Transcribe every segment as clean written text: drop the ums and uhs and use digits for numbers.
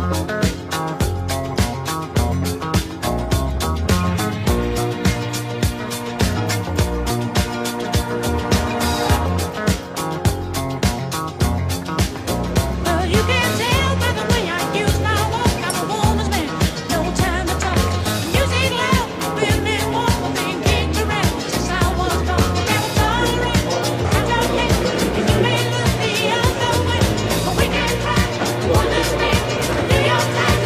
New York Times.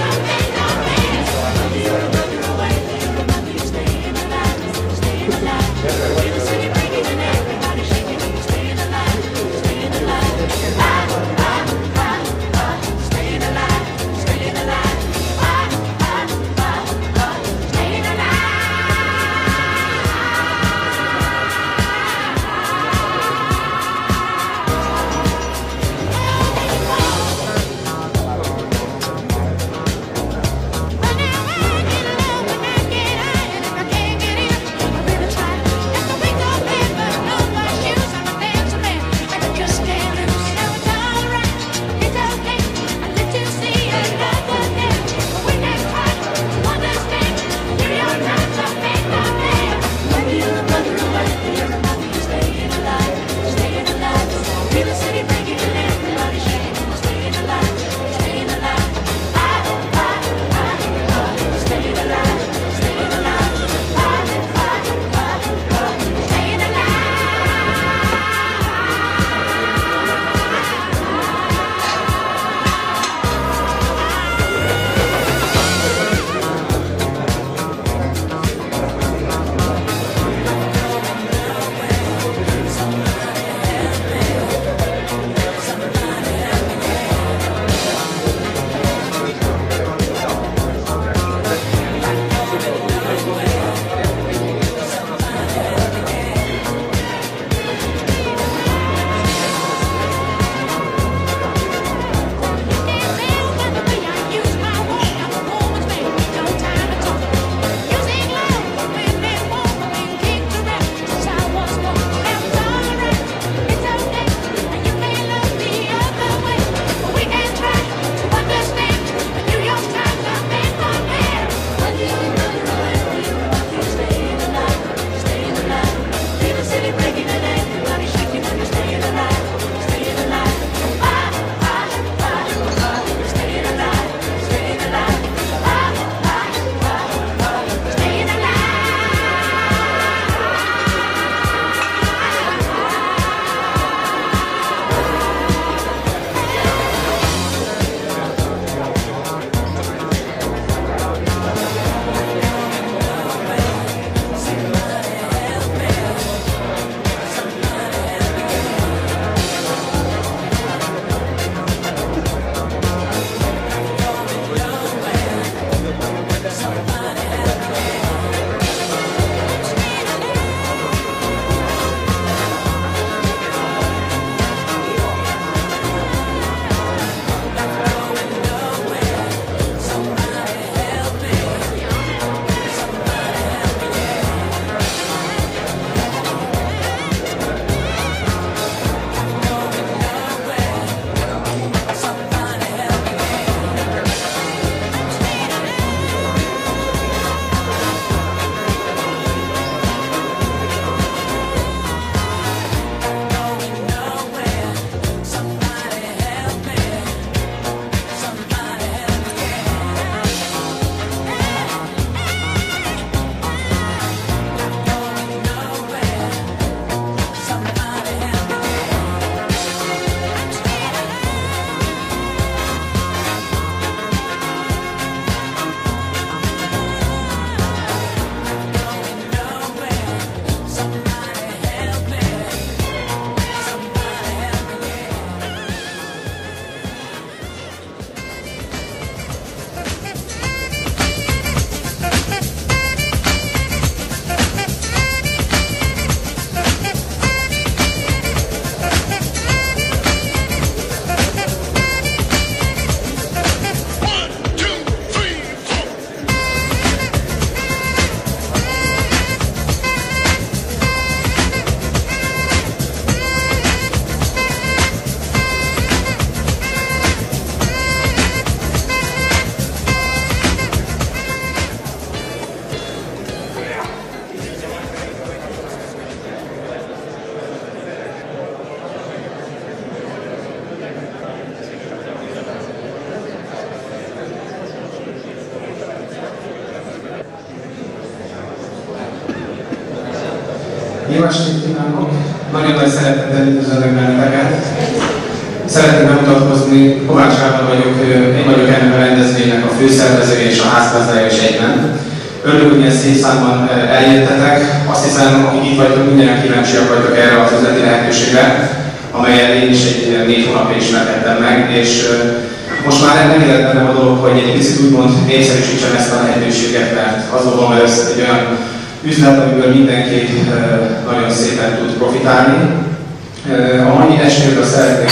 Jó estét kívánok! Nagyon nagy szeretettel üdvözlök benneteket. Szeretném bemutatkozni, Kovács Árpád vagyok, én vagyok ennek a rendezvénynek a főszervezője és a házgazdája is egyben. Örülök, hogy ilyen szép számban eljöttetek. Azt hiszem, akik itt vagytok, mindjárt kíváncsiak vagytok erre az üzleti lehetőségre, amelyel én is egy 4 hónapja ismerkedtem meg, és most már nem élet bennem a dolog, hogy egy picit úgymond népszerűsítsem ezt a lehetőséget, mert azt gondolom, hogy ez egy olyan üzlet, amiből mindenki nagyon szépen tud profitálni. A mai estéről szeretnék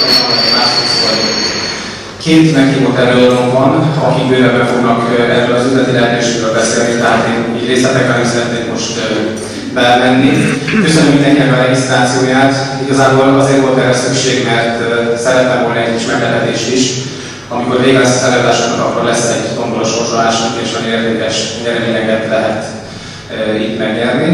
két meghívott előadónk van, akik bővebben fognak erről az üzleti lehetőségről beszélni, tehát én így részletekre nem szeretnék most belemenni. Köszönöm mindenkinek a regisztrációját. Igazából azért volt erre szükség, mert szerettem volna egy kis meglepetést is. Amikor vége lesz az előadásoknak, akkor lesz egy tombola sorsolásunk, és nagyon érdekes nyereményeket lehet itt megnyerni.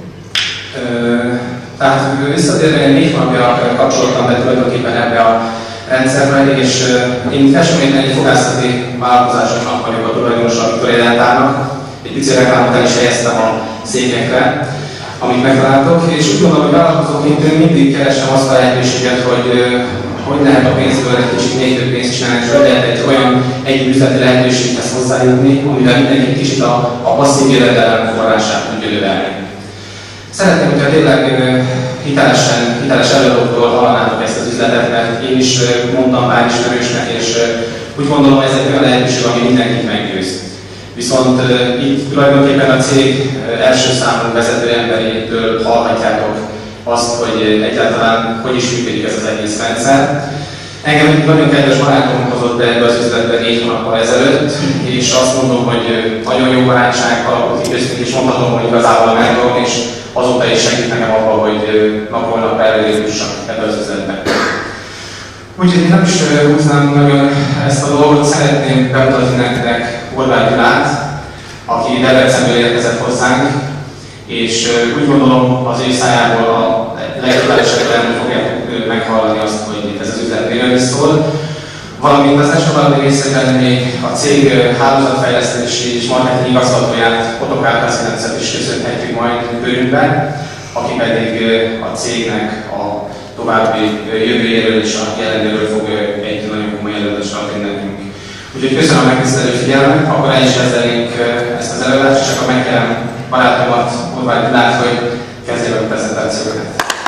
Tehát visszatérve én 4 napja kapcsoltam be tulajdonképpen ebbe a rendszerbe, és én Kecskeméten egy fogászati vállalkozásoknak vagyok a tulajdonosa, a Victoria Deltának. Egy pici reklámot el is helyeztem a székekre, amit megtaláltok, és úgy gondolom, hogy vállalkozóként én mindig keresem azt a lehetőséget, hogy lehet a pénzből egy kicsit még több pénzt csinálni, és hogy lehet egy olyan egyéb üzleti lehetőséghez hozzájutni, amivel mindenki kicsit a passzív jövedelem forrását tudja növelni. Szeretném, hogyha tényleg hiteles előadóktól hallanátok ezt az üzletet, mert én is mondtam már ismerősnek, és úgy gondolom, ez egy olyan lehetőség, ami mindenkit meggyőz. Viszont itt tulajdonképpen a cég első számú vezető emberétől hallhatjátok azt, hogy egyáltalán hogy is működik ez az egész rendszer. Engem egy nagyon kedves barátom hozott be ebbe az üzletbe 4 hónappal ezelőtt, és azt mondom, hogy nagyon jó barátság alakult ki köztünk, és mondhatom, hogy igazából a mentorom, és azóta is segít nekem abban, hogy napról napra előrébb jussak ebbe az üzletbe. Úgyhogy én nem is húznám nagyon ezt a dolgot, szeretném bemutatni nektek Horváth Gyulát, aki Debrecenből érkezett hozzánk, és úgy gondolom az ő szájából a legtöbbesebben fogják meghallani azt, hogy itt ez az üzlet miről is szól. Valamint az esetben részében még a cég hálózatfejlesztési és marketing igazgatóját, Otokár Kaszinencet is köszönhetjük majd körünkben, aki pedig a cégnek a további jövőjéről és a jelenléről fog egy nagyon komoly előadást adni nekünk. Úgyhogy köszönöm a megtisztelő figyelmet, akkor el is kezdenénk ezt az előadást, és akkor megkérem barátomat, Horváth Gyulát, hogy kezdjék a prezentációkat.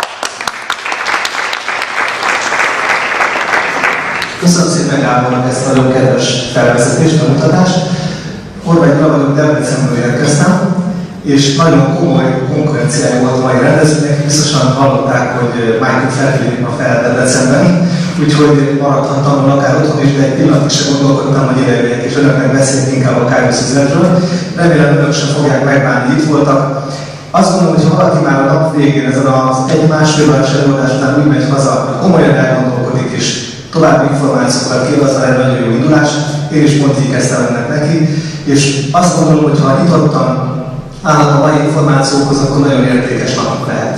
Köszönöm szépen Gábornak ezt a nagyon kedves felvezetést, bemutatást. Horváth Gyula vagyok, Debrecenből érkeztem, és nagyon komoly konkurenciája volt a mai rendezvénynek. Biztosan hallották, hogy Michael felhívjuk ma fel Debrecenben, úgyhogy maradhattam akár otthon is, de egy pillanatig sem gondolkodtam, hogy ide és önöknek beszélni inkább a Kairos üzletről. Remélem önök sem fogják megbánni, itt voltak. Azt gondolom, hogy ha valaki már a nap végén ezen az 1-1,5 órás előadás után úgy megy haza, hogy komolyan elgondolkodik, és további információkkal kérdezve egy nagyon jó indulás, én is pont így kezdtem ennek neki, és azt gondolom, hogy ha nyitottan állnak a mai információkhoz, akkor nagyon értékes napok lehet.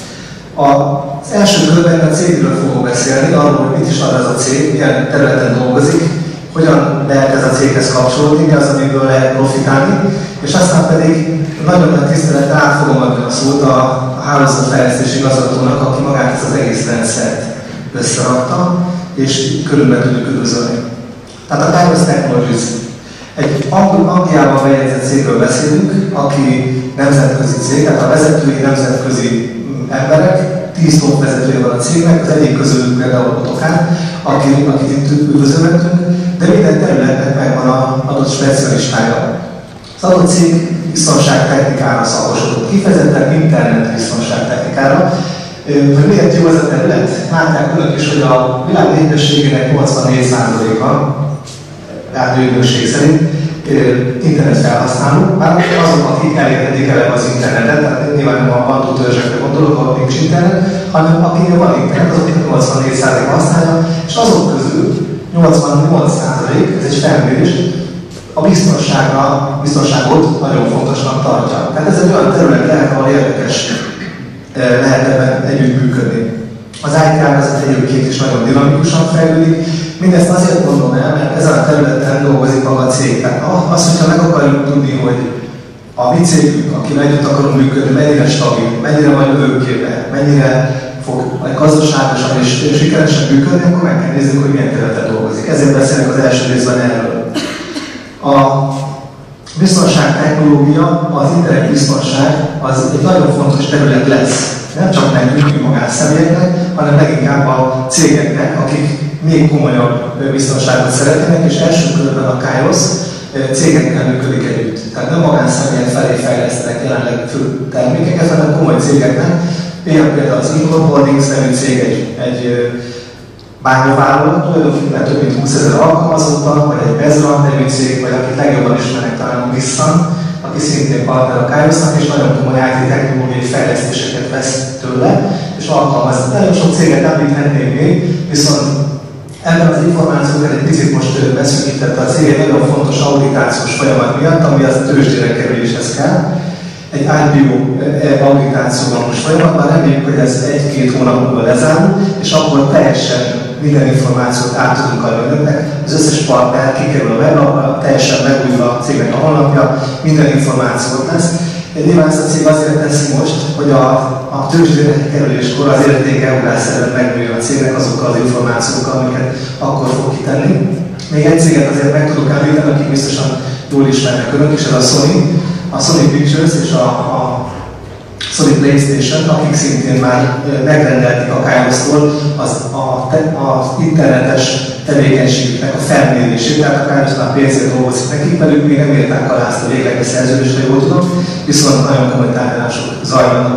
Az első körben a cégről fogok beszélni, arról, hogy mit is ad ez a cég, milyen területen dolgozik, hogyan lehet ez a céghez kapcsolódni, mi az, amiből lehet profitálni, és aztán pedig nagyon nagy tisztelettel át fogom adni a szót a hálózatfejlesztési igazgatónak, aki magát ezt az egész rendszert összerakta, és körülbelül tudjuk üdvözölni. Tehát a Kairos Technologies. Egy Angliában bejegyzett cégről beszélünk, aki nemzetközi cég, tehát a vezetői nemzetközi emberek, 10 top vezetője van a cégnek, az egyik közülük például Otokár, akit itt üdvözölhetünk, de minden területnek megvan az adott specialistája. Az adott cég biztonságtechnikára szakosodott, kifejezetten internet biztonságtechnikára. Hogy miért jó ez a terület? Látják önök is, hogy a világ népességének 84%-a, rádióügynökség szerint internet felhasználó, már azok, akik elérhetik eleve az internetet, tehát nyilván nem a bandó törzsekre gondolok, ahol nincs internet, hanem akiknek van internet, azoknak 84% használja, és azok közül 88%, ez egy felmérés, a biztonságot nagyon fontosnak tartja. Tehát ez egy olyan terület lehet, ahol érdekes lehet ebben együttműködni. Az IT ágazat egyébként is nagyon dinamikusan fejlődik. Mindezt azért mondom el, mert ezen a területen dolgozik maga a cég. Tehát az, hogyha meg akarjuk tudni, hogy a mi cégünk, akivel együtt akarunk működni, mennyire stabil, mennyire majd jövőképben, mennyire fog gazdaságosan és sikeresen működni, akkor meg kell nézni, hogy milyen területen dolgozik. Ezért beszélek az első részben erről. A biztonság technológia, az internet biztonság az egy nagyon fontos terület lesz. Nem csak nekünk, magánszemélyeknek, hanem leginkább a cégeknek, akik még komolyabb biztonságot szeretnének, és első körben a Kairos cégekkel működik együtt. Tehát nem magánszemélyek felé fejlesztenek jelenleg fő termékeket, hanem komoly cégeknek. Például az Incorporadings nevű cég egy bányavállalat, tulajdonképpen több mint 20 000 alkalmazottal, vagy egy Bezran nevű cég, vagy akit legjobban ismernek talán a Nissan, aki szintén partner a Kairosnak, és nagyon komoly IT technológiai fejlesztéseket vesz tőle, és alkalmaz. Nagyon sok céget említhetnék még, viszont ebben az információkat egy picit most beszűkítette a cég egy nagyon fontos auditációs folyamat miatt, ami az tőzsdére kerüléshez kell. Egy IPO auditáció van most folyamatban, reméljük, hogy ez 1-2 hónap múlva lezárul, és akkor teljesen minden információt át tudunk adni önöknek. Az összes partner kikerül a weblapra, teljesen megújul a cégnek a honlapja, minden információt lesz. Nyilván ezt a cég azért teszi most, hogy a tőzsdére kerüléskor az értéke ugrásszerűen megnőjön a cégnek azokkal az információkkal, amiket akkor fog kitenni. Még egy céget azért meg tudok említeni, akik biztosan jól ismernek önök, és ez a Sony. A Sony Pictures és a Sony PlayStation, akik szintén már megrendelték a Kairos-tól az internetes tevékenységüknek a felmérését, tehát a Kairos már pénzért dolgozik nekik, velük még nem írták alá ezt a végleges szerződésre, jól tudom, viszont nagyon komoly tárgyalások zajlanak.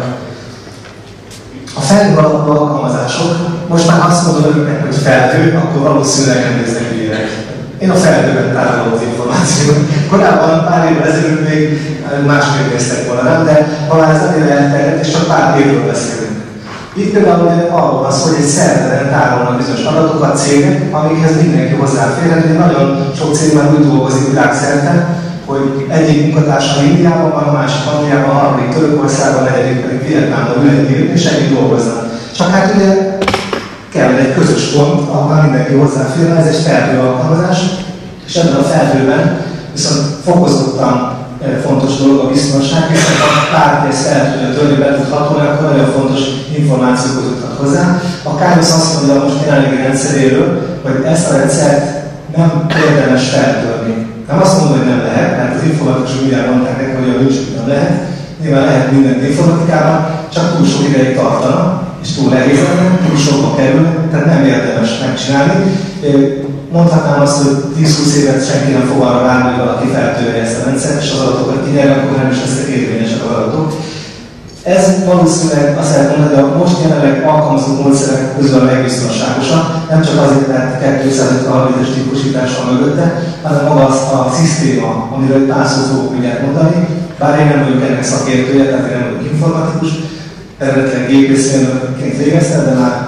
A felhő alapú alkalmazások, most már azt mondom önöknek, hogy felhő, akkor valószínűleg nem néznek ügyének. Én a felhőben tárolom az információt. Korábban pár évvel ezelőtt még másképp néztek volna rám, de ha már ez annyira elterjedt, és csak pár évről beszélünk. Itt például arról van szó, hogy egy szerveren tárolnak bizonyos adatokat cégek, amikhez mindenki hozzáférhet. Nagyon sok cég már úgy dolgozik világszerte, hogy egyik munkatársa Indiában van, a másik Angliában, a harmadik Törökországban, a negyedik pedig Vietnámban ül és együtt dolgoznak. Csak hát ugye kell egy közös pont, ahol mindenki hozzáfér, ez egy felhő alkalmazás, és ebben a felhőben viszont fokozottan fontos dolog a biztonság, hiszen ha bárki ezt el tudja törni, be tud hatolni, akkor nagyon fontos információkat juthat hozzá. A Kairos azt mondja most jelenlegi rendszeréről, hogy ezt a rendszert nem érdemes feltörni. Nem azt mondom, hogy nem lehet, mert az informatikusok mindjárt mondták nekem, hogy a nincs, nem lehet. Nyilván lehet mindent informatikában, csak túl sok ideig tartana, és túl nehéz lenne, túl sokba kerül, tehát nem érdemes megcsinálni. Mondhatnám azt, hogy 10-20 évet senki nem fog arra várni, hogy valaki feltörje ezt a rendszert, és az adatokat kinyerni, akkor nem is lesznek érvényesek az adatok. Ez valószínűleg azt lehet mondani, hogy a most jelenleg alkalmazott módszerek közül a legbiztonságosabb, nem csak azért, mert 250-es típusítás van mögötte, hanem maga a szisztéma, amiről egy pár szót fogok mindjárt mondani, bár én nem vagyok ennek szakértője, tehát én nem vagyok informatikus, eredetileg gépészmérnökként végeztem, de már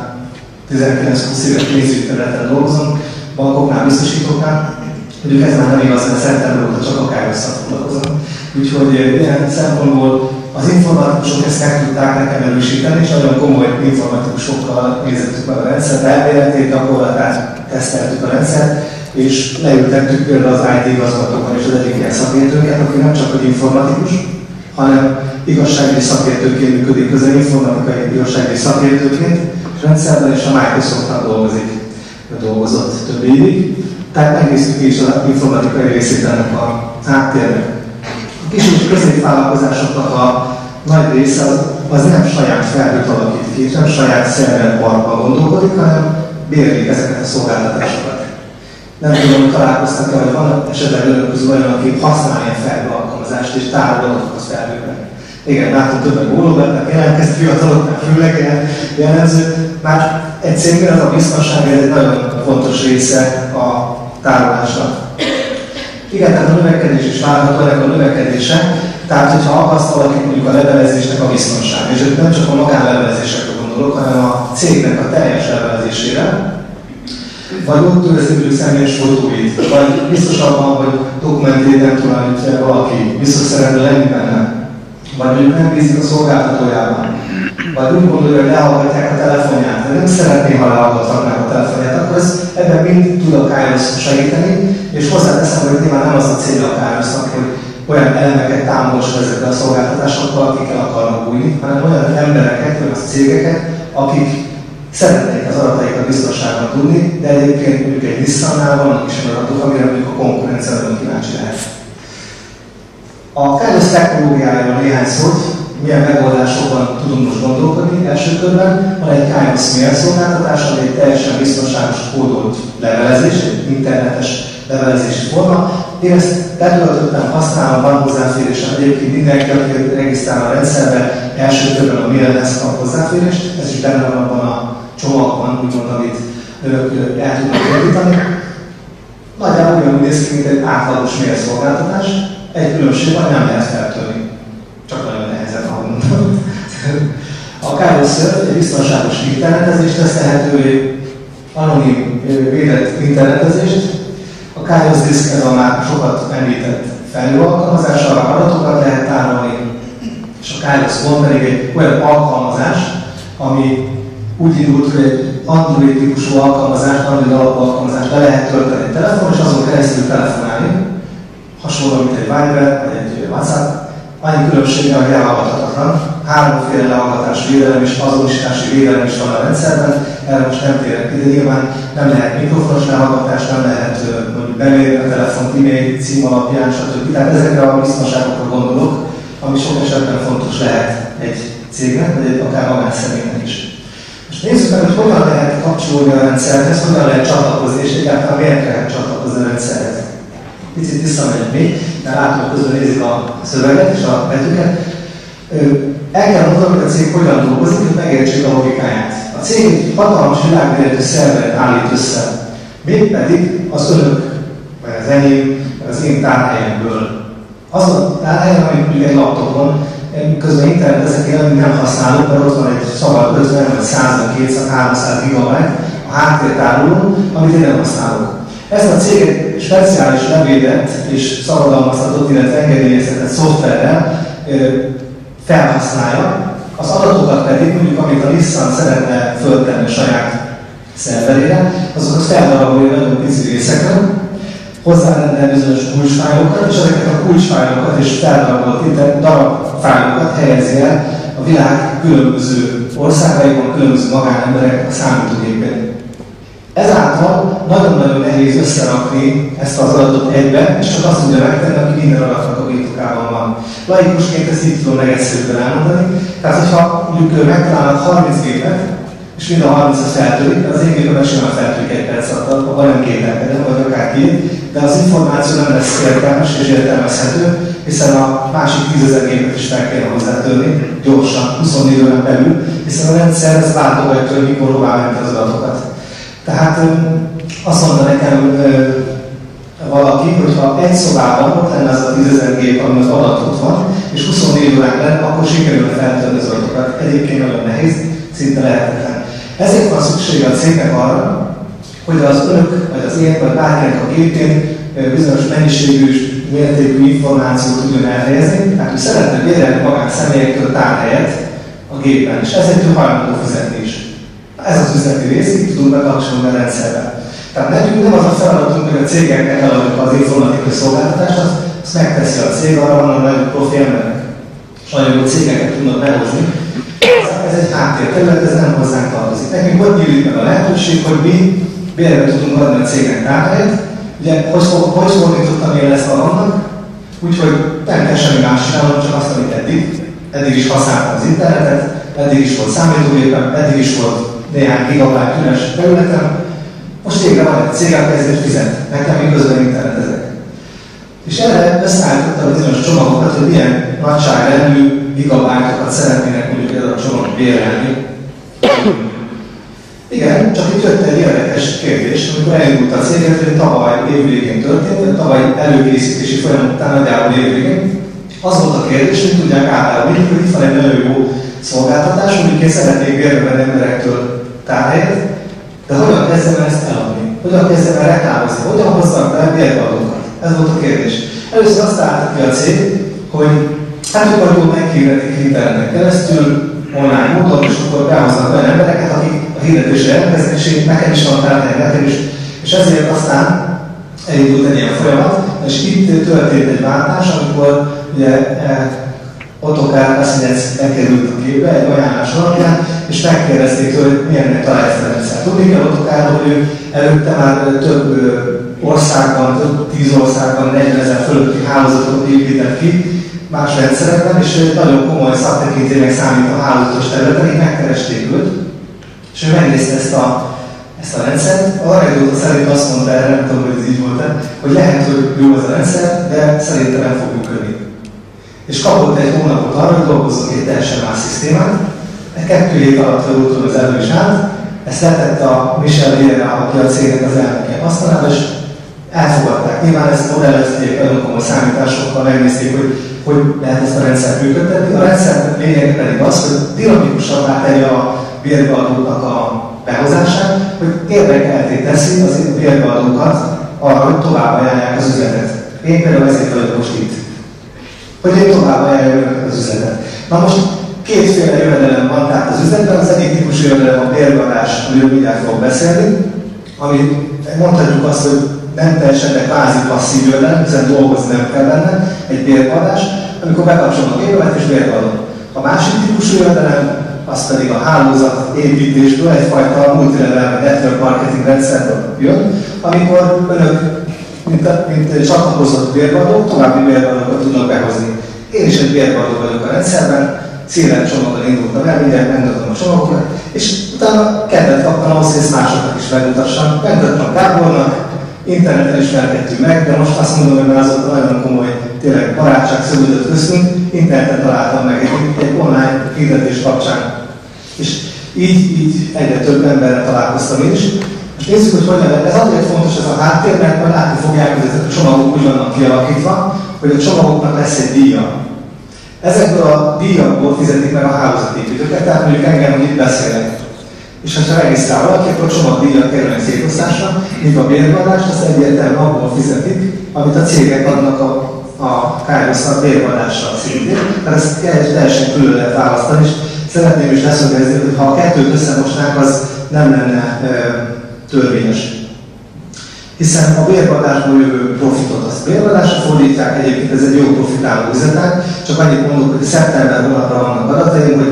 19-20 éves pénzügyterületen dolgozom, bankoknál, biztosítóknál, mondjuk ez már nem igaz, mert szeptember óta csak a Kairosszal foglalkozom. Úgyhogy ilyen szempontból az informatikusok ezt meg tudták nekem erősíteni, és nagyon komoly informatikusokkal nézettük meg a rendszert, elméletét, gyakorlatát teszteltük a rendszert, és leültettük például az IT igazgatókkal és az egyik ilyen szakértőket, aki nem csak egy informatikus, hanem igazságügyi szakértőként működik közben, informatikai igazságügyi szakértőként, és rendszerben is a Microsoftnál dolgozott több évig. Tehát megnéztük is az informatikai részét ennek a háttérnek. A kis és középvállalkozásoknak a nagy része az nem saját felhőt alakít ki, nem saját szerverparkban gondolkodik, hanem bérlik ezeket a szolgáltatásokat. Nem tudom, hogy találkoztak el, hogy van esetleg önök közül olyan, aki használ ilyen felhő alkalmazást és tárol adatokat felhőben. Igen, látom többen gólóbetnek jelentkezt, fiataloknál főleg jellemző. Már egy cégben az a biztonság egy nagyon fontos része a tárolásnak. Igen, tehát a növekedés is várható, ennek a növekedése. Tehát, hogyha akaszt valaki mondjuk a levelezésnek a biztonság, és itt nem csak a magánlevelezésekre gondolok, hanem a cégnek a teljes levelezésére, vagy ott őrződő személyes fotóit, vagy biztos abban, hogy dokumentét nem tulajdonítja valaki, biztos szeretne lenni benne, vagy mondjuk nem bízik a szolgáltatójában, vagy úgy gondolja, hogy lehallgatják a telefonját, de nem szeretné, ha lehallgathatnák a telefonját, akkor ebben mind tud a Kairos segíteni, és hozzáteszem, hogy nyilván nem az a célja a Kairosnak, hogy olyan elemeket támogasson ezekkel a szolgáltatásokkal, akik el akarnak bújni, hanem olyan embereket, olyan cégeket, akik szeretnék az adataikat biztonságban tudni, de egyébként mondjuk egy Nissannál vannak is adatok, amire mondjuk a konkurencia nagyon kíváncsi lehet. A Kairos technológiájáról néhány szót, milyen megoldásokban tudunk most gondolkodni. Első körben van egy Kairos mail szolgáltatás, ami egy teljesen biztonságos kódolt levelezés, egy internetes levelezési forma. Én ezt letöltöttem, használom, van hozzáférésem, egyébként mindenki, aki regisztrál a rendszerbe, első körben a mailhez kap hozzáférést, ez is benne van abban a csomagban, úgymond, amit önök el tudnak indítani. Nagyjából ugyanúgy néz ki, mint egy átlagos mail szolgáltatás. Egy különbség van, nem lehet feltörni. Csak nagyon nehezen, ahogy mondtam. A Kairos egy biztonságos internetezést tesz lehetővé, anonim védett internetezést. A Kairos Disk ez a már sokat említett felhő alkalmazás, arra adatokat lehet tárolni, és a Kairos One pedig egy olyan alkalmazás, ami úgy indult, hogy egy Android típusú alkalmazást, Android alapú alkalmazást le lehet tölteni egy telefon, és azon keresztül telefonálni. Hasonló, mint egy Viber vagy egy WhatsApp. Annyi különbsége, hogy elhallgathatatlan. Háromféle lehallgatás védelem és azonosítási védelem is van a rendszerben, erre most nem térek ide, nyilván nem lehet mikrofonos lehallgatás, nem lehet mondjuk bemérni a telefont, e-mail cím alapján, stb. Tehát ezekre a biztonságokra gondolok, ami sok esetben fontos lehet egy cégnek, vagy akár magánszemélynek is. Most nézzük meg, hogy hogyan lehet kapcsolni a rendszerhez, hogyan lehet csatlakozni, és egyáltalán miért lehet csatlakozni a rendszerhez. Picit visszamegyek még, mert látom, hogy közben nézik a szöveget és a betűket. El kell mondanom, hogy a cég hogyan dolgozik, hogy megértsék a logikáját. A cég egy hatalmas világméretű szerveret állít össze. Mégpedig az önök, vagy az enyém, vagy az én tárhelyemből. Az a tárhelyen, amit mondjuk egy laptopon, közben internetezek, én nem használok, mert ott van egy szabad közben, vagy 100, 200, 300 gigabyte a háttértároló, amit én nem használok. Ezt a cég egy speciális levédett és szabadalmaztatott, illetve engedélyeztetett szoftverrel felhasználja, az adatokat pedig, mondjuk amit a Nissan szeretne föltenni a saját szerverére, azokat feldarabolja nagyon pici részekre, hozzárendel bizonyos kulcsfájlokat, és ezeket a kulcsfájlokat és feldarabolt darabfájlokat helyezi el a világ különböző országaiban, különböző magánemberek a számítógépén. Ezáltal nagyon-nagyon nehéz összerakni ezt az adatot egybe, és csak azt tudja megtenni, aki minden adatnak a birtokában van. Laikusként ezt így tudom legegyszerűbben elmondani. Tehát, hogyha mondjuk megtalálnak 30 gépet, és mind a 30-at feltörik, az én gépemben simán feltörik egy perc alatt, abban nem kételkedem, vagy akár két, de az információ nem lesz értelmes és értelmezhető, hiszen a másik 10 000 gépet is fel kéne hozzátörni, gyorsan, 24 órán belül, hiszen a rendszer ez váltogatja, hogy mikor hová ment az adatokat. Tehát azt mondta nekem valaki, hogy ha egy szobában ott lenne az a 10 000 gép, ami az adatot van, és 24 órán lenne, akkor sikerülne feltörni az adatokat. Egyébként nagyon nehéz, szinte lehetetlen. Ezért van szüksége a cégnek arra, hogy az önök, vagy az én, vagy bárkinek a gépén bizonyos mennyiségű és mértékű információt tudjon elhelyezni, tehát hogy szeretne bérelni magánszemélyektől tárhelyet a gépen, és ezért ő hajlandó fizetni is. Ez az üzleti rész, így tudunk bekapcsolni a rendszerbe. Tehát nekünk nem az a feladatunk, hogy a cégeknek eladjuk az informatikai szolgáltatást, azt megteszi a cég, arra van a nagyon profi emberek. És nagyon jó cégeket tudnak behozni. Ez egy háttérterület, ez nem hozzánk tartozik. Nekünk ott nyílik meg a lehetőség, hogy mi bérbe tudunk adni a cégnek tárhelyet. Ugye, hogy fordítottam én ezt magamnak? Úgyhogy nem kell semmi más csinálnom, csak azt, amit eddig is használtam az internetet, eddig is volt számítógépem, eddig is volt néhány gigabyte üres területem. Most végre van egy cég, ezért fizet. Nekem még közben internetezek. És erre összeállítottam bizonyos csomagokat, hogy milyen nagyságrendű gigabyte-okat szeretnének mondjuk ez a csomag bérelni. Igen, csak itt jött egy érdekes kérdés, amikor elindult a céget, hogy tavaly évvégén történt, vagy tavaly előkészítési folyamat után nagyjából évvégén. Az volt a kérdés, hogy tudják általában, hogy itt van egy nagyon jó szolgáltatás, mondjuk én szeretnék bérbe venni emberektől tárhelyet, de hogyan kezdem el ezt eladni? Hogyan kezdem el reklámozni? Hogyan hozzak be bérbeadókat? Ez volt a kérdés. Először azt álltak ki a cég, hogy hát ők jól meghirdetik interneten keresztül, online módon, és akkor behoznak olyan embereket, akik a hirdetésre jelentkeznek, és nekem is van tárhely, nekem is. És ezért aztán elindult egy ilyen folyamat, és itt történt egy váltás, amikor ugye Ottokár Kaszinec bekerült a képbe egy ajánlás alapján, és megkérdezték tőle, hogy milyennek találja ezt a rendszert. Tudni kell Ottokárról, hogy ő előtte már több országban, több 10 országban 40 000 fölötti hálózatot épített ki, más rendszerekben, és nagyon komoly szaktekintélynek számít a hálózatos területen, így megkeresték őt, és ő megnézte ezt a rendszert. A anekdóta szerint azt mondta erre, nem tudom, hogy ez így volt-e, hogy lehet, hogy jó ez a rendszer, de szerintem nem fog működni. És kapott egy hónapot arra, hogy dolgozzon egy teljesen más szisztémát. 2 hét alatt felútól az elő is állt, ezt letette a Michel Vieira, aki a cégnek az elnöke asztalára, és elfogadták. Nyilván ezt modellezték nagyon komoly számításokkal, megnézték, hogy lehet ezt a rendszert működtetni. A rendszer lényege pedig az, hogy dinamikusabbá tegye a bérbeadóknak a behozását, hogy érdekelté teszi az bérbeadókat arra, hogy tovább ajánlják az üzletet. Én például ezért vagyok most itt. Hogy én tovább ajánlják az üzletet. Na most kétféle jövedelem van, tehát az üzletben az egyik típusú jövedelem a bérbeadás, amiről mindjárt fogok beszélni, ami mondhatjuk azt, hogy nem teljesen, de kvázi passzív jövedelem, hiszen dolgozni nem kell benne, egy bérbeadás, amikor bekapcsolom a gépemet és bérbeadom. A másik típusú jövedelem, az pedig a hálózat építésből, egyfajta multilevel network marketing rendszerből jön, amikor önök, mint csatlakozott bérbeadók, további bérbeadókat tudnak behozni. Én is egy bérbeadó vagyok a rendszerben, széles csomaggal indultam el, mindjárt megmutatom a csomagokat, és utána kedvet kaptam ahhoz, hogy ezt másoknak is megmutassam. Megmutattam Gábornak, interneten ismerkedtünk meg, de most azt mondom, hogy már azóta nagyon komoly, tényleg barátság szövődött köztünk, interneten találtam meg egy online hirdetés kapcsán. És így egyre több emberrel találkoztam én is. Most nézzük, hogy hogyan lehet. Ez azért fontos ez a háttér, mert majd látni fogják, hogy ezek a csomagok úgy vannak kialakítva, hogy a csomagoknak lesz egy díja. Ezekből a díjakból fizetik meg a hálózatépítőket, tehát mondjuk engem, hogy itt beszélek. És ha regisztrál valaki, akkor csomagdíjak kerülnek szétosztásra, míg a bérbeadást azt egyértelműen abból fizetik, amit a cégek adnak a Kairosznak bérbeadással szintén. Tehát ezt teljesen külön lehet választani, és szeretném is leszögezni, hogy ha a kettőt összemosnánk, az nem lenne törvényes. Hiszen a bérbeadásból jövő profitot azt bérbeadásra fordítják, egyébként ez egy jó profitáló üzletág, csak annyit mondok, hogy szeptember hónapra vannak adataim, hogy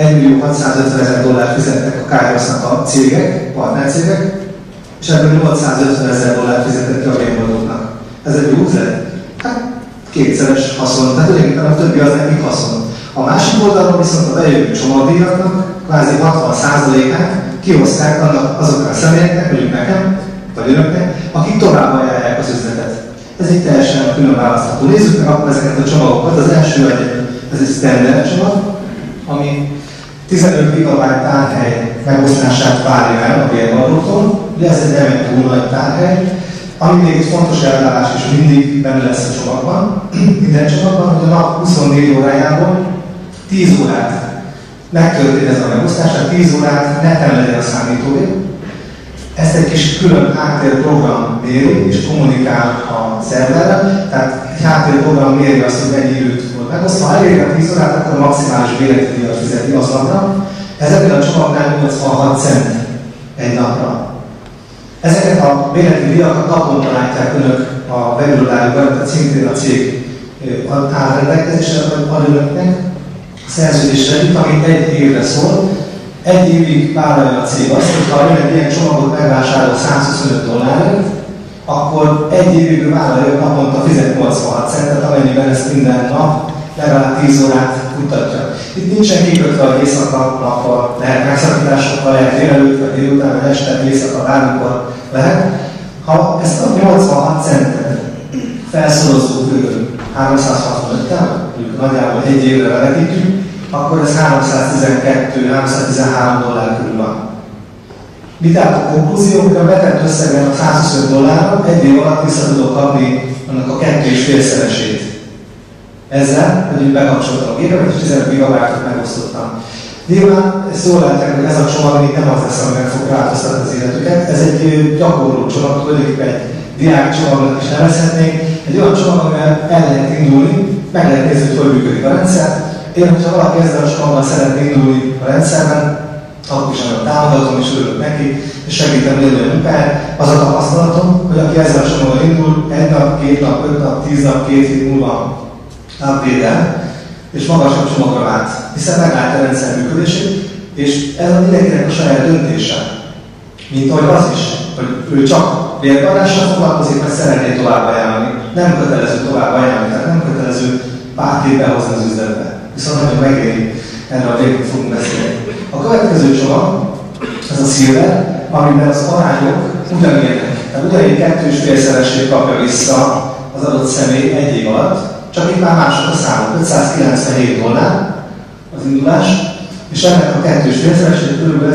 $1.650.000 fizettek a Kairosznak a cégek, partnercégek, és ebből $850.000 fizettek ki a bérbeadóknak. Ez egy jó üzlet? Hát kétszeres haszon, tehát ugyanígy a többi az nekik haszon. A másik oldalon viszont a bejövő csomagdíjaknak kvázi 60%-át kiosztják annak azokra a személyeknek, mondjuk nekem, vagy önöknek, akik tovább ajánlják az üzletet. Ez egy teljesen külön választható. Nézzük meg akkor ezeket a csomagokat. Az első ez egy standard csomag, ami 15 GB tárhely megosztását várja el a bérbeadótól. Ugye ez nem egy túl nagy tárhely. Ami még egy fontos elvárás is mindig benne lesz a csomagban, minden csomagban, hogy a nap 24 órájából 10 órát megtörtént ez a megosztás, tehát 10 órát neten legyen a számítógép. Ezt egy kis külön háttérprogram méri és kommunikál a szerverrel, tehát egy háttérprogram méri azt, hogy mennyi időt volt megosztva. Ha elérik a 10 órát, akkor a maximális bérleti díjat fizeti aznapra. Ezekben a csomagnál 86 cent egy napra. Ezeket a bérleti díjakat naponta látják önök a weboldalukban, tehát szintén a cég áll rendelkezésre ad önöknek a szerződésre együtt, ami egy évre szól. Egy évig vállalja a cég azt, hogy ha ön egy ilyen csomagot megvásárol $125, akkor egy évig vállalja, naponta fizet 86 centet, amennyiben ezt minden nap legalább 10 órát mutatja. Itt nincsen kikötve, hogy éjszaka, nappal lehet megszakításokkal, lehet délelőtt, vagy délután, vagy este, éjszaka, bármikor lehet. Ha ezt a 86 centet felszorozzuk 365-tel, mondjuk nagyjából egy évre veletítjük, akkor ez $312-313 körül van. Mi tehát a konklúzió, hogy a betett összegen a $125 egy év alatt vissza tudok kapni annak a 2,5-szeresét. Ezzel, hogy bekapcsoltam a gépemet, és 15 GB-ot megosztottam. Nyilván ezt jól látják, hogy ez a csomag még nem az lesz, ami meg fog változtatni az életüket. Ez egy gyakorló csomag, tulajdonképpen egy diák csomagnak is nevezhetnénk. Egy olyan csomag, amivel el lehet indulni, meg lehet nézni, hogy működik a rendszer. Én, hogyha valaki ezzel a csomagban szeretne indulni a rendszerben, akkor is nagyon támogatom és örülök neki, és segítem élni a munkáját. Az a tapasztalatom, hogy aki ezzel a csomaggal indul, 1 nap, 2 nap, 5 nap, 10 nap, 2 hét múlva upgrade-el, és magasabb csomagra vált, hiszen meglátja a rendszer működését, és ez a mindenkinek a saját döntése. Mint ahogy az is, hogy ő csak vérgadással foglalkozik, mert szeretné tovább ajánlani. Nem kötelező tovább ajánlani, tehát nem kötelező bárkit behozni az üzletbe. Viszont nagyon megéri, erről a végén fogunk beszélni. A következő csomag, ez a Silver, amiben az arányok ugyanilyenek. Tehát ugyanígy 2,5-szeresét kapja vissza az adott személy 1 év alatt, csak itt már mások a számok. $597 az indulás, és ennek a 2,5-szeresét kb.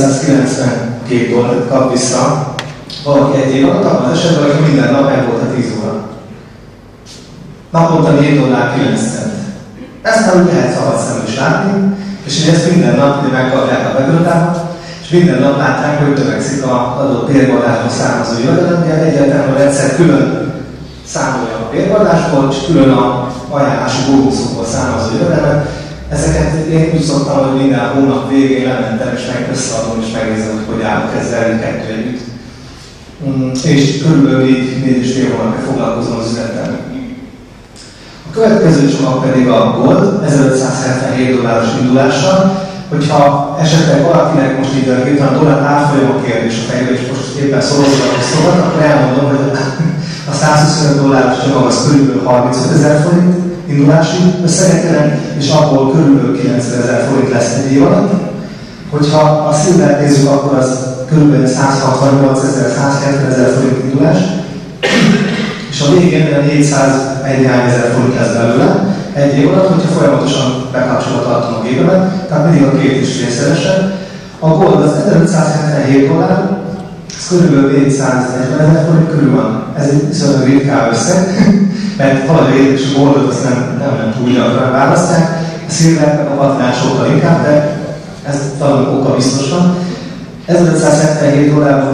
$1492 kap vissza valaki 1 év alatt, abban az esetben, hogy minden nap meg volt a 10 óra. Naponta $4.09. Ezt már úgy lehet szabad szemben is látni, és így ezt minden nap megkapják a weboldalon, és minden nap látják, hogy növekszik az adott bérvadásból származó jövedelem, ugye egyáltalán a rendszer külön számolja a bérvadásból, és külön a ajánlási bónuszokból származó jövedelmet. Ezeket én úgy szoktam, hogy minden hónap végén lementem, és összeadom, és megnézem, hogy állok ezzel 2 együtt. És körülbelül 4,5 hónapja foglalkozom az üzlettel. A következő csomag pedig a Gold, $1577 indulással. Hogyha esetleg valakinek most így a dollár árfolyam a kérdés a fejében, és most éppen szorozgat, akkor elmondom, hogy a $125 csomag az körülbelül 35 000 forint indulási összegekkel, és abból körülbelül 90 000 forint lesz 1 év alatt. Hogyha a Silver nézzük, akkor az körülbelül 168 000, 170 000 forint indulás, és a végén 441 000 forint lesz belőle 1 év alatt, hogyha folyamatosan bekapcsolva tartom a gépemet, tehát mindig a 2,5-szeresen. A Gold az $1577, ez körülbelül 440 000 forint körül van. Ez egy viszonylag ritkább összeg, mert valahogy és a Goldot azt nem túl gyakran választják, a Silver meg a Platinát sokkal inkább, de ez valami oka biztos van. $1577-ból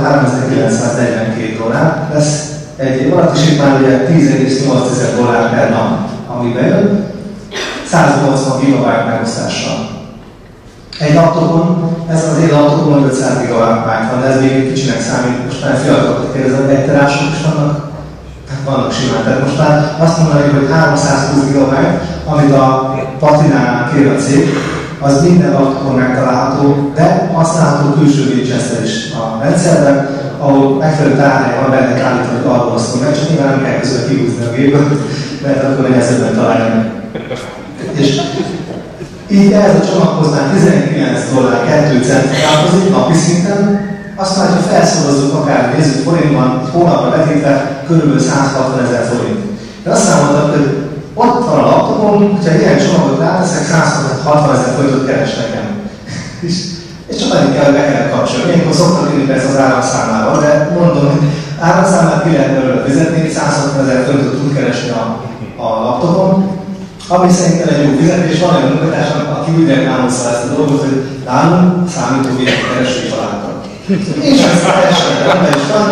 $3942 lesz 1 év alatt, és itt már ugye $10,8 per nap, ami bejön, 180 GB megosztással. Egy laptopon, ez az én laptopon 500 GB van, de ez még kicsinek számít, most már fiatalokat kérdezem, 1 terások is vannak, tehát vannak simán. Tehát most már azt mondanék, hogy 320 GB, amit a Platinánál kér a cég, az minden laptopon megtalálható, de használható külső Winchester is a rendszerben, ahol megfelelő tárhely van benne állítani, hogy arról osztom meg, csak nyilván nem kell közben kihúzni a gépet, mert akkor nehezebben találja meg. És így ehhez a csomaghoz már $19.02 tartozik napi szinten, aztán, ha felszorozzuk, akár nézzük forintban, hónapra vetítve, kb. 160 000 forint. Én azt számoltam, hogy ott van a laptopon, hogyha ilyen csomagot ráteszek, 160 000 forintot keres nekem. És csak annyit kell, hogy be kell kapcsolni. Ilyenkor szoktam írni persze az áramszámlával, de mondom, hogy áramszámlát ki lehet belőle fizetni, 160 000 forintot tud keresni a laptopon, ami szerintem egy jó fizetés. Van olyan munkatársam, aki úgy reklámozza ezt a dolgot, hogy nálunk számítógépet kereső családra. És ezt teljesen rendben is van.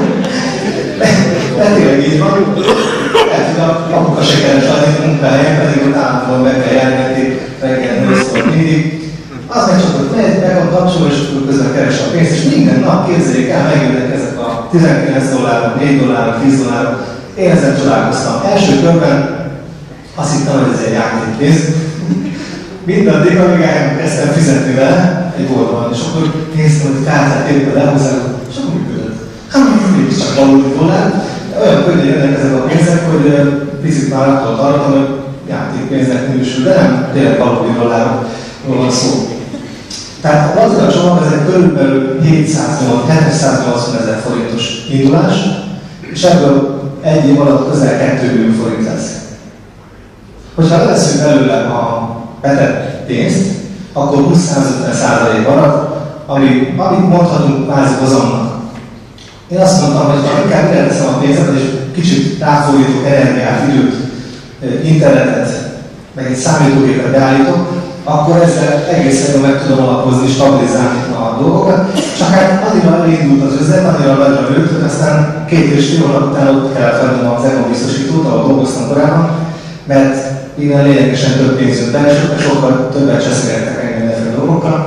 De tényleg így van. Lehet, hogy a apuka se keres annyit munkahelyen, pedig ott állandóan be kell járni, reggel 8-kor mindig. Az meg csak ott megy, meg a kapcsol, és akkor közben keres a pénzt, és minden nap képzeljék el, megjönnek ezek a $19, $4, $10. Én ezen csodálkoztam. Első körben azt hittem, hogy ez egy játékpénz. Mindaddig, amíg elkezdtem fizetni vele egy boltban, és akkor néztem, hogy kártyát éppen lehúzzák, és akkor működött. Hát mégis csak valódi dollár. Olyan könnyen jönnek ezek a pénzek, hogy picit már attól tartom, hogy játékpénznek minősül, de nem tényleg valódi dollárról van szó. Tehát a Platina csomag ez egy körülbelül 780 000 forintos indulás, és ebből 1 év alatt közel 2 millió forint lesz. Hogyha leveszünk belőle a betett pénzt, akkor 20-150% marad, amit mondhatunk kvázi hozamnak. Én azt mondtam, hogy ha inkább ide teszem a pénzet, és kicsit ráfordítok energiát, időt, internetet, meg egy számítógépet beállítok, akkor ezzel egészen jól meg tudom alapozni, stabilizálni a dolgokat. Csak hát annyira elindult az üzlet, annyira nagyra nőtt, hogy aztán 2,5 hónap után ott kellett vennem az EGO biztosítót, ahol dolgoztam korábban, mert innen lényegesen több pénz jött be, és sokkal többet cseszegettek engem ezzel a dolgokkal.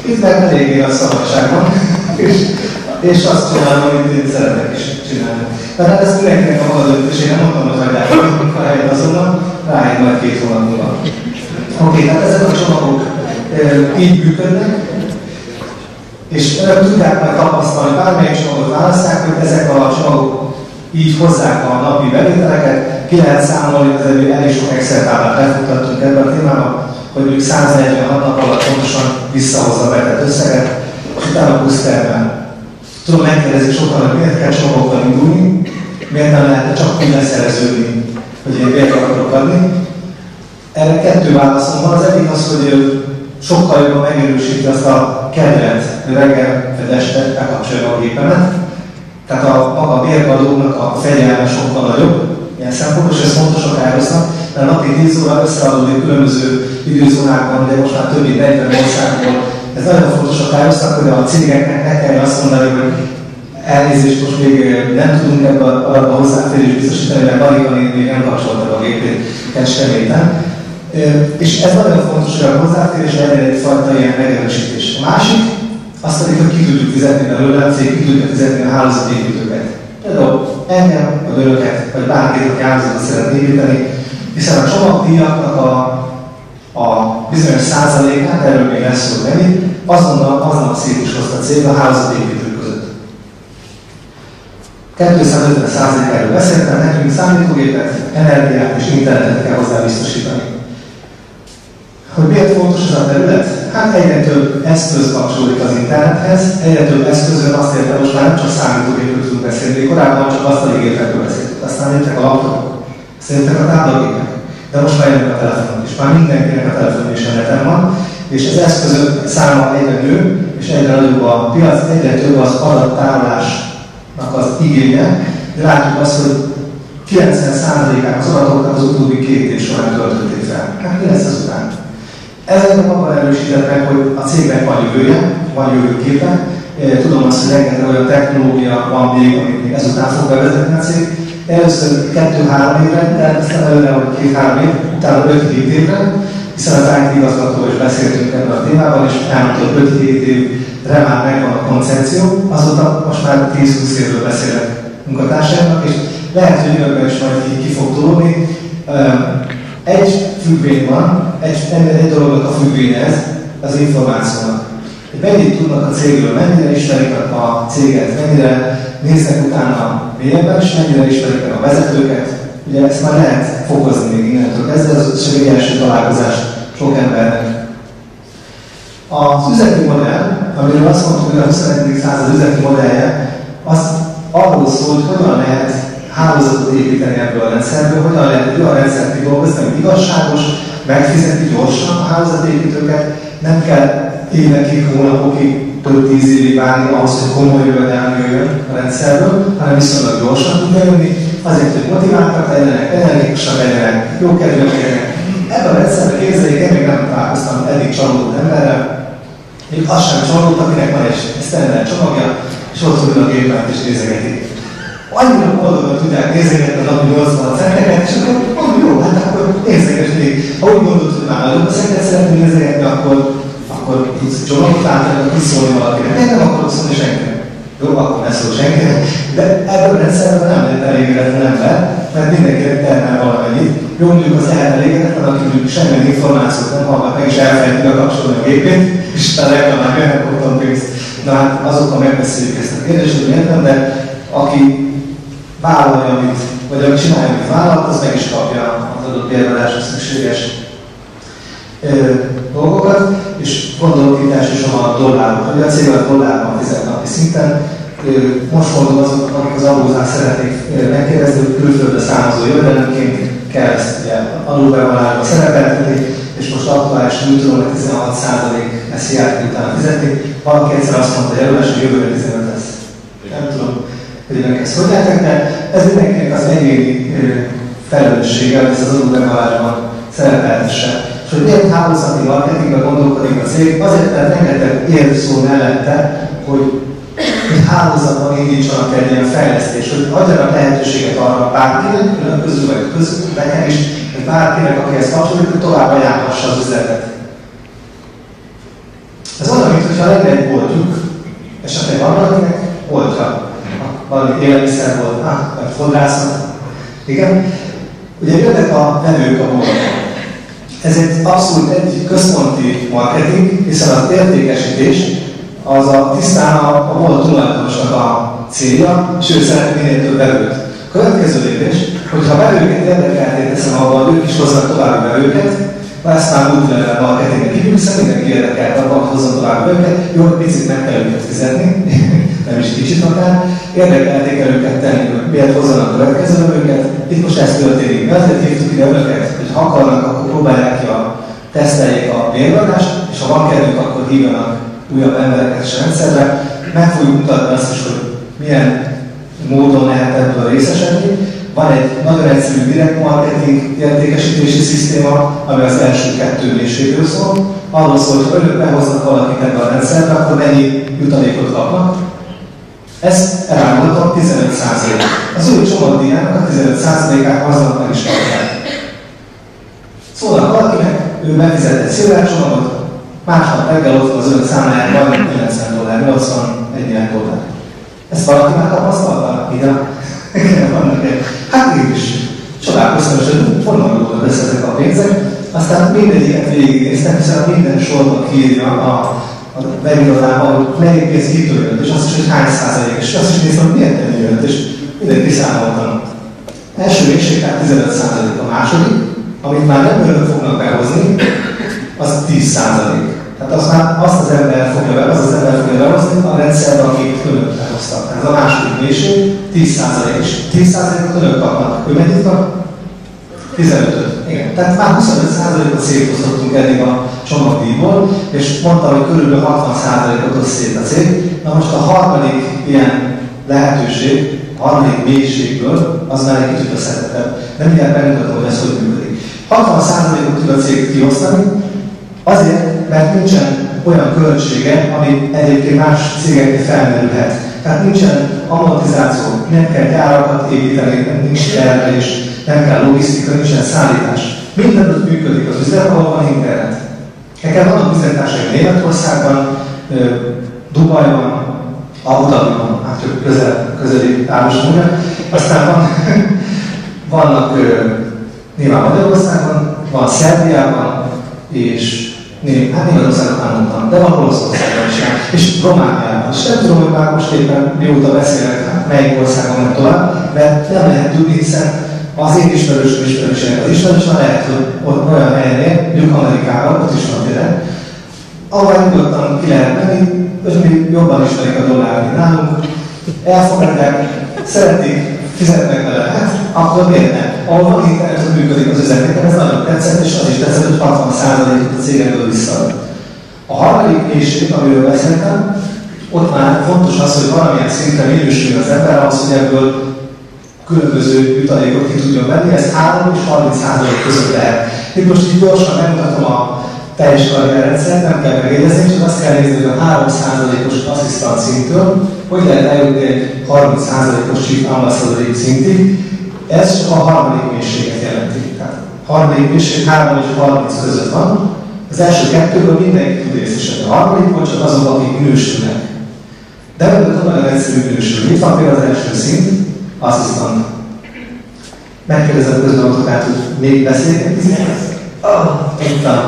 Itt meg eléggé a szabadságban, és azt csinálom, amit én szeretek is csinálni. Tehát hát ezt mindenkinek a maga döntés, én nem mondtam, hogy hagyják a munkahelyet azonnal, rájön majd 2 hónap múlva. Oké, tehát ezek a csomagok így működnek, és önök tudják majd tapasztalni, bármelyik csomagot választják, hogy ezek a csomagok így hozzák a napi bevételeket, ki lehet számolni, hogy elég sok Excel táblát lefuttattunk ebben a témában, hogy ők 146 nap alatt pontosan visszahozza a betett összeget, és utána puszterben. Tudom, megkérdezik sokan, hogy miért kell csomagokkal indulni, miért nem lehetne csak úgy leszereződni, hogy én bért akarok adni. Erre 2 válaszom van. Az egyik az, hogy sokkal jobban megerősíti azt a kedvet, hogy reggel vagy este bekapcsolja a gépemet. Tehát maga a bérgadónak a fegyelme sokkal nagyobb, ilyen szempontos, ez fontos akároznak, mert napi 10 óra összeadódik különböző időzónákban, de most már több mint 40 országból. Ez nagyon fontos akároznak, hogy a cégeknek ne kell azt mondani, hogy elnézést most még nem tudunk ebben a hozzáférést biztosítani, mert Marika még nem kapcsolta a gépét Kecskeméten. És ez nagyon fontos, hogy a hozzáférés legyen egyfajta ilyen megerősítés. A másik, azt pedig, hogy ki tudjuk fizetni belőle, a cég ki tudja fizetni a hálózatépítőket. Például engem, vagy önöket, vagy bárkit, aki hálózatot szeretne építeni, hiszen a csomagdíjaknak a bizonyos százalékát, erről még lesz szó mennyi, azonnal szétosozta a cég a hálózatépítők között. 250%-áról beszéltem, nekünk számítógépet, energiát és internetet kell hozzá biztosítani. Hogy miért fontos ez a terület? Hát egyre több eszköz kapcsolódik az internethez, egyre több eszközön azt értem, most már nem csak számítógépről tudunk beszélni, korábban csak asztaligépekről beszéltünk, aztán jöttek a laptopok, aztán jöttek a táblagépek, de most már jönnek a telefonok is, már mindenkinek a telefon is a neten van, és az eszközök száma egyre nő, és egyre nagyobb a piac, egyre több az adattárolásnak az igénye, de látjuk azt, hogy 90%-át az adatoknak az utóbbi 2 év során töltötték fel. Hát mi lesz az után? Ezeknek abban erősített meg, hogy a cégnek van jövője, van jövőképe. Tudom azt, hogy rengeteg olyan technológia van még, amit még ezután fog bevezetni a cég. Először 2-3 évre, terveztem előre, hogy 2-3 év, utána 5-7 évre, hiszen az IT igazgatóval is beszéltünk ebben a témában, és elmondta, hogy 5-7 évre már megvan a koncepció, azóta most már 10-20 évről beszélek munkatársaimnak, és lehet, hogy jövőben is majd ki fog tolódni. Egy függvény van, egy dolognak a függvénye ez, az információnak. Mennyit tudnak a cégről, mennyire ismerik a céget, mennyire néznek utána mélyebben, és mennyire ismerik meg a vezetőket. Ugye ezt már lehet fokozni még innentől kezdve, ez csak egy első találkozás sok embernek. Az üzleti modell, amiről azt mondtuk, hogy a 21. század üzleti modellje, az arról szól, hogy hogyan lehet hálózatot építeni ebből a rendszerből, hogyan lehet egy olyan rendszert kidolgozni, ami igazságos, megfizeti gyorsan a hálózatépítőket, nem kell évekig, hónapokig, több 10 évig várni ahhoz, hogy komoly jövedelem jöjjön a rendszerből, hanem viszonylag gyorsan tudja jönni, azért, hogy motiváltak legyenek, energikusak legyenek, jókedvűek legyenek. Ebben a rendszerben képzeljék, én még nem találkoztam eddig csalódott emberrel, még az sem csalódott, akinek van egy standard csomagja, és ott ül a gépet és nézegetik. Annyira boldogan tudják nézegetni a napi 80 centeket, és akkor mondom, jó, hát akkor nézegetni. Ha úgy gondolod, hogy már nagyobb összeget szeretnél nézegetni, akkor tudsz csomagot átadni, akkor tudsz szólni valakinek. Én nem akarok szólni senkinek. Jó, akkor ne szól senkinek. De ebben a rendszerben nem lehet elégedetlen ember, mert mindenkinek termel valamennyit. Jó, mondjuk az lehet elégedetlen, aki mondjuk semmilyen információt nem hallgat meg, és elfelejti bekapcsolni a gépét, és utána reklamálja, hogy kaptam pénzt. Na hát azokkal megbeszéljük ezt a kérdést, hogy értem, de aki vállalja, amit, vagy aki csinálja, amit vállalt, az meg is kapja az adott bérbeadásra szükséges dolgokat, és gondolok itt elsősorban a dollárokra. Ugye a cég a dollárban fizet napi szinten. Most mondom azok, akik az adózást szeretnék megkérdezni, hogy külföldre származó jövedelemként kell ezt ugye alulbevallásba szerepeltetni, és most aktuálisan úgy tudom, hogy 16% SZIA-t utána fizetni. Valaki egyszer azt mondta, hogy jelölés, hogy jövőre 15 lesz. Nem tudom, hogy önök ezt hogy látják, de ez mindenkinek az egyéni felelőssége, hogy ez az adóbevallásban szerepeltesse. És hogy miért hálózati marketingben gondolkodik a cég, azért, mert rengeteg érv szól mellette, hogy hálózatban indítsanak egy ilyen fejlesztést, hogy adjanak lehetőséget arra bárkinek, önök közül vagy közül, nekem is, hogy bárkinek, aki ezt kapcsolódik, hogy tovább ajánlhassa az üzletet. Ez olyan, mintha lenne egy boltjuk, esetleg van valakinek boltja. Valami élelmiszer volt, vagy fodrászat. Igen? Ugye jönnek a vevők a boltba. Ez egy abszolút egy központi marketing, hiszen az értékesítés az tisztán a bolt tulajdonosnak a célja, és ő szeret minél több vevőt. A következő lépés, hogyha a vevőket érdekelté teszem abban, hogy ők is hoznak további vevőket, ezt már multilevel marketingnek hívjuk, hiszen mindenki érdekelt abban, hogy hozzon további vevőket, jó, picit meg kell őket fizetni, nem is kicsit akár, érdekelték el őket tenni, hogy miért hozzanak a következő vevőket. Itt most ez történik. Ezért hívtuk ide önöket, hogy ha akarnak, akkor próbálják ki teszteljék a bérlakást, és ha van kedvük, akkor hívjanak újabb embereket is a rendszerbe. Meg fogjuk mutatni azt is, hogy milyen módon lehet ebből részesedni. Van egy nagyon egyszerű direct marketing értékesítési szisztéma, ami az első 2 mélységről szól. Arról szól, hogy önök behoznak valakit ebbe a rendszerbe, akkor mennyi jutalékot kapnak. Ezt elmondhatom 15%. Az ő csomagdíjának a 15%-át aznap meg is kapják. Szólnak valakinek, ő befizet egy szilvárcsomagot, másnap reggel ott van az önök számláján majdnem $90, 81 dollár. Ezt valaki már tapasztalta? Igen. Hát én is. Csodálkoztam, hogy honnan róla beszéltek a pénzek. Aztán mindegyiket végignéztem, hiszen minden sorban kiírja a weboldalában, hogy melyik pénz kitől jött, és azt is, hogy hány százalék, és azt is néztem, hogy miért nem jött, és mindent kiszámoltam. Első mégység, tehát 15%, a második, amit már nem önök fognak behozni, az 10%. Tehát azt az ember fogja behozni a rendszerben, akit önök behoztak. Tehát ez a második mégység, 10%, és 10%-ot önök kapnak. Ő mennyit kap? 15-öt. Igen. Tehát már 25%-ot szétosztottunk eddig a csomagdíjból, és mondtam, hogy körülbelül 60%-ot oszt szét a cég. Na most a harmadik ilyen lehetőség, a harmadik mélységből, az már egy kicsit összetettebb. Nem mindjárt megmutatom, hogy ez hogy működik. 60%-ot tud a cég kiosztani, azért, mert nincsen olyan költsége, ami egyébként más cégeknél felmerülhet. Tehát nincsen amortizáció, nem kell gyárakat építeni, nincs termelés, nem kell logisztika, nincsen szállítás. Minden ott működik az üzlet, ahol van internet. Nekem vannak üzlettársaim Németországban, Dubajban, Abu Dhabiban, hát csak közeli távolságban. Aztán vannak nyilván Magyarországon, van Szerbiában, és Németországot már mondtam, de van Olaszországban is, és Romániában. És nem tudom, hogy már most éppen mióta beszélek, melyik országon nem tovább, mert nem lehet tudni, hiszen az én ismerősöm az ismerősöm lehet, hogy ott olyan helyen él, mondjuk Amerikában, ott is van tényleg, ahol nyugodtan ki lehet menni, és mi jobban ismerik a dollárt, mint nálunk, elfogadják, szeretik, fizetnek vele, hát akkor miért nem? Ahol van internet, hogy működik az üzlet, nekem ez nagyon tetszett, és az is tetszett, hogy 60%-ot a cégekből visszaad. A harmadik mélység, amiről beszéltem, ott már fontos az, hogy valamilyen szintre minősül az ember, ahhoz, hogy ebből különböző jutalékot ki tudjon venni, ez 3 és 30% között lehet. Itt most így gyorsan megmutatom a teljes karrierrendszert, nem kell megjegyezni, csak azt kell nézni, hogy a 3%-os asszisztant szintől, hogy lehet eljutni egy 30%-os chief ambassador szintig. Ez csak a harmadik mélységet jelenti. Tehát a harmadik mélység 3 és 30 között van. Az első 2-ből mindenki tud részesedni. A harmadikból csak azok, akik minősülnek. De ebből nagyon egyszerű minősül. Itt van például az első szint, asszisztant. Megkérdezem közben autokát, hogy még beszélgetni? Tudtam.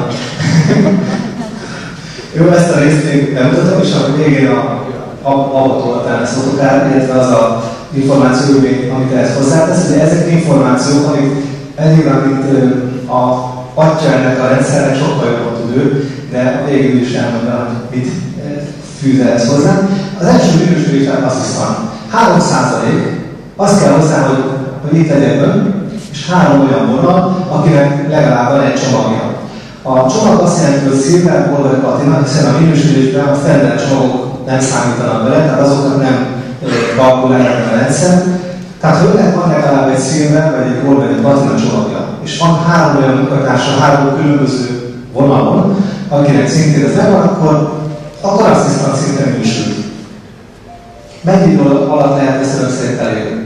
Jó, ezt a részt még nem mutatom, és a végén avatoltál ezt autokát, illetve az a információ, amit ehhez hozzátesz, hogy ezek információk, amik nyilván, mint a atya ennek a rendszernek sokkal jobban tud ő, de a végén is elmondja, hogy mit fűz ehhez hozzá. Az első minősülés asszisztant. 3%, azt kell hozzá, hogy itt legyen ön, és 3 olyan vonal, akinek legalább van egy csomagja. A csomag azt jelenti, hogy Silver, Gold vagy Platina, hiszen a minősülésben a standard csomagok nem számítanak bele, tehát azokat nem kalkulálják a rendszer. Tehát ha önnek van legalább egy Silver, vagy egy Gold, vagy egy Platina csomagja, és van 3 olyan munkatársa 3 különböző vonalon, akinek szintén ez megvan, akkor asszisztant szinten minősül. Mennyi idő alatt lehet ezt önök szerint elérni?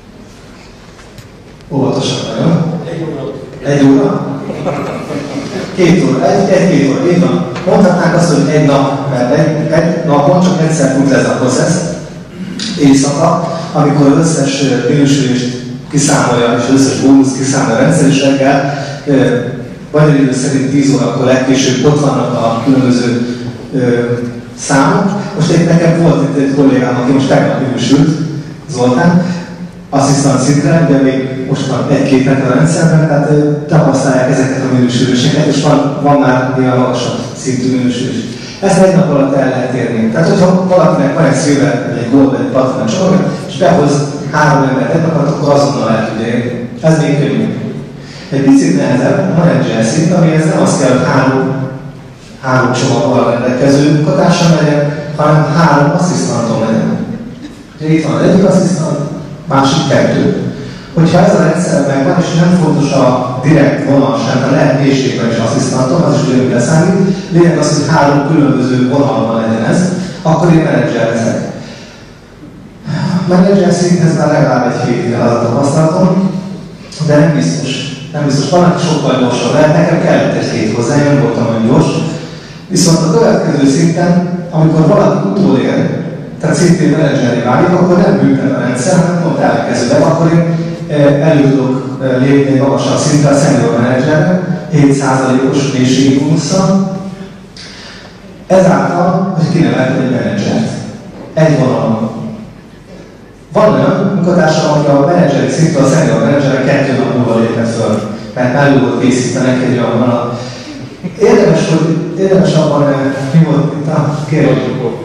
Óvatosan nagyon. 1 óra? 2 óra, egy-két óra, így van. Mondhatnánk azt, hogy egy nap, mert egy napon csak egyszer fut ez a processz, éjszaka, amikor az összes minősülést kiszámolja, és az összes bónusz kiszámolja a rendszer, és reggel magyar idő szerint 10 órakor legkésőbb ott vannak a különböző számok. Most nekem volt itt egy kollégám, aki most tegnap minősült, Zoltán, asszisztant szintre, ugye még most van egy-két hete a rendszerben, tehát tapasztalják ezeket a minősüléseket, és van már néha magasabb szintű minősülés. Ezt egy nap alatt el lehet érni. Tehát, hogyha valakinek van egy Silver, vagy egy Gold, vagy egy Platinum csomag, és behoz 3 embert egy napot, akkor azonnal el tudja érni. Ez még könnyű. Egy picit nehezebb a manager szint, amihez nem azt kell, hogy 3 csomaggal rendelkező munkatársam legyen, hanem 3 asszisztantom legyen. Ugye itt van egyik asszisztant, másik 2. Hogyha ez a rendszer megvan, és nem fontos a direkt vonal sem, mert lehet mélységben is asszisztantom, az is ugyanúgy leszámít, lényeg az, hogy 3 különböző vonalban legyen ez, akkor én menedzser leszek. Menedzser szinthez már legalább egy hétig az a tapasztalatom, de nem biztos. Nem biztos, van, aki sokkal gyorsabb lehet, nekem kellett egy hét hozzá, én nem voltam olyan gyors. Viszont a következő szinten, amikor valaki utólér, tehát szintén menedzseri válik, akkor nem büntet a rendszer, hanem pont ellenkezőleg, akkor én elő tudok lépni egy magasabb szintre a senior menedzserre, 7%-os mélységi bónusszal. Ezáltal, hogy kineveltem egy menedzsert. Egy vonalon. Van olyan munkatársam, aki a menedzseri szintől a senior menedzserre 2 nap múlva lépett föl, mert elő volt készítenek egy olyan vonalat. Érdemes abban, mi volt itt a kérdés?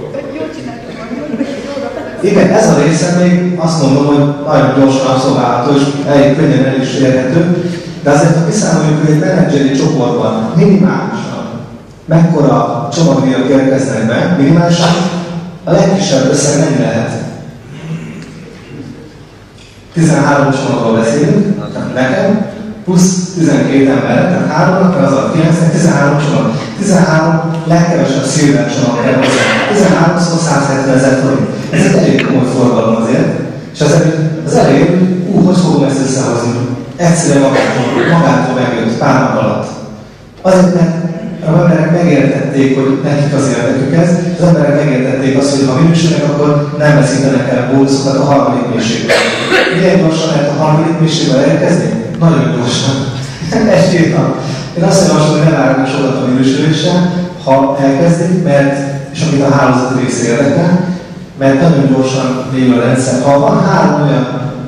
Igen, ez a része még azt mondom, hogy nagyon gyorsan abszolválható és elég könnyen el is érhető, de azért, ha kiszámoljuk, hogy egy menedzseri csoportban minimálisan mekkora csomagdíjak érkeznek be, minimálisan a legkisebb összeg mennyi lehet? 13 csomagról beszélünk, nekem, plusz 12 ember, tehát 3-nak, az a 9-nek 13 csomag. 13 legkevesebb Silver csomag kell hozzá. 13 szó 170 000 forint. Ez egy elég komoly forgalom azért. És az elég, hogy fogom ezt összehozni? Egyszerűen magától megjött pár nap alatt. Azért, mert az emberek megértették, hogy nekik az érdekük ez, az emberek megértették azt, hogy ha minősülnek, akkor nem veszítenek el bónuszokat a harmadik mélységben. Milyen gyorsan lehet a harmadik mélységben elérkezni? Nagyon gyorsan. Egy-két nap. Én azt javaslom, hogy ne várjunk sokat a minősüléssel, ha elkezdik, és amit a hálózati része érdekel, mert nagyon gyorsan végül a rendszer. Ha van 3 olyan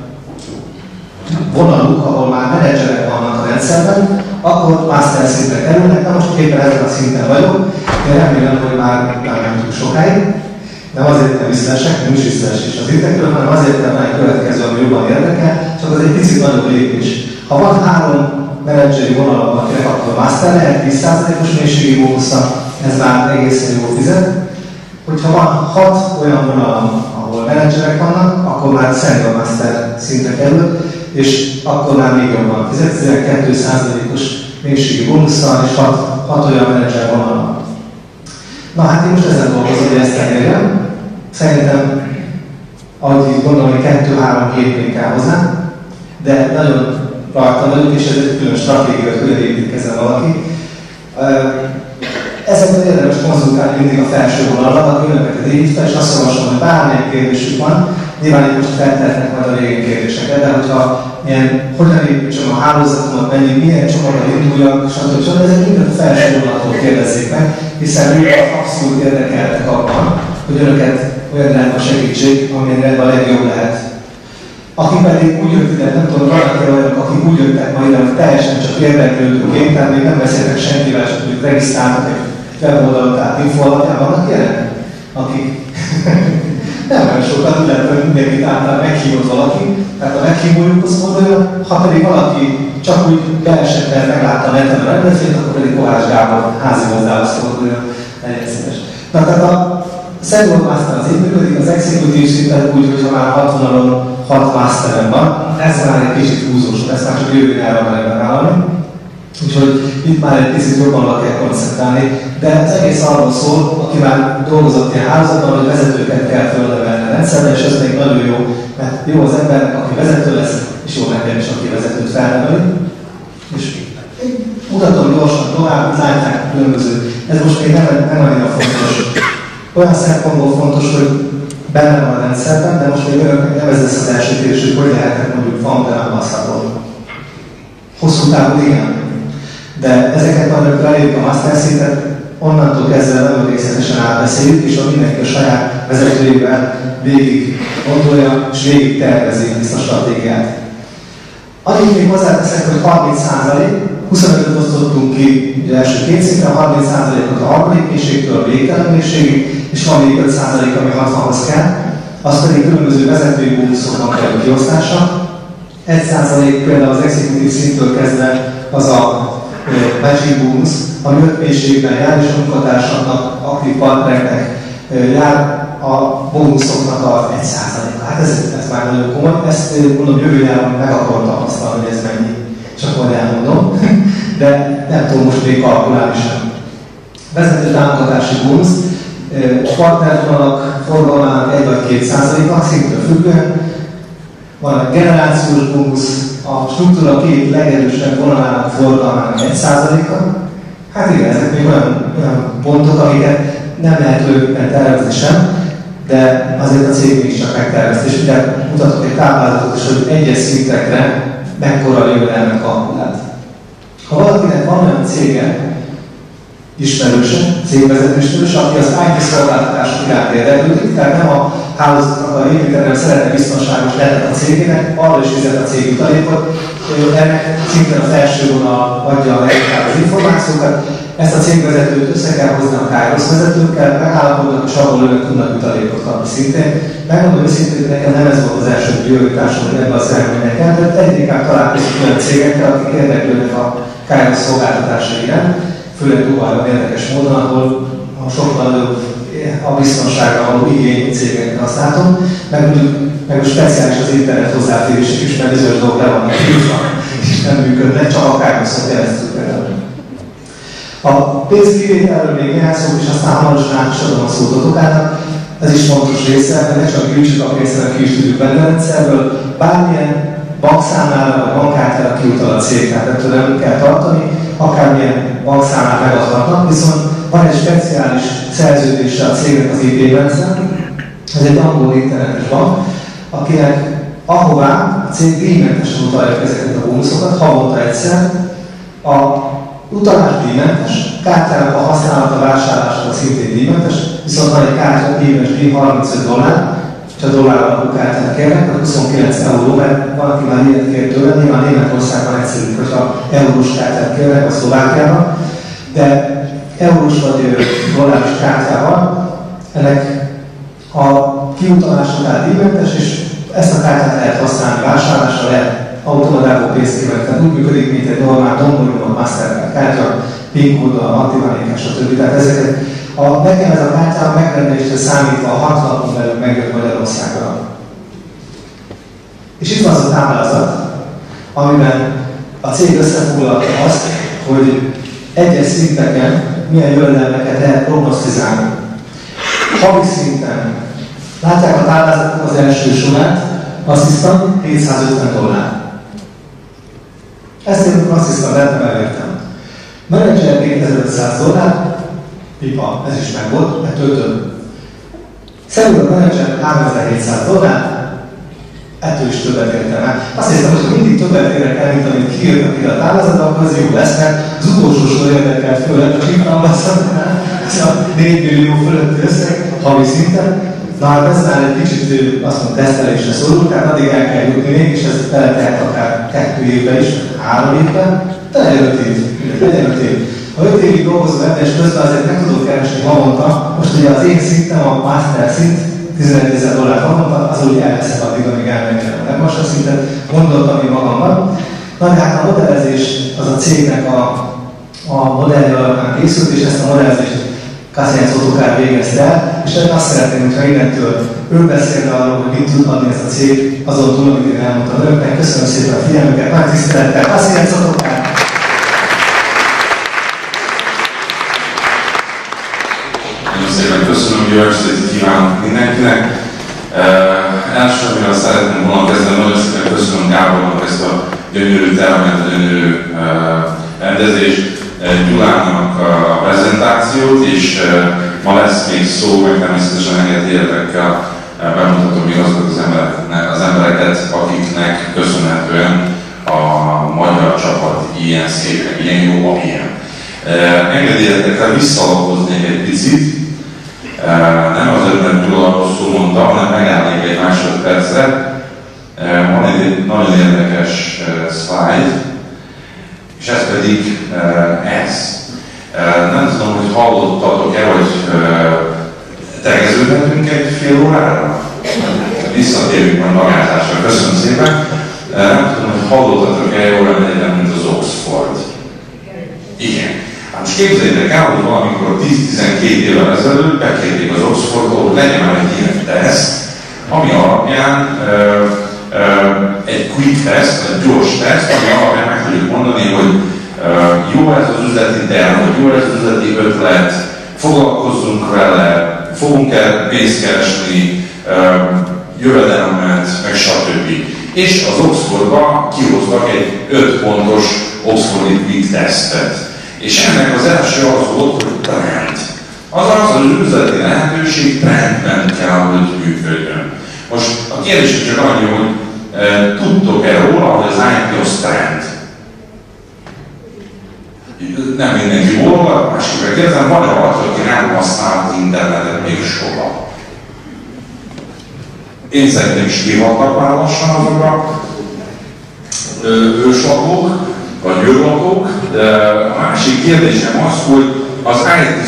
vonaluk, ahol már menedzserek vannak a rendszerben, akkor master szintre kerülnek. Na most éppen ezen a szinten vagyok. Én remélem, hogy már nem tudunk sokáig. Nem azért nem visszaesek, nem is visszaesés az itekről, hanem azért nem egy következő, ami jobban érdekel, csak az egy picit nagyobb lépés. Ha van 3 menedzseri vonalak, akinek akkor master lehet, 10%-os mélységi bónusza, ez már egészen jó fizet. Hogyha van 6 olyan vonal, ahol menedzserek vannak, akkor már senior master szintre kerül, és akkor már még jobban fizet, 12%-os mélységi bónusszal, és 6 olyan menedzser vonal. Na hát én most ezen dolgozom, hogy ezt elérjem. Szerintem, ahogy így gondolom, hogy 2-3 hétnél kell hozzá, de nagyon rajta vagyok, és ez egy külön stratégia, hogy hogyan építkezzen valaki. Ezekben érdemes konzultálni mindig a felső vonalban, aki önöket építve, és azt javaslom, hogy bármilyen kérdésük van, nyilván itt most feltehetnek majd a végén kérdéseket, de hogyha hogyan építsem a hálózatomat, milyen csomagra induljak, stb. Ezek mind a felső vonalattól kérdezzék meg, hiszen ők abszolút érdekeltek abban, hogy önöket olyan irányba segítség, amilyen irányban a legjobb lehet. Akik pedig úgy jött ide, nem tudom, vannak olyanok, akik úgy jöttek majd ide, hogy teljesen csak érdeklődőként, tehát még nem beszéltek senkivel, csak hogy regisztráltak egy weboldalon, tehát infoalapján vannak ilyenek? Akik nem olyan sokat, illetve mindenkit által meghívott valaki, tehát a meghívójuk az oldalja, ha pedig valaki csak úgy beesett, mert meglátta a neten a rendezvényt, akkor pedig Kovács Gábor házi hozzához fordulja, legyen szíves. Na, tehát a Senior Master az így működik, az Executive szinten úgy, hogyha már 6 vonalon 6 Masteren van, ez már egy kicsit húzós, ezt már csak jövő nyáron meg vállalni. Úgyhogy itt már egy picit jobban kell koncentrálni, de az egész arról szól, aki már dolgozott ilyen hálózatban, hogy vezetőket kell fölnevelni a rendszerben, és ez még nagyon jó, mert jó az embernek, aki vezető lesz, és jó nekem is, aki vezetőt felneveli. És mutatom gyorsan tovább, látják különböző. Ez most még nem annyira fontos. Olyan szempontból fontos, hogy benne van a rendszerben, de most még önöknek nem ez lesz az első kérdés, hogy lehetnek mondjuk Fountain Masterból. Hosszú távú igen. De ezeket, amikor elérjük a master szintet, onnantól kezdve nagyon részletesen átbeszéljük, és ott mindenki a saját vezetőjével végig gondolja, és végig tervezi ezt a stratégiát. Annyit még hozzáteszek, hogy 30%, 25-öt osztottunk ki az első két szintre, 30%-ot a harmadik mélységtől a végtelen mélységig, és van még 5%, ami 60-hoz kell, az pedig különböző vezetői bónuszoknak kerül kiosztása. 1% például az executive szinttől kezdve az a magic bónusz, ami 5 mélységben jár, és a munkatársaknak, aktív partnereknek jár a bónuszoknak a 1%-a. Hát ez már nagyon komoly, ezt mondom jövő nyáron meg akarom tapasztalni, hogy ez mennyi. Csak majd elmondom, de nem tudom most még kalkulálni sem. Vezető támogatási bónusz, a partnervonalak forgalmának 1 vagy 2%-a, szinttől függően. Van a generációs bónusz, a struktúra két legerősebb vonalának forgalmának 1%-a. Hát igen, ezek még olyan pontok, amiket nem lehet tulajdonképpen tervezni sem, de azért a cég mégiscsak megtervezte. És ugye mutatok egy táblázatot is, hogy egyes szintekre mekkora jövedelmet kalkulált. Ha valakinek van olyan cége, ismerőse, cégvezető ismerőse, aki az IT szolgáltatások iránt érdeklődik, tehát nem a hálózatnak a építeni, hanem szeretne biztonságos lehetet a cégének, arra is fizet a cég jutalékot, ennek szintén az első vonal adja a leginkább az információkat. Ezt a cégvezetőt össze kell hozni a Kairos vezetőkkel, megállapodnak, és abból önök tudnak jutalékot kapni szintén. Megmondom őszintén, hogy nekem nem ez volt az első prioritásom, hogy ebben a szereménynek kell, de egyre inkább találkozunk olyan cégekkel, akik érdeklődnek a Kairos szolgáltatásai iránt, főleg Dubajban érdekes módon, ahol sokkal nagyobb a biztonságra való igény cégeknek azt látom, meg a speciális az internet hozzáférések is, mert bizonyos dolgok le vannak írva, és nem működnek, csak a Kairoson keresztül például. A pénzkivételről még néhány szó, és aztán hamarosan át is adom a szót a Tokának. Ez is fontos része, hogy ne csak gyűjtsük a pénzt, hanem ki is tudjuk venni a rendszerből. Bármilyen bankszámlára vagy bankkártyára kiutal a cég, tehát ettől nem kell tartani, akármilyen bankszámlát megadhatnak, viszont van egy speciális szerződése a cégnek az IP-rendszer, ez egy angol internetes bank, akinek ahová a cég díjmentesen utalja ezeket a bónuszokat, havonta egyszer, a utalás díjmentes, kártyának a használata, vásárlása szintén díjmentes, viszont van egy kártya éves díj $35, és a dollár alapú kártyát kérnek, vagy 29 euró, mert van, aki már ilyet kér tőle, nyilván Németországban egyszerűbb, hogyha eurós kártyát kérnek, vagy Szlovákiában, de eurós vagy dolláros kártyával ennek a kiutalása tehát díjmentes, és ezt a kártyát lehet használni vásárlásra, lehet automatában pénzt kívánni, tehát úgy működik, mint egy normál Dombolyban Mastercard kártya, PIN kóddal, aktiválni, stb. Tehát ezeket nekem ez a kártya megrendelésre számítva a 6 napon belül megjött Magyarországra. És itt van az a táblázat, amiben a cég összefoglalta azt, hogy egyes szinteken milyen jövedelmeket lehet prognosztizálni. Havi szinten látják a táblázatot az első sorát, asszisztant $750. Ezt én asszisztant lettem elértem. Menedzser $2500, pipa, ez is megvolt, ettől több. Senior menedzser $3700, ettől is többet értem el. Azt hiszem, hogy ha mindig többet érek el, mint amit kiírtak ide a táblázatban, akkor az jó lesz, mert az utolsó sor érdekelt főleg a csikrambasszatnál, ez a 4 millió fölötti összeg, havi szinten. Na hát ez már egy kicsit azt mondom, tesztelésre szorul, tehát addig el kell jutni még, és ez tehet akár 2 évben is, 3 évben, de legyen 5 év. Ha 5 évig dolgozom ebben, és közben azért meg tudok keresni havonta, most ugye az én szintem, a master szint, $11,000 havonta, az úgy elveszek addig, amíg elmegyek a legmagasabb szintet, gondoltam én magamban. Na de hát a modellezés az a cégnek a modellje alapján készült, és ezt a modellezést Kasianc Ottokár végezte el, és azt szeretném, hogyha innentől ő beszélne arról, hogy mit tud adni ezt a cég, azon túl, amit én elmondtam önöknek. Köszönöm szépen a figyelmüket, nagy tisztelettel, Kasianc Ottokár! Nagyon szépen köszönöm, hogy jó estét kívánok mindenkinek. Első, amivel szeretném volna kezdeni, nagyon szépen köszönöm Gábornak ezt a gyönyörű termet, a gyönyörű rendezést, Gyulának a prezentációt, és ma lesz még szó, meg természetesen engedélyetekkel bemutatom még azokat az embereket, akiknek köszönhetően a magyar csapat ilyen szép, meg ilyen jó, amilyen. Engedélyetekkel visszalapoznék egy picit, nem azért, mert Gyula rosszul mondta, hanem megállnék egy másodpercre. Van egy nagyon érdekes slide, és ez pedig ez. Nem tudom, hogy hallottatok-e, hogy tegeződhetünk egy fél órára? Visszatérünk majd magázásra. Köszönöm szépen. Nem tudom, hogy hallottatok-e jól legyen, mint az Oxford. Igen. Hát most képzeljétek el, hogy valamikor 10-12 évvel ezelőtt bekérték az Oxfordtól, hogy legyen már egy ilyen teszt, ami alapján egy quick test, egy gyors teszt, ami alapján meg tudjuk mondani, hogy jó ez az üzleti terv, vagy jó ez az üzleti ötlet, foglalkozzunk vele, fogunk-e pénzt keresni, jövedelmet, meg stb. És az Oxfordba kihoztak egy 5 pontos Oxfordi quick testet. És ennek az első az volt, hogy trend. Azaz az üzleti lehetőség trendben kell, hogy működjön. Most a kérdés csak annyi, hogy tudtok-e róla, hogy az IT az trend? Nem mindenki róla, másikra kérdezem, van-e valaki, aki nem használ internetet még soha? Én szerintem is kihaltak már lassan azok a őslakók, vagy őrlakók, de a másik kérdésem az, hogy az IT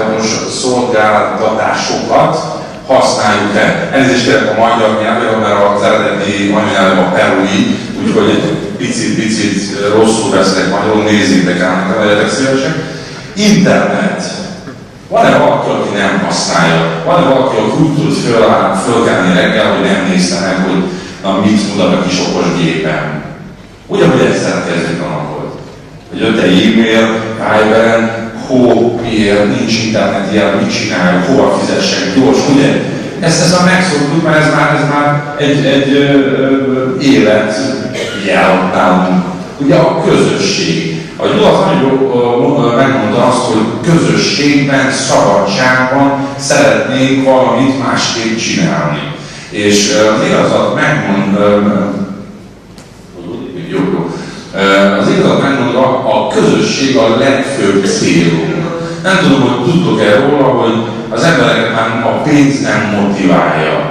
szolgáltatásokat használjuk-e. Elnézést kérek a magyar nyelvről, mert az eredeti anyanyelvem a perui, úgyhogy egy picit rosszul beszélek magyarul, nézzétek el, ne legyetek szívesek. Internet. Van-e valaki, aki nem használja? Van-e valaki, aki úgy tud fölkelni reggel, hogy nem nézte meg, hogy na, mit mutat a kis okos gépen? Ugyanúgy egyszer kezdjük a napot. Hogy jött egy e-mail, Viberen, miért nincs internet jel, mit csináljuk, hova fizessek, gyors, ugye? Ezt már megszoktuk, mert ez már egy életjel nálunk. Ugye a közösség. A Gyula nagyon megmondta azt, hogy közösségben, szabadságban szeretnénk valamit másképp csinálni. És az igazat megmondva, a közösség a legfőbb célunk. Nem tudom, hogy tudtok-e róla, hogy az embereket már a pénz nem motiválja.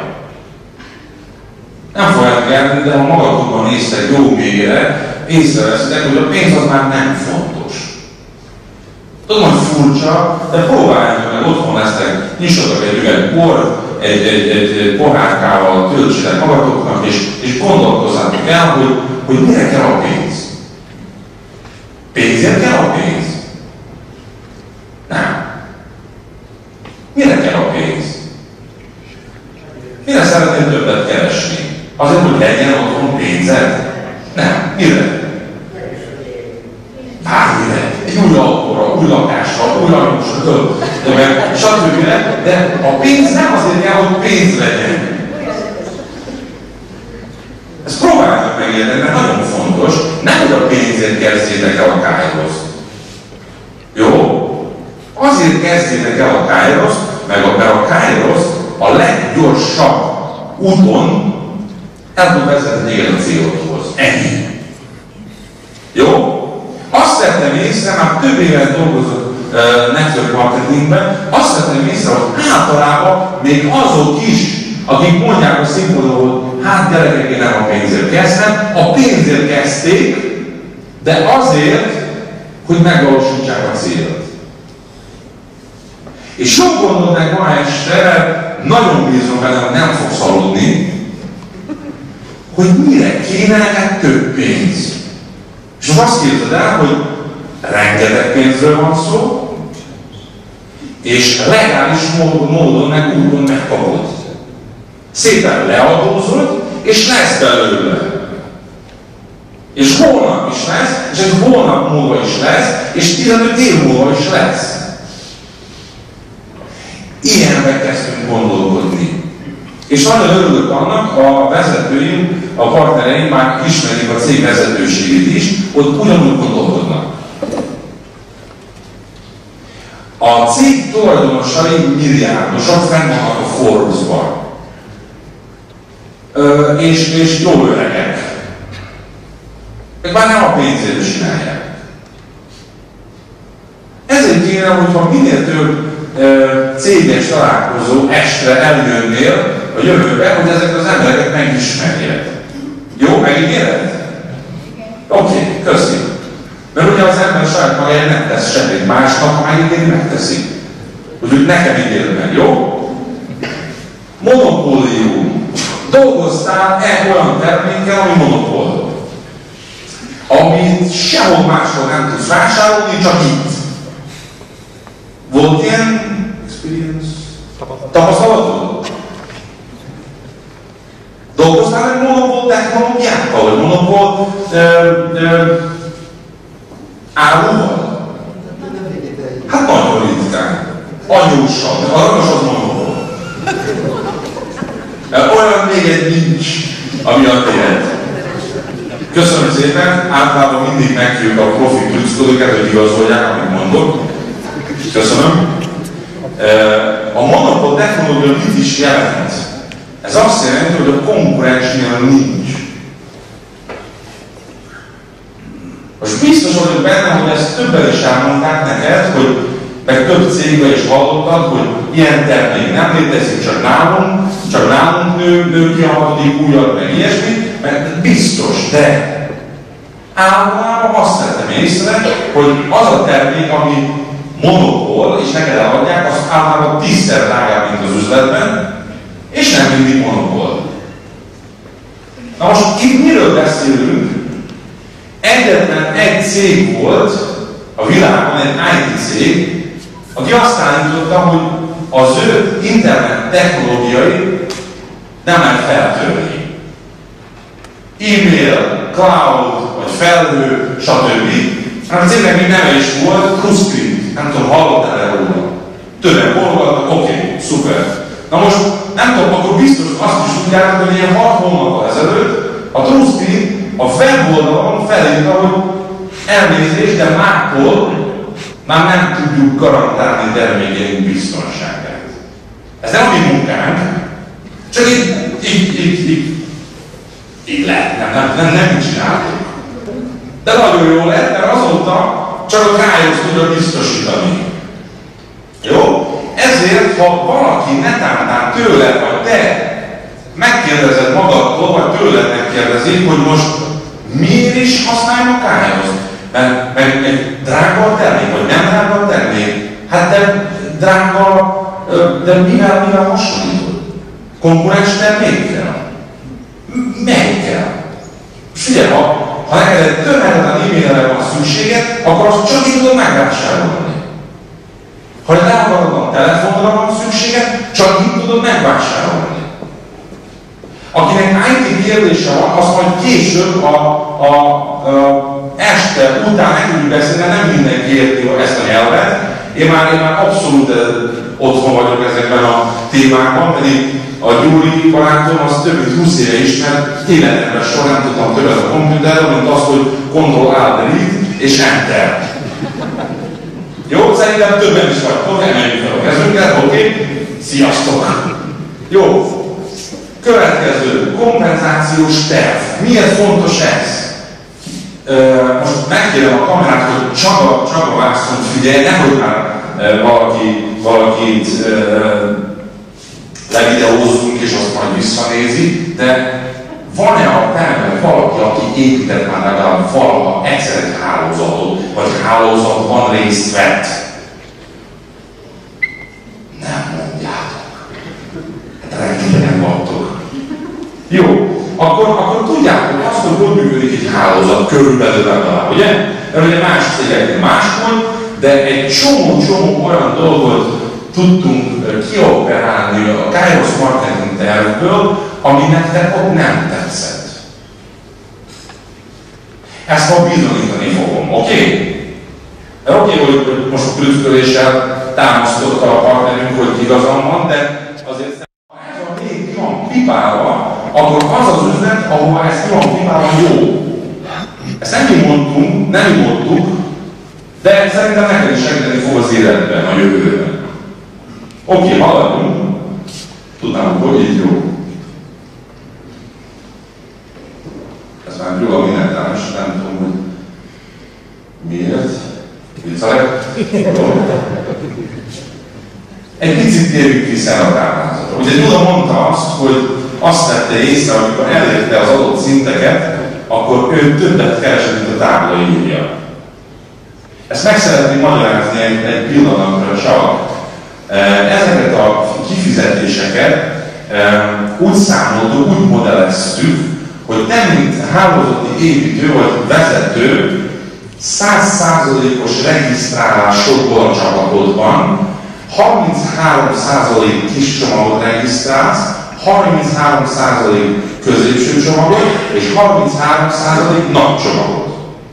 Nem fogjátok elmenni, de ha magatokban néztek jó végére, észreveszitek, hogy a pénz az már nem fontos. Tudom, hogy furcsa, de próbáljátok meg, otthon lesztek, nyissatok egy üveg bort, egy pohárkával töltsétek magatoknak, és gondolkozzátok el, hogy mire kell a pénz. Pénzért kell a pénz? Nem. Mire kell a pénz? Mire szeretnél többet keresni? Azért, hogy legyen otthon pénzed? Nem. Mire? Bármire. Egy új autóra, új lakásra, új anyósra, stb. De a pénz nem azért kell, hogy pénz legyen. Ezt próbáljátok megérteni, mert nagyon fontos, nem hogy a pénzért kezdjétek el a Kairos. Jó? Azért kezdjétek el a Kairos, mert a Kairos a leggyorsabb úton el tud vezetni a célodhoz. Ennyi. Jó? Azt vettem észre, már több évet dolgozok network marketingben, azt vettem észre, hogy általában még azok is, akik mondják a színpadon, hogy hát gyerekek, én nem a pénzért kezdtem, a pénzért kezdték, de azért, hogy megvalósítsák a célt. És sok gondol meg ma este, nagyon bízom benne, hogy nem fogsz aludni, hogy mire kéne neked több pénz. És most azt képzeld el, hogy rengeteg pénzről van szó, és legális módon meg úton megkapod. Szépen leadózod, és lesz belőle. És holnap is lesz, és ez holnap múlva is lesz, és 15 év múlva is lesz. Ilyenbe kezdtünk gondolkodni. És nagyon örülök annak, a vezetőim, a partnereim már ismerik a cég vezetőségét is, ott ugyanúgy gondolkodnak. A cég tulajdonosai milliárdosok fenn vannak a Forbes-ban. És jó öregek. Meg már nem a pénzért csinálják. Ezért kéne, hogyha minél több céges találkozó este eljönnél a jövőben, hogy ezek az embereket megismerjél. Jó, megígéred? Oké, köszi. Mert ugye az ember saját magáért nem tesz semmit másnak, ha megígéri, megteszi. Úgyhogy nekem ígérd meg, jó? Monopólium. Dolgoztál olyan termékkel, ami monopól. Amit sehol máshol nem tudsz vásárolni, csak itt. Volt ilyen experience? Tapasztalatod? Dolgoztál egy monopól technológiákkal, vagy monopól áruval? Hát nagyon ritkán. Anyósan, de aranyos az monopól. Olyan még egy nincs, ami a tiéd. Köszönöm szépen, általában mindig meghívjuk a profi trücckolókat, hogy igazolják, amit mondok. Köszönöm. A monopól technológia mit is jelent? Ez azt jelenti, hogy a konkurensnél nincs. Most biztos vagyok benne, hogy ezt többen is elmondták neked, hogy meg több cégben is hallottad, hogy ilyen termék nem létezik, csak nálunk nő ki a hatodik újat, meg ilyesmi, mert biztos, de általában azt vettem észre, hogy az a termék, ami monopól, és neked eladják, az általában 10-szer drágább, mint az üzletben, és nem mindig monopól. Na most itt miről beszélünk? Egyetlen egy cég volt a világon, egy IT cég, aki azt állította, hogy az ő internet technológiai nem lehet feltörni. E-mail, cloud, vagy felhő, stb. Hát a cégnek még neve is volt, TrueScreen. Nem tudom, hallottál-e róla? Többen bologatnak, oké, szuper. Na most, nem tudom, akkor biztos azt is tudjátok, hogy ilyen 6 hónappal ezelőtt a TrueScreen a weboldalon felírta, hogy elnézést, de mától már nem tudjuk garantálni termékeink biztonságát. Ez nem a mi munkánk, csak így lehet, nem csináltuk. De nagyon jó lett, mert azóta csak a Kályos tudja biztosítani. Jó? Ezért, ha valaki netántán tőle, vagy te megkérdezed magadtól, vagy tőled megkérdezik, hogy most miért is használjam a Kályos? Mert egy drága termék, vagy nem drága termék? Hát de drága, de mivel hasonlítod? Konkurens termékkel? Melyikkel? Figyelj, ha neked egy tömegetlen e-mailre van szükséged, akkor azt csak így tudod megvásárolni. Ha leakadod a telefonra van szükséged, csak így tudod megvásárolni. Akinek IT kérdése van, az majd később este után meg tudjuk beszélni, mert nem mindenki érti ezt a nyelvet. Én már abszolút otthon vagyok ezekben a témákban, pedig a Gyuri barátom az több mint 20 éve ismert, életemben soha nem tudtam többet a komputerről, mint az, hogy Ctrl-Alt-Delete és Enter. Jó, szerintem többen is vagytok, emeljük fel a kezünket, oké? Sziasztok! Jó, következő, kompenzációs terv. Miért fontos ez? Most megkérem a kamerát, hogy Csaba Vászont figyelj, nehogy már valakit levideózzunk és azt majd visszanézi, de van-e a teremben valaki, aki épített már legalább valaha egyszer egy hálózatot, vagy hálózatban részt vett? Nem mondjátok. Hát rengetegen vagytok. Jó, akkor tudjátok azt, hogy hogy működik egy hálózat körülbelül legalább, ugye? Mert ugye más cégeknél máshogy, de egy csomó olyan dolgot tudtunk kioperálni a Kairos marketing tervből, ami nektek ott nem tetszett. Ezt ma bizonyítani fogom, oké? Oké, hogy most a trükköléssel támasztotta a partnerünk, hogy igazam van, de azért ha ez a vég ki van pipálva, akkor az üzlet, ahova ez ki van pipálva, jó. Ezt nem mi mondtuk, de de szerintem neked is segíteni fog az életben, a jövőben. Oké, haladjunk. Tudnám, hogy így jó. Ez már jó a mindentános, nem tudom, hogy miért. Viccelek? Egy picit térjünk vissza a táblázatra. Ugye Gyula mondta azt, hogy azt vette észre, amikor elérte az adott szinteket, akkor ő többet keresett, mint a tábla írja. Ezt meg szeretném magyarázni egy pillanatra csak. Ezeket a kifizetéseket úgy számoltuk, úgy modelleztük, hogy te, mint hálózati építő vagy vezető, 100%-os regisztrálásodból a csapatodban 33% kis csomagot regisztrálsz, 33% középső csomagot és 33% nagy csomagot.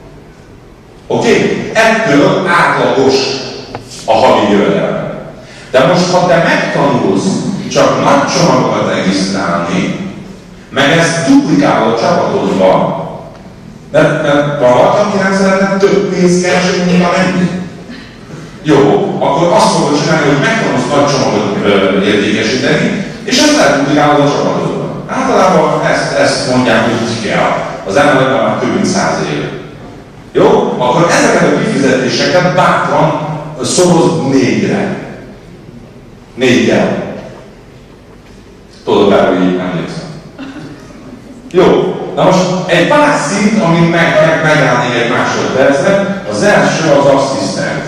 Oké? Ettől átlagos a havi jövedelem. De most, ha te megtanulsz csak nagy csomagokat regisztrálni, meg ezt duplikálod a csapatodba, mert valaki, aki nem szeretne több pénzt keresni, mint amennyi. Jó, akkor azt fogod csinálni, hogy megtanulsz nagy csomagot értékesíteni, és ezt leduplikálod a csapatodba. Általában ezt mondják, hogy úgy kell. Az emberekben már több mint 100 éve. Jó? Akkor ezeket a kifizetéseket bátran szorozd 4-re. 4-jel. Tudod, bár, hogy így emlékszem. Jó. Na most egy pár szint, amit megállnék egy másodpercre, az első az asszisztens.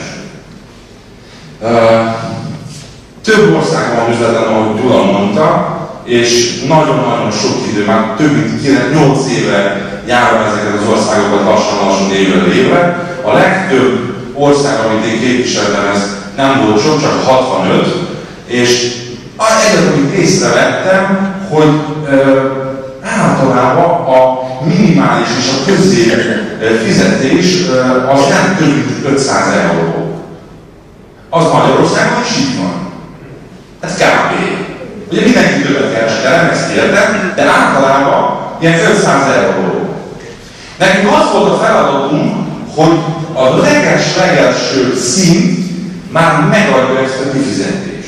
Több országban üzletem, ahogy Gyula mondta, és nagyon-nagyon sok idő, már több mint 8 éve járom ezeket az országokat lassan évről évre. A legtöbb ország, amit én képviseltem, ez nem volt sok, csak 65, és egyet, amit észrevettem, hogy általában a minimális és a közé fizetés az nem több mint 500 euró. Az Magyarországon is így van. Ez kb. Ugye mindenki többet kereskedelem, ezt értem, de általában ilyen 500 euró. Nekünk az volt a feladatunk, hogy a legelső szint már megadja ezt a kifizetést.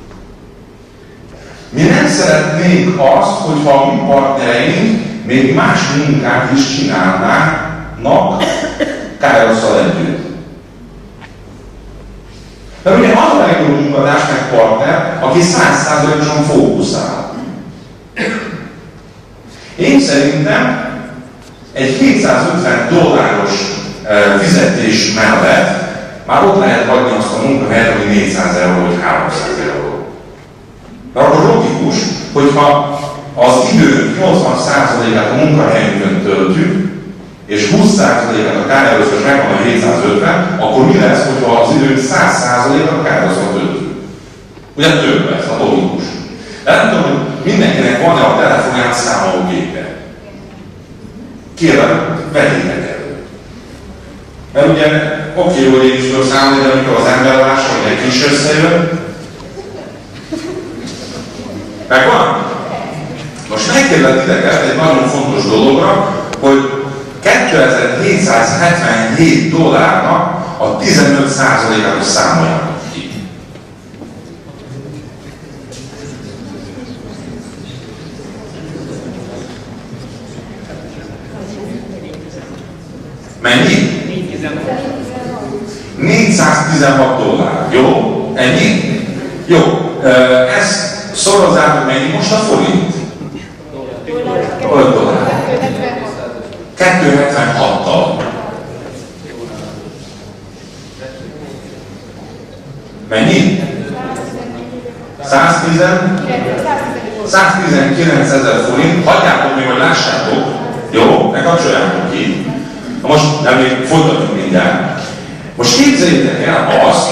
Mi nem szeretnénk azt, hogyha a mi partnereink még más munkát is csinálnának Károsszal együtt. Mert ugye az a legjobb munkatárs meg partner, aki 100%-osan fókuszál. Én szerintem egy $750 fizetés mellett már ott lehet hagyni azt a munkahelyet, ami 400 euró vagy 300 euró. De akkor logikus, hogyha az idő 80%-át a munkahelyünkön töltjük, és 20%-át a kárhelyezős megvan a 750, akkor mi lesz, hogyha az időnk 100%-át a kárhelyezős töltjük? Ugye több lesz, a logikus. De nem tudom, hogy mindenkinek van-e a telefonján számológépe. Kérlek, vegyétek elő. Mert ugye oké, hogy én is tudok számolni, de amikor az ember lássa, hogy egy kis összejön, megvan? Most megkérlek titeket egy nagyon fontos dologra, hogy $2777 a 15%-át számoljátok ki. Mennyi? $416. Jó? Ennyi? Jó. Ezt szorozzátok mennyi most a forint? $5. 276-tal. Mennyi? 119 000 forint. Hagyjátok még, hogy lássátok. Jó? Ne kapcsoljátok ki. Na most nem még folytatunk mindjárt. Most képzeljétek el azt,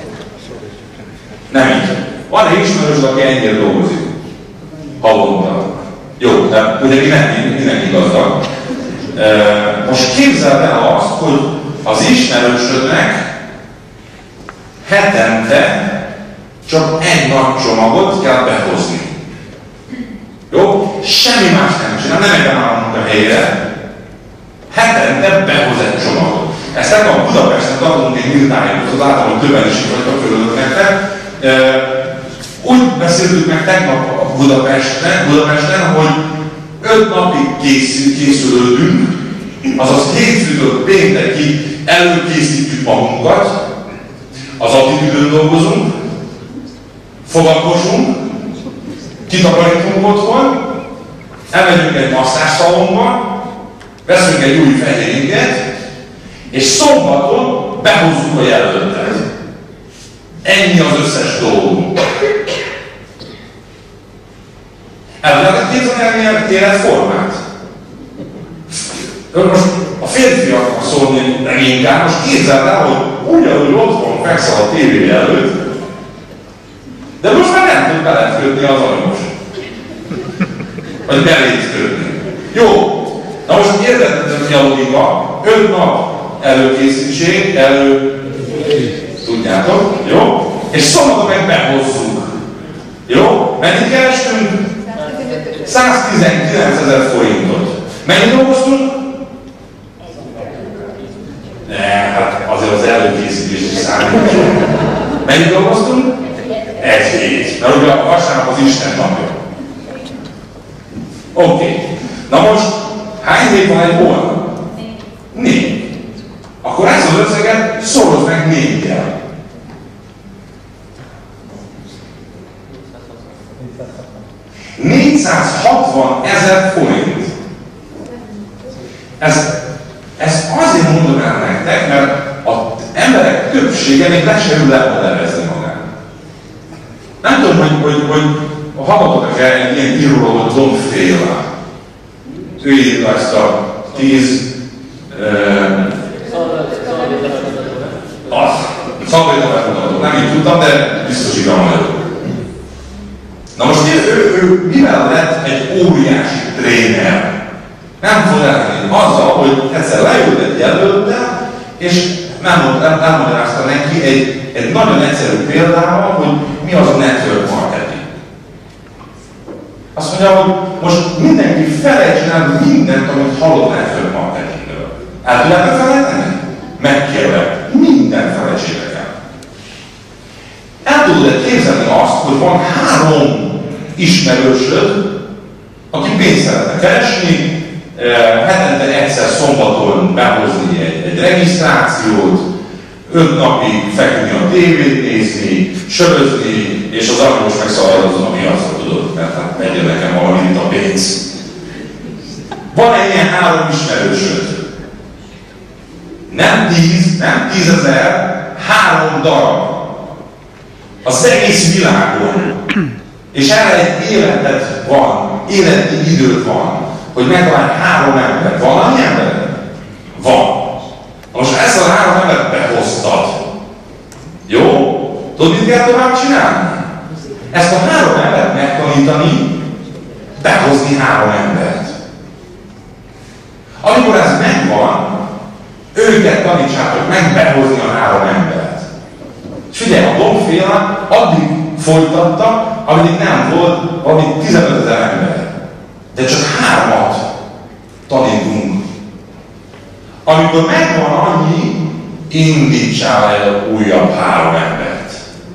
nem így. Van egy ismerős, aki ennyire dolgozik. Havonta. Jó, de ugye mindenki gazdag. Most képzeld el azt, hogy az ismerősödnek hetente csak egy nagy csomagot kell behozni. Jó? Semmi más nem csinál, nem egy a munkahelyre. Hetente behoz egy csomagot. Ezt nekem Budapesten tartunk egy minitájékot, látom, hogy többen is vagyok, örülök nektek. Úgy beszéltük meg tegnap Budapesten, hogy 5 napig készülődünk, azaz hétfőtől péntekig előkészítjük magunkat, az attitűdön dolgozunk, fogadkozunk, kitakarítunk otthon, elmegyünk egy masszázszalomba, veszünk egy új fehérjénket, és szombaton behozzuk a jelöltet. Ennyi az összes dolgunk. El lehet képzelni ilyen életformát? Most a férfiaknak szólni leginkább, most képzeld el, hogy ugyanúgy otthon fekszel a tévé előtt, de most már nem tud belefőtni az anyós. Vagy belét kötni. Jó, na most érdeketek mi a logika. 5 nap előkészítség, tudjátok, jó? És szombaton meg behozzuk. Jó? Mennyit kerestünk? 119 000 forintot. Mennyit dolgoztunk? Ne, hát azért az előkészítés is számít. Mennyit dolgoztunk? 1 hét. Mert ugye a vasárnap az Isten napja. Oké. Na most hány hét van egy hónap? 4. Akkor ezt az összeget szorozd meg 4-jel. $460 000 forint. Ezt azért mondom el nektek, mert az emberek többsége még le se ül lemodellezni magát. Nem tudom, hogy hallottatok el egy ilyen íróról, hogy Don Féla. Ő írta ezt a 10 szabadítóbemutatót. Nem így tudtam, de biztosítom majd. Na most ő mivel lett egy óriási tréner? Nem fog elmenni azzal, hogy egyszer leült egy jelöltel, és elmagyarázta neki egy nagyon egyszerű példával, hogy mi az a network marketing. Azt mondja, hogy most mindenki felejtsen el mindent, amit hallott network marketingről. El tudják felejteni? Megkérlek, minden felejtsétek el. El tudod képzelni azt, hogy van 3 ismerősöd, aki pénzt szeretne keresni, hetente egyszer szombaton behozni egy regisztrációt, 5 napig feküdni a tévét nézni, sörözni, és az aranyos megszavarozni a piacra, tudod, mert hát megy nekem valamit a pénz. Van-e ilyen 3 ismerősöd? Nem 10 000, 3 darab. Az egész világon. És erre egy életed van, életi időd van, hogy megtalálj 3 embert. Van annyi ember? Van. Most ezt a 3 embert behoztad. Jó? Tudod, mit kell tovább csinálni? Ezt a 3 embert megtanítani, behozni 3 embert. Amikor ez megvan, őket tanítsátok meg behozni a 3 embert. És figyelj, a Don Féla addig folytatta, amíg nem volt valami 15 000 ember. De csak 3-at tanítunk. Amikor megvan annyi, indítsál el újabb 3 embert.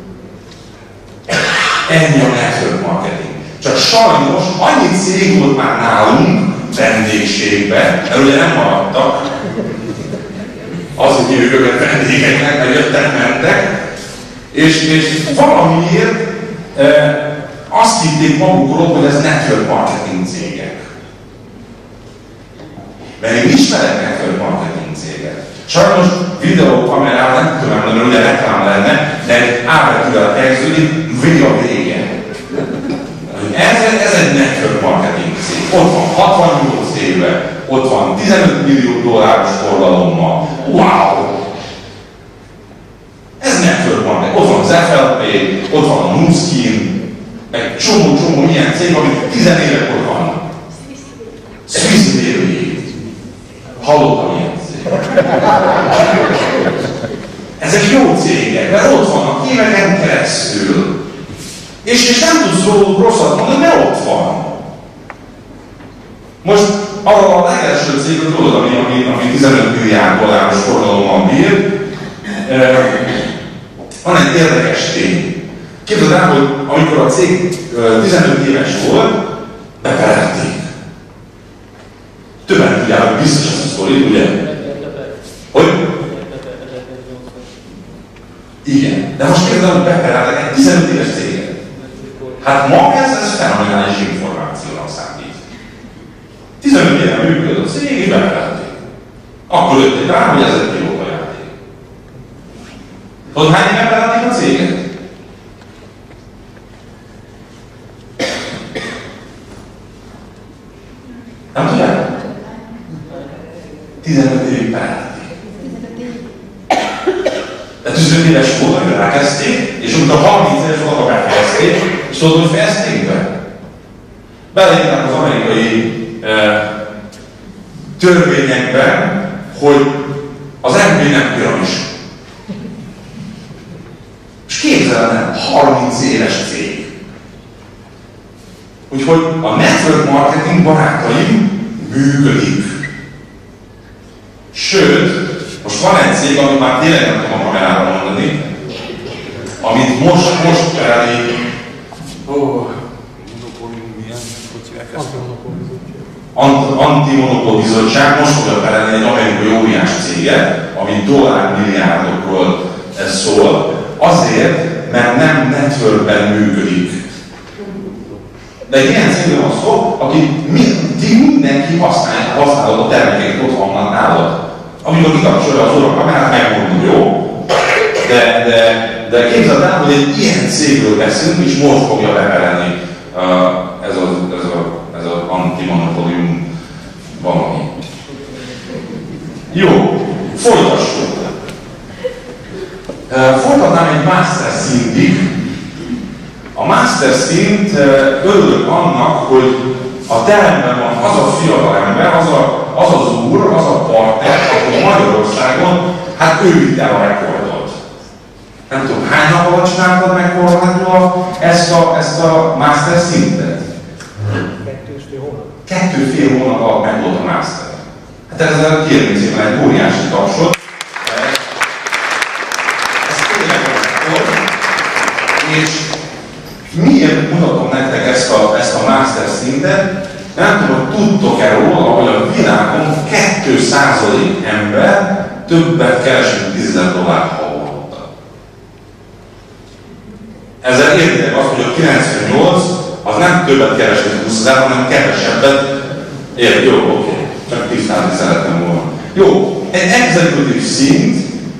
Ennyi a network marketing. Csak sajnos annyi cég volt már nálunk vendégségben, mert ugye nem maradtak. Az, hogy hívjuk őket vendégeknek, mert jöttek-mentek, és valamiért azt hitték magukról, hogy ez network marketing cégek. Mert én ismerek network marketing céget. Sajnos videókamerával nem tudom, mert ugye reklám lenne, de egy ábretűvel kezdődik, a vége. Ez egy network marketing cég. Ott van 68 éve, ott van 15 millió dolláros forgalommal. Wow! Ez network marketing. Ott van az FLP, ott van a Nuskin, meg csomó ilyen cég, amik 10 évekor vannak. Swiss Baby. Hallottam ilyen cég. Ezek jó cégek, mert ott vannak éveken keresztül. És nem tudsz róluk rosszat mondani, mert ott van. Most arra a legelső cég, tudod, ami 15 milliárd dolláros forgalommal van egy érdekes tény. Képzeld el, hogy amikor a cég 15 éves volt, beperelték. Többen tudják, hogy biztos ezt a sztorit, ugye? Hogy? Igen. De most képzeld, hogy bepereltek egy 15 éves céget. Hát ma ez fenomenális információnak számít. 15 éve működött a cég, és beperelték. Akkor jötték rá, hogy ez egy pilóta játék. Tudod, hány éve beperelték a céget? Nem tudják? 15 évig perelték. De 15 éves volt, amikor elkezdték, és amikor 30 éves volt, akkor befejezték, és tudod, hogy fejezték be? Beleírták az amerikai törvényekben, hogy az MB nem piramis. És képzeld el, 30 éves cég. Úgyhogy a network marketing barátaim működik. Sőt, most van egy cég, amit már tényleg nem tudom a kamerára mondani, amit most pereli. Antimonopól bizottság most fogja perelni egy amerikai óriás céget, ami dollármilliárdokról szól, azért, mert nem networkben működik. De egy ilyen cégről van szó, aki mindenki használod a termékeket ott vannak nálad. Amikor kikapcsolja az órakamrát, megmondom, jó? De képzeld el, hogy egy ilyen cégről beszélünk, és most fogja beperelni ez az antimonopólium valami. Jó, folytassuk. Folytatnám egy master szintig. A master szint, örülök annak, hogy a teremben van az a fiatal ember, az az úr, az a partner, aki Magyarországon, hát ő vitt el a rekordot. Nem tudom, hány nap alatt csináltad meg korlátlanul ezt a master szintet? 2,5 hónap. 2,5 hónap alatt meg volt a master. Hát ezzel kérni szépen egy óriási tapsot. Ez tényleg a rekord. És miért mutatom nektek ezt a master szintet? Nem tudom, hogy tudtok-e róla, hogy a világon 2% ember többet keres, mint $10,000 havonta. Ezzel értitek azt, hogy a 98 az nem többet keres, mint 20,000, hanem kevesebbet. Érted? Jó, oké. Csak tisztázni szerettem volna. Jó, egy executive szint,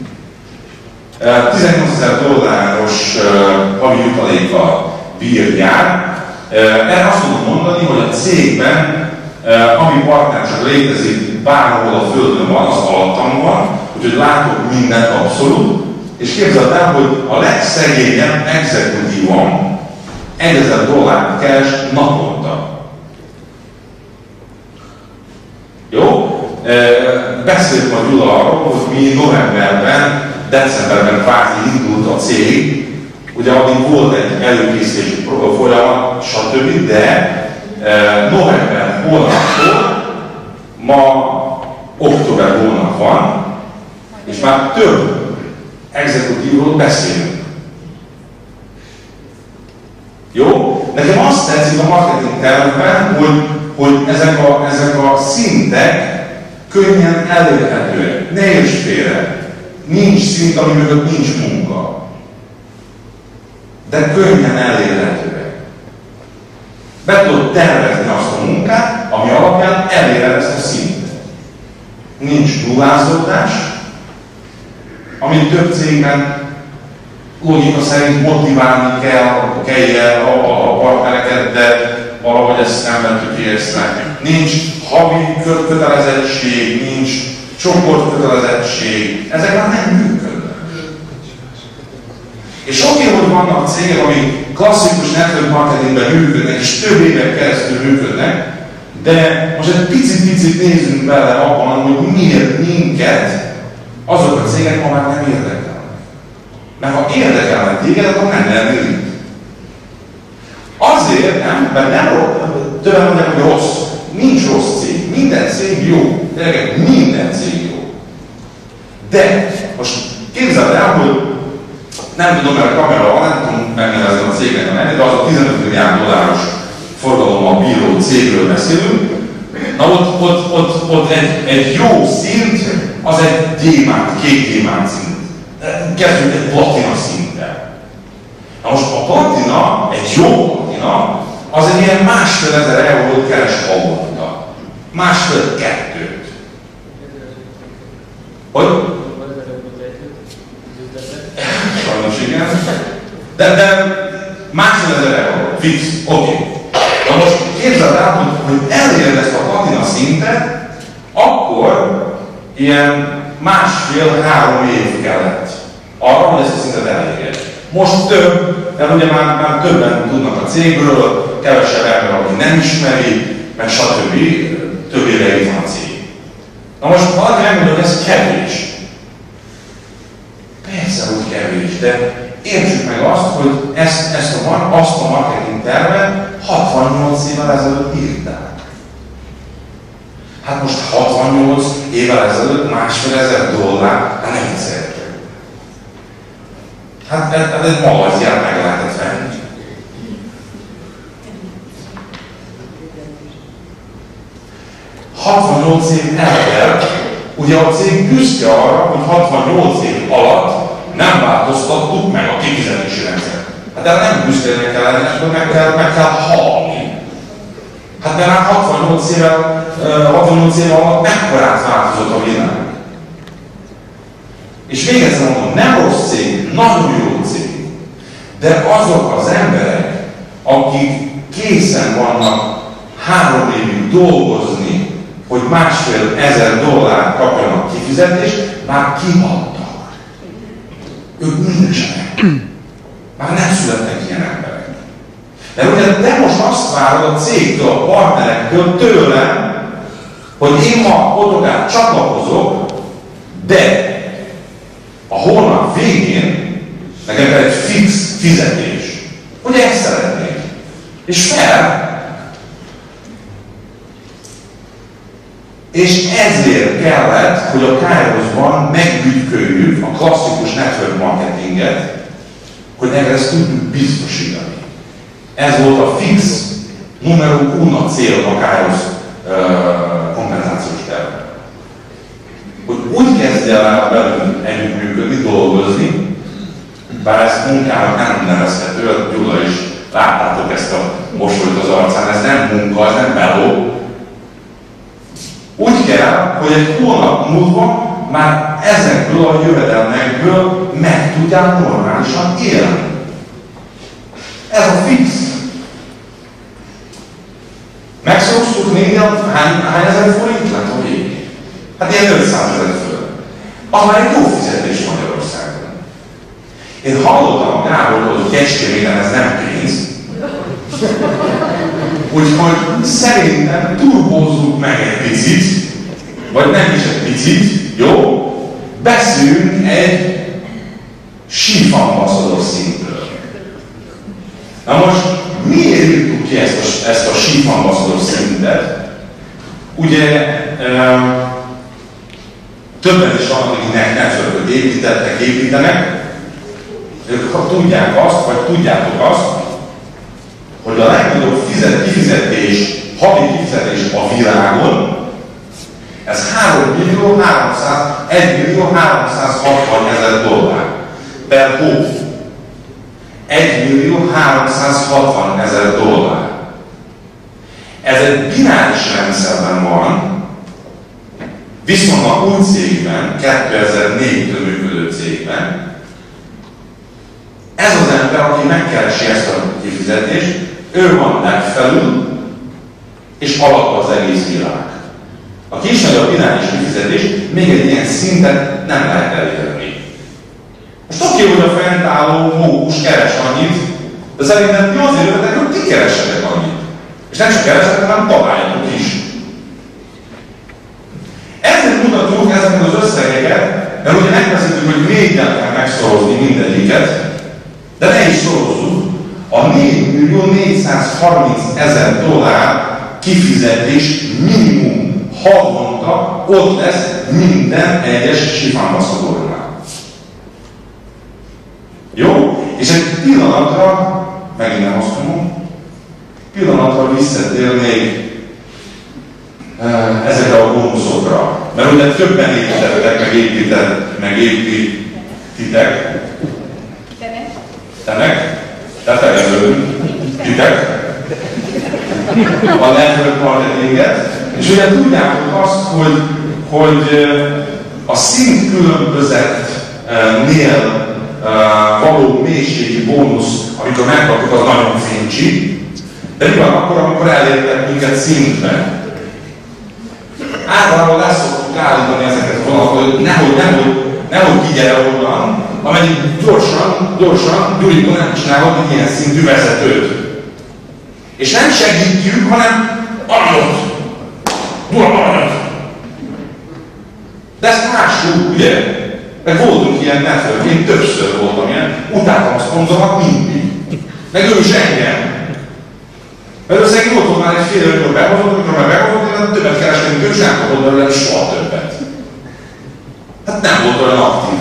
$18,000 havi jutaléka bírjár. Erre azt tudom mondani, hogy a cégben, ami partner csak létezik, bárhol a földön van, az alattam van, úgyhogy látok mindent abszolút, és képzeld el, hogy a legszegényebb exekutívom $1,000 keres naponta. Jó? Beszélt majd Gyula arról, hogy mi novemberben, decemberben kvázi indult a cég, ugye addig volt egy előkészítési folyamat, stb., de november hónaptól ma október hónap van, és már több exekutívról beszélünk. Jó? Nekem azt tetszik a marketing területben, hogy ezek a szintek könnyen elérhetőek. Ne érts félre. Nincs szint, ami mögött nincs munka. De könnyen elérhetőek. Be tudod tervezni azt a munkát, ami alapján eléred ezt a szintet. Nincs nullázódás, amit több cégben logika szerint motiválni kell a partnereket, de valahogy ezt nem vettük észre. Nincs havi kötelezettség, nincs csoportkötelezettség, ezek már nem működnek. És oké, hogy vannak cégek, amik klasszikus network marketingben működnek, és több évek keresztül működnek, de most egy picit nézzünk bele abban, hogy miért minket azok a cégek ma már nem érdekelnek. Mert ha érdekelnek téged, akkor nem lennél itt. Azért nem, mert többen mondják, hogy rossz. Nincs rossz cég. Minden cég jó. Gyerekek, minden cég jó. De most Képzeld el, hogy nem tudom, mert a kamera van, nem tudom megnevezni a cégnek a nevét, de az a 15 milliárd dolláros forgalommal bíró cégről beszélünk. Na ott egy jó szint, az egy gyémánt, kék gyémánt szint. Kezdjük egy platina szinten. Na most a platina, egy jó platina, az egy ilyen 1,5 eurót keres havonta. 1,5-2. Hogy? Sajnos igen. De 1,5 euró, fix, oké. Na most képzeld el, hogy elérd ezt a platina szintet, akkor ilyen 1,5-3 év kellett arra, hogy ezt a szintet elérjed. Most több, mert ugye már többen tudnak a cégről, kevesebb ember, aki nem ismeri, meg stb. Több éve itt van a cég. Na most valaki megmondja, hogy ez kevés. Persze, úgy kevés, de értsük meg azt, hogy azt a marketing tervet 68 évvel ezelőtt írták. Hát most 68 évvel ezelőtt $1,500, hát nem vicceltek. Hát egy malajziát meg lehetett venni. ...68 év eltelt, ugye a cég büszke arra, hogy 68 év alatt nem változtattuk meg a kifizetési rendszert. Hát erre nem büszkének kellene, és meg kell halni. Hát mert már 68 év alatt mekkorát változott a világ. És még egyszer mondom, nem rossz cég, nagyon jó cég. De azok az emberek, akik készen vannak 3 évig dolgozni, hogy $1,500 kapjanak kifizetést, már kihaltak. Ők nincsenek. Már nem születnek ilyen emberek. De ugye te most azt várod a cégtől, a partnerektől, tőlem, hogy én ma otokát csatlakozok, de a hónap végén nekem egy fix fizetés. Ugye ezt szeretnék. És fel. És ezért kellett, hogy a Kairos-ban megbütyköljük a klasszikus network marketinget, hogy neked ezt tudjuk biztosítani. Ez volt a fix numero uno cél a Kairos kompenzációs terve. Hogy úgy kezdje el velünk együttműködni, dolgozni, bár ezt munkának nem nevezhető, Gyula is láttátok ezt a mosolyt az arcán, ez nem munka, ez nem meló. Úgy kell, hogy egy hónap múlva már ezekből a jövedelmekből meg tudják normálisan élni. Ez a fix. Megszoktuk nézni, hány ezer forint lett a végén? Hát ilyen 500 000 föl. Az már egy jó fizetés Magyarországon. Én hallottam a Gábortól, hogy Kecskeméten ez nem pénz. Úgyhogy szerintem turbózzuk meg egy picit, vagy nem is egy picit, jó? Beszéljünk egy sífambaszador szintről. Na most miért írtuk ki ezt a sífambaszador szintet? Ugye többen is vannak, akiknek networköt építenek, ők tudják azt, vagy tudjátok azt, hogy a legnagyobb kifizetés, havi kifizetés a világon, ez $1,360,000 per hó. $1,360,000. Ez egy bináris rendszerben van, viszont a új cégben, 2004-től működő cégben, ez az ember, aki megkeresi ezt a kifizetést, ő van legfelül, és alatt az egész világ. A kisnagyobb bináris kifizetés még egy ilyen szinten nem lehet elérni. Most oké, hogy a fent álló mókus keres annyit, de szerintem ti azért jöttek, hogy ti keressetek annyit. És nem csak keressetek, hanem találjatok is. Ezért mutatjuk ezeket az összegeket, mert ugye megbeszéltük, hogy 4-tel kell megszorozni mindegyiket, de ne is szorozzuk, a $4.430.000 kifizetés minimum havonta ott lesz minden egyes sífambaszadornál. Jó? És egy pillanatra, megint nem azt mondom, pillanatra visszatérnék ezekre a bónuszokra. Mert ugye többen építettek, meg építitek. Tenek? Tehát eljelölünk. Titek. A network marketinget. És ugye tudjátok azt, hogy a szint különbözetnél való mélységi bónusz, amikor megkapjuk, az nagyon fincsi. De mi van akkor, amikor elértek minket szintbe? Általában leszoktuk állítani ezeket a vonalakat, hogy nehogy kigyere onnan, ameddig gyorsan, Gyurikon nem csinálod egy ilyen szintű vezetőt. És nem segítjük, hanem aranyot! De ezt lássuk, ugye? Meg voltunk ilyen network, én többször voltam ilyen, utáltam a szponzornak mindig. Meg ő is engem. Mert összegén ott volt már egy fél évről behozott, amikor már behozott, én többet kerestem, ő sem kapott belőle soha többet. Hát nem volt olyan aktív.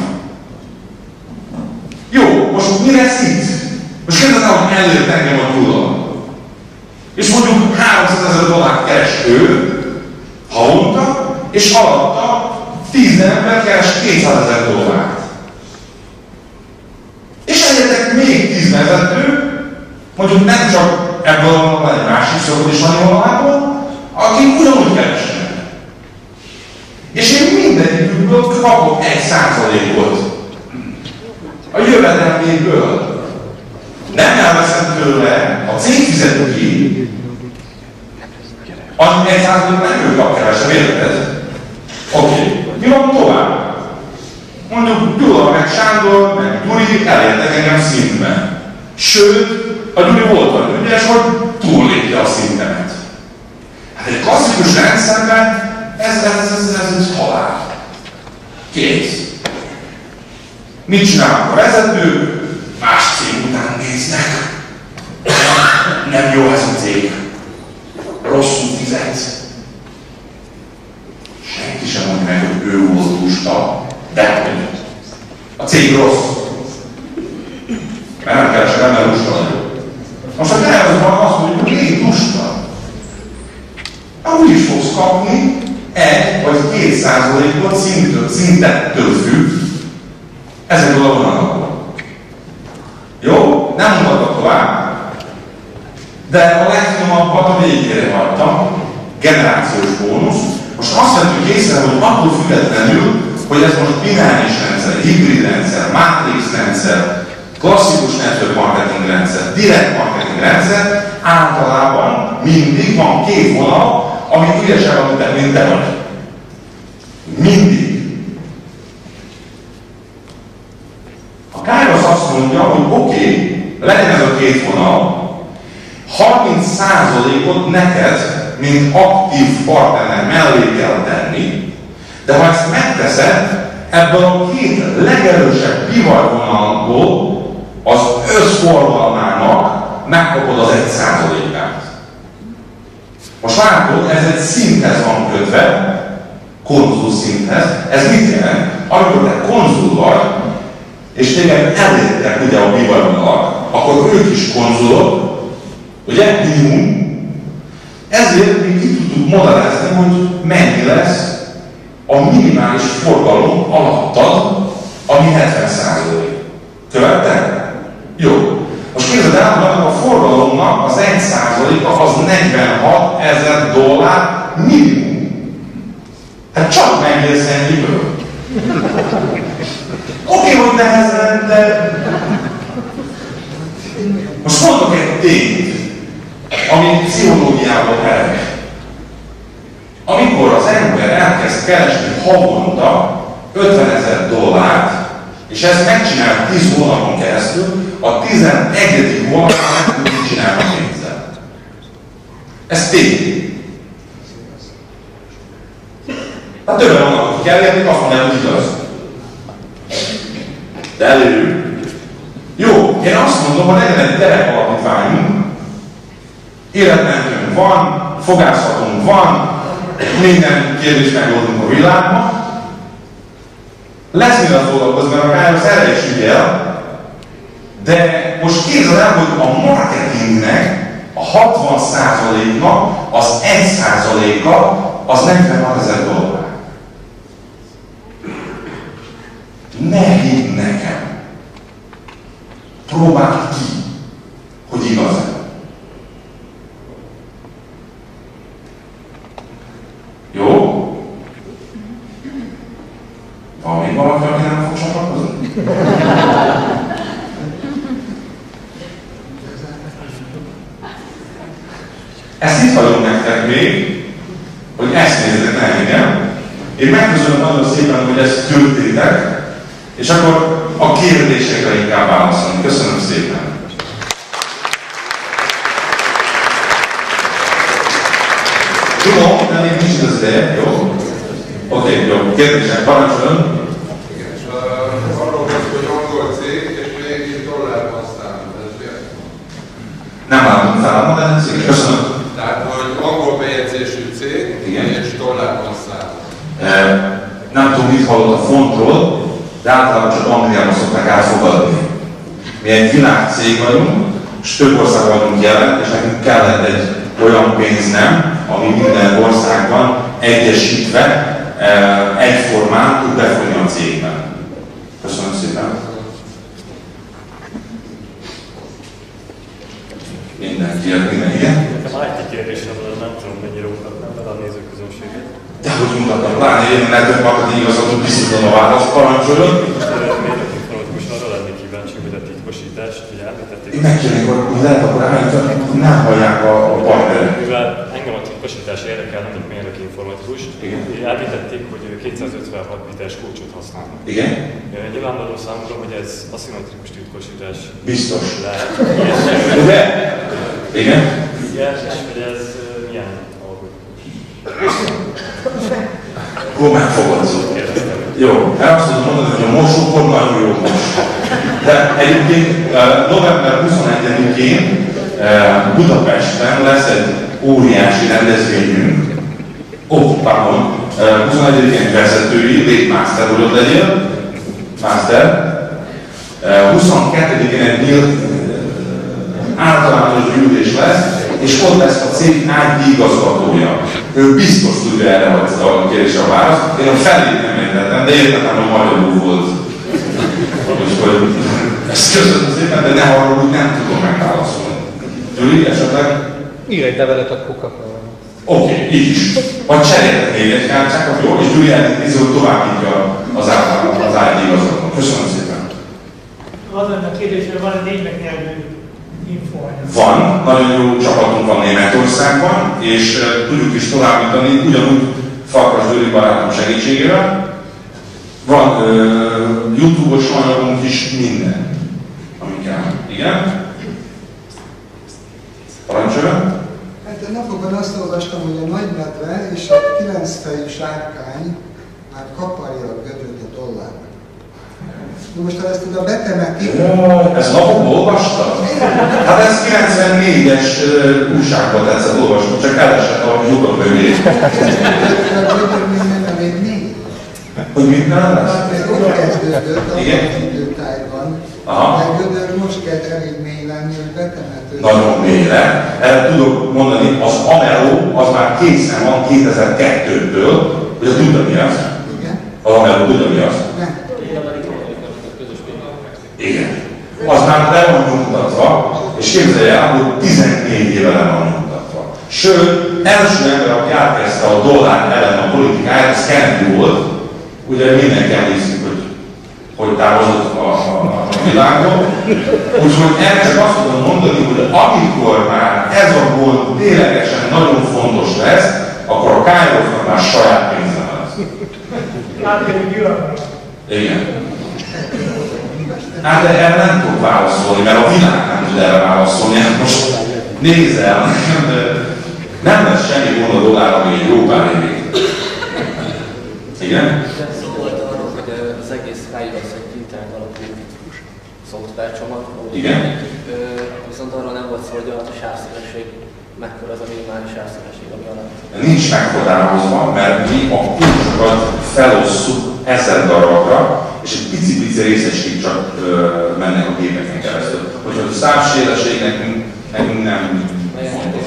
Jó, most mi lesz itt? Most kérdezem, hogy előtt engem a Gyula. És mondjuk $300,000 keres ő, havonta, és alatta 10 ember keres $200,000. És egyetek még 10 vezető, mondjuk nem csak ebből van egy másik szokódisvani vonalából, akik ugyanúgy keresnek. És én mindegyikből kapok 1%-ot a jövedelméből. Nem elveszem tőle, a cég fizet ki, annyi 1%-ot nem ő kap kevesebb, érted? Oké. Mi van tovább? Mondjuk Gyula, meg Sándor, meg Gyuri elértek engem szintben. Sőt, a Gyuri volt olyan ügyes, hogy túllépte a szintemet. Hát egy klasszikus rendszerben ez halál. Kész. Mit csinálnak a vezetők? Más cég után néznek. Nem jó ez a cég. Rosszul fizet. Senki sem mondja meg, hogy ő volt lusta, de a cég rossz. Mert nem keresek el, mert lusta vagyok. Most a tervezőben azt mondjuk, hogy légy lusta. Úgy is fogsz kapni 1 vagy 2%-ot szintettől függ ezekből a vonalakból. Jó? Nem mutatok tovább. De a legfinomabbat a végére hagytam. Generációs bónusz. Most azt vettük észre, hogy attól függetlenül, hogy ez most bináris rendszer, hibrid rendszer, matrix rendszer, klasszikus network marketing rendszer, direct marketing rendszer, általában mindig van 2 vonal, amit ügyesen van, mint te vagy. Mindig. A Kairos azt mondja, hogy oké, legyen ez a 2 vonal, 30%-ot neked, mint aktív partner mellé kell tenni, de ha ezt megteszed, ebből a 2 legerősebb bivajvonalból az összforgalmának megkapod az 1%-át. Most látod, ez egy szinthez van kötve, konzul szinthez. Ez mit jelent? Amikor te konzul vagy, és téged elértek ugye a bivajvonalak, akkor ők is konzulok, ugye? Minimum. Ezért mi ki tudjuk modellezni, hogy mennyi lesz a minimális forgalom alattad, ami 70%. Követtek? Jó. Most képzeld el, hogy a forgalomnak az 1%-a az $46,000 minimum. Hát csak megérsz ennyiből. Oké, hogy nehezen, de... Most mondok egy tényt, ami pszichológiából ered. Amikor az ember elkezd keresni havonta $50,000, és ezt megcsinál 10 hónapon keresztül, a 11. hónapban nem tudjuk csinálni a pénzzel. Ez tény. Hát többen vannak, akik elérték, azt mondják, hogy igaz. De elérjük. Jó, én azt mondom, hogy legyen egy gyerekalapítványunk, életmentőnk van, fogászhatunk van, minden kérdést megoldunk a világban. Lesz mivel foglalkozni, mert a Kairos erre is ügyel, De most képzeld el, hogy a marketingnek a 60%-nak az 1%-a az $46,000. Ne hidd nekem! Próbáld ki, hogy igaz-e. Jó? Van még valaki, aki nem fog csatlakozni? Ezt itt hagyom nektek még, hogy ezt nézzek, nem engem. Én megköszönöm nagyon szépen, hogy ezt küldtétek, és akkor a kérdésekre inkább válaszolni. Köszönöm szépen! Tudom, de még nincs az ideje, jó? Oké, jó. Kérdések, parancsoljon! Igen, arról volt, hogy angol cég, és még dollárban számít, ez miért? Nem látom fel, de nem szépen. Köszönöm. Tehát, hogy angol bejegyzésű cég, igen, és dollárban számít. Nem tudom, mit hallott a fontról, de általában csak Angliában szokták elfogadni. Mi egy világcég vagyunk, és több ország vagyunk jelen, és nekünk kellett egy olyan pénznem, ami minden országban egyesítve, egyformán tud befolyni a cégben. Köszönöm szépen! Mindenki, igen? Nekem egy kérdésem, nem tudom, mennyire mutatnám vele a nézőközönséget. De hogy mutatnak? Pláne én nektek marketing igazgató biztos tudom a választ, parancsoljon. Most arra lennék kíváncsi, hogy a titkosítást, hogy elvetették. Én megkérnék, hogy lehet akkor állítani, hogy nem hallják a partnerek. Mivel engem a titkosítás érdekel, nem mint mérnök informatikust, elvetették, hogy 256 bites kulcsot használnak. Igen? Nyilvánvaló számomra, hogy ez aszimmetrikus titkosítás. Biztos. Lehet. De? Igen? Igen, és hogy ez milyen algoritmus. Akkor megfogadszol. Jó, el azt tudom mondani, hogy a mosókor nagyon jó most. De egyébként november 21-én Budapesten lesz egy óriási rendezvényünk. 21-én vezetői, Létmaster, hogy ott legyél. Master. 22-én egy nyílt általános gyűlés lesz, és ott lesz a cég IT igazgatója. Ő biztos tudja erre a kérdésre a választ. Én a felét nem értettem, de értettem, hogy magyarul volt. Úgyhogy ezt köszönöm szépen, de ne arról, hogy nem tudom megválaszolni. Gyuri, esetleg? Ír egy levelet, akkor kapom. Oké, így is. Vagy cseréltek még egy kártyákat, jó? És Gyuri elnézni, hogy továbbítja az IT igazgató. Köszönöm szépen. Az lenne a kérdés, hogy van-e német nyelvű infóanyag? Van, nagyon jó csapatunk van Németországban, és tudjuk is továbbítani, ugyanúgy Farkas Gyuri barátom segítségével. Van YouTube-os anyagunk is, minden, ami kell. Igen? Parancsoljon? Hát a napokban azt olvastam, hogy a nagymedve és a 9 fejű sárkány már kaparja a gödröt a dollárnak. Most ha ezt oda betemetik... Ezt napokban olvastam? Hát ez 94-es újságban tetszett olvasni, csak elesett a lyukak mögé. A gödör minden még négy. Hogy mit nem lesz? Ez ott kezdődött, az időtájban. A gödör most kezd elég mély lenni, hogy betemető. Nagyon mélyre. Erre tudok mondani, az Amero az már készen van 2002-től, ugye tudja mi az? Igen. Az Amero tudja mi az? Nem. Igen. Az már le van nyomtatva, és képzelje el, hogy 14 éve le van nyomtatva. Sőt, első ember, aki átkezdte a dollár ellen a politikáját, az Kennedy volt. Ugye mindenki emlékszik, hogy távozott a világon. Úgyhogy erre csak azt tudom mondani, hogy amikor már ez a gond ténylegesen nagyon fontos lesz, akkor a Kairósnak már saját pénze lesz. Igen. Hát de erre nem tudok válaszolni, mert a világ nem tud erre válaszolni. Most nézz el, nem lesz semmi gond a dollárra még jó pár évig. Igen? Szólt arról, hogy az egész iOS egy internet alapú szoftvercsomag. Igen. Viszont arról nem volt szó, hogy a sávszélesség mekkora az a minimális sávszélesség, ami alatt. Nincs meghatározva, mert mi a kulcsokat felosszuk 1000 darabra, és egy pici-pici részecskék csak mennek a gépeken keresztül. Hogyha a szávsélesség nekünk nem fontos.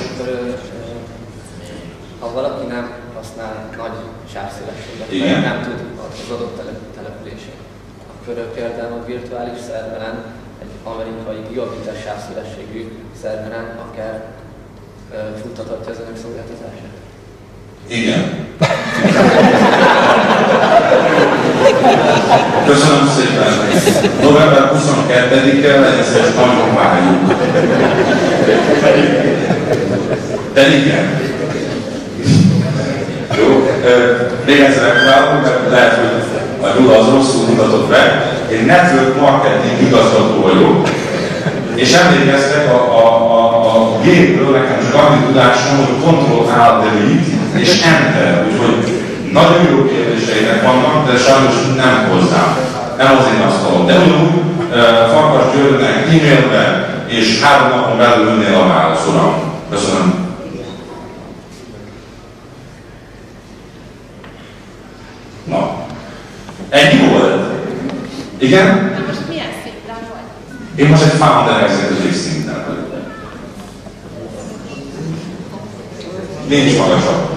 Ha valaki nem használ nagy sávszélességet, nem tud az adott településén, akkor például a virtuális szerveren, egy amerikai gigabites sávszélességű szerveren akár futtathatja az önök szolgáltatását. Igen. Köszönöm szépen. November 22-e legyen szíves, nagyon várjuk. De igen. Jó. Még egyszer megpróbálom, mert lehet, hogy a Gyula az rosszul mutatott be. Én network marketing igazgató vagyok, és emlékeztek a gépről nekem csak annyi tudásom, hogy Ctrl-Alt-Delete és Enter. Úgyhogy nagyon jó kérdéseinek vannak, de sajnos nem hozzám. Nem az én asztalom. De ugyanúgy Farkas Györgynek e-mailben és 3 napon belül önnél a válasz, uram. Köszönöm. Na. Egy volt. Igen? Na most milyen szinten vagy? Én most egy founder executive szinten vagyok. Nincs magasabb.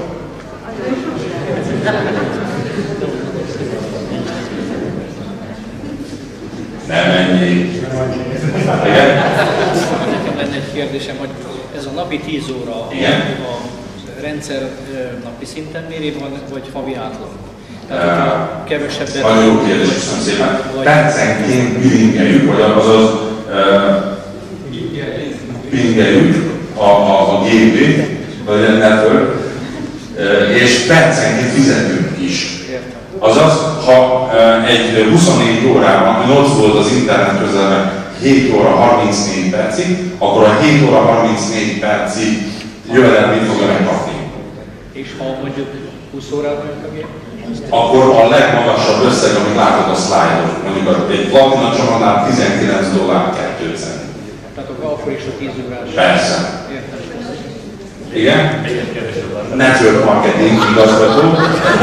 Nem ennyi. Igen? Nekem lenne egy kérdésem, hogy ez a napi 10 óra igen? A rendszer napi szinten méri, vagy havi átlag? Tehát, kevesebbet... Nagyon jó kérdés, köszönöm szépen. Percenként billingeljük, vagy azaz billingeljük a gépét, vagy a network, és percenként fizetünk is. Azaz, ha egy 24 órában, ami 8 volt az internet közelben 7 óra 34 percig, akkor a 7 óra 34 percig jövedelmét fogja megkapni. És ha mondjuk 20 órában jön a gép? Akkor a legmagasabb összeg, amit látod a szlájdon, mondjuk egy platina csomagnál $19.02. Tehát akkor is a 10 órás. Persze. Értem. Igen? Network marketing igazgató.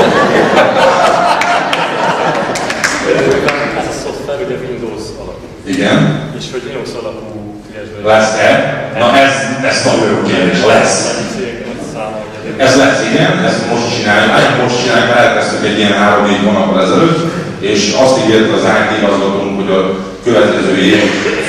Ez a szoftver ugye Windows alapú. Igen. És hogy Linux alapú lesz-e? Na ez nagyon jó kérdés. Lesz. Ez lesz, igen, ezt most csináljuk. Most csináljuk, mert elkezdtük egy ilyen 3-4 hónappal ezelőtt, és azt ígérte az IT igazgatónk, hogy a következő év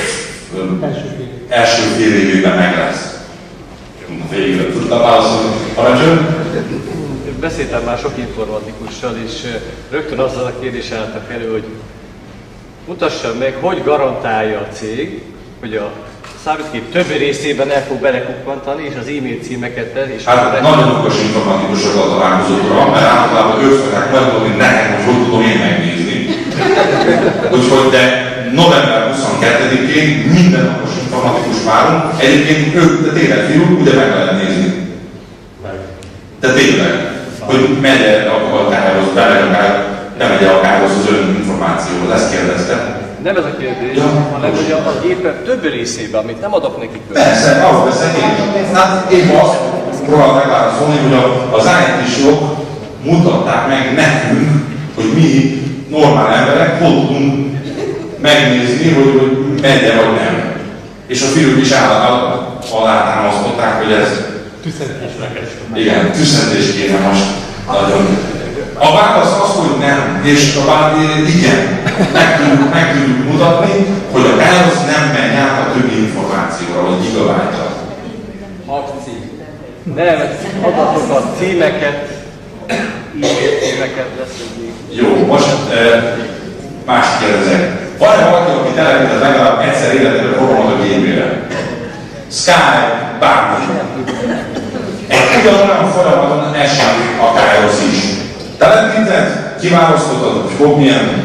első fél évében meg lesz. Végre tudtam válaszolni. Parancsolj! Beszéltem már sok informatikussal, és rögtön azzal a kérdés álltak elő, hogy mutassam meg, hogy garantálja a cég, hogy a számítógép többi részében el fog belekukkantani, és az e-mail címeket és... Hát nagyon okos informatikusokkal találkozott uram, mert általában ők fogják megmondani nekem, hogy tudom én megnézni. Úgyhogy de november 22-én minden okos informatikus várunk. Egyébként ők, de tényleg fiúk, ugye meg lehet nézni. De tényleg, hogy megy-e a káros, bemegy-e a káros az ön információhoz, ezt kérdezte. Nem ez a kérdés, hanem hogy a gépek többi részében, amit nem adok nekik. Persze, ahhoz beszélek én. Hát én azt próbálom megválaszolni, hogy az IT-sok mutatták meg nekünk, hogy mi normál emberek hol tudunk megnézni, hogy megy-e vagy nem. És a fiúk is alátámasztották, hogy ez... Igen, tüszentés kéne most nagyon. A válasz az, hogy nem, és a válasz igen, meg tudjuk mutatni, hogy a károsz nem megy át a többi információra, vagy gigabyte-ra. Akci. Nem, adatokat, címeket, e-mail címeket leszedjék. Jó, most más kérdezek. Van-e valaki, aki telepített legalább egyszer életében programot a gépére? Skype, bármi. Egy ugyanolyan folyamaton esik a károsz is. Telepített, kiválasztottad, hogy fog milyen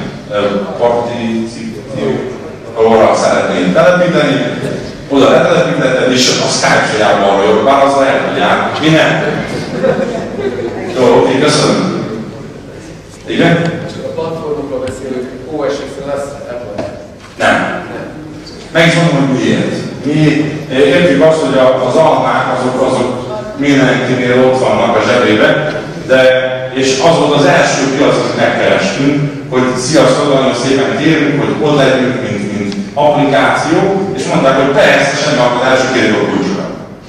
partícióra szeretnél telepíteni, oda letelepítetted, és a Skype se jár arra jobb, bár az lehet, hogy jár. Mi nem? Jó, oké, köszönöm. Igen? A platformokról beszélünk, OS-en lesz Apple? Nem. Meg is mondom, hogy miért. Mi értjük azt, hogy az almák azok mindenkinél ott vannak a zsebében, de és az volt az első piac, amit megkerestünk, hogy sziasztok, nagyon szépen kérünk, hogy ott legyünk, mint applikáció, és mondták, hogy persze, semmi akadás, kérjük a kulcsokat.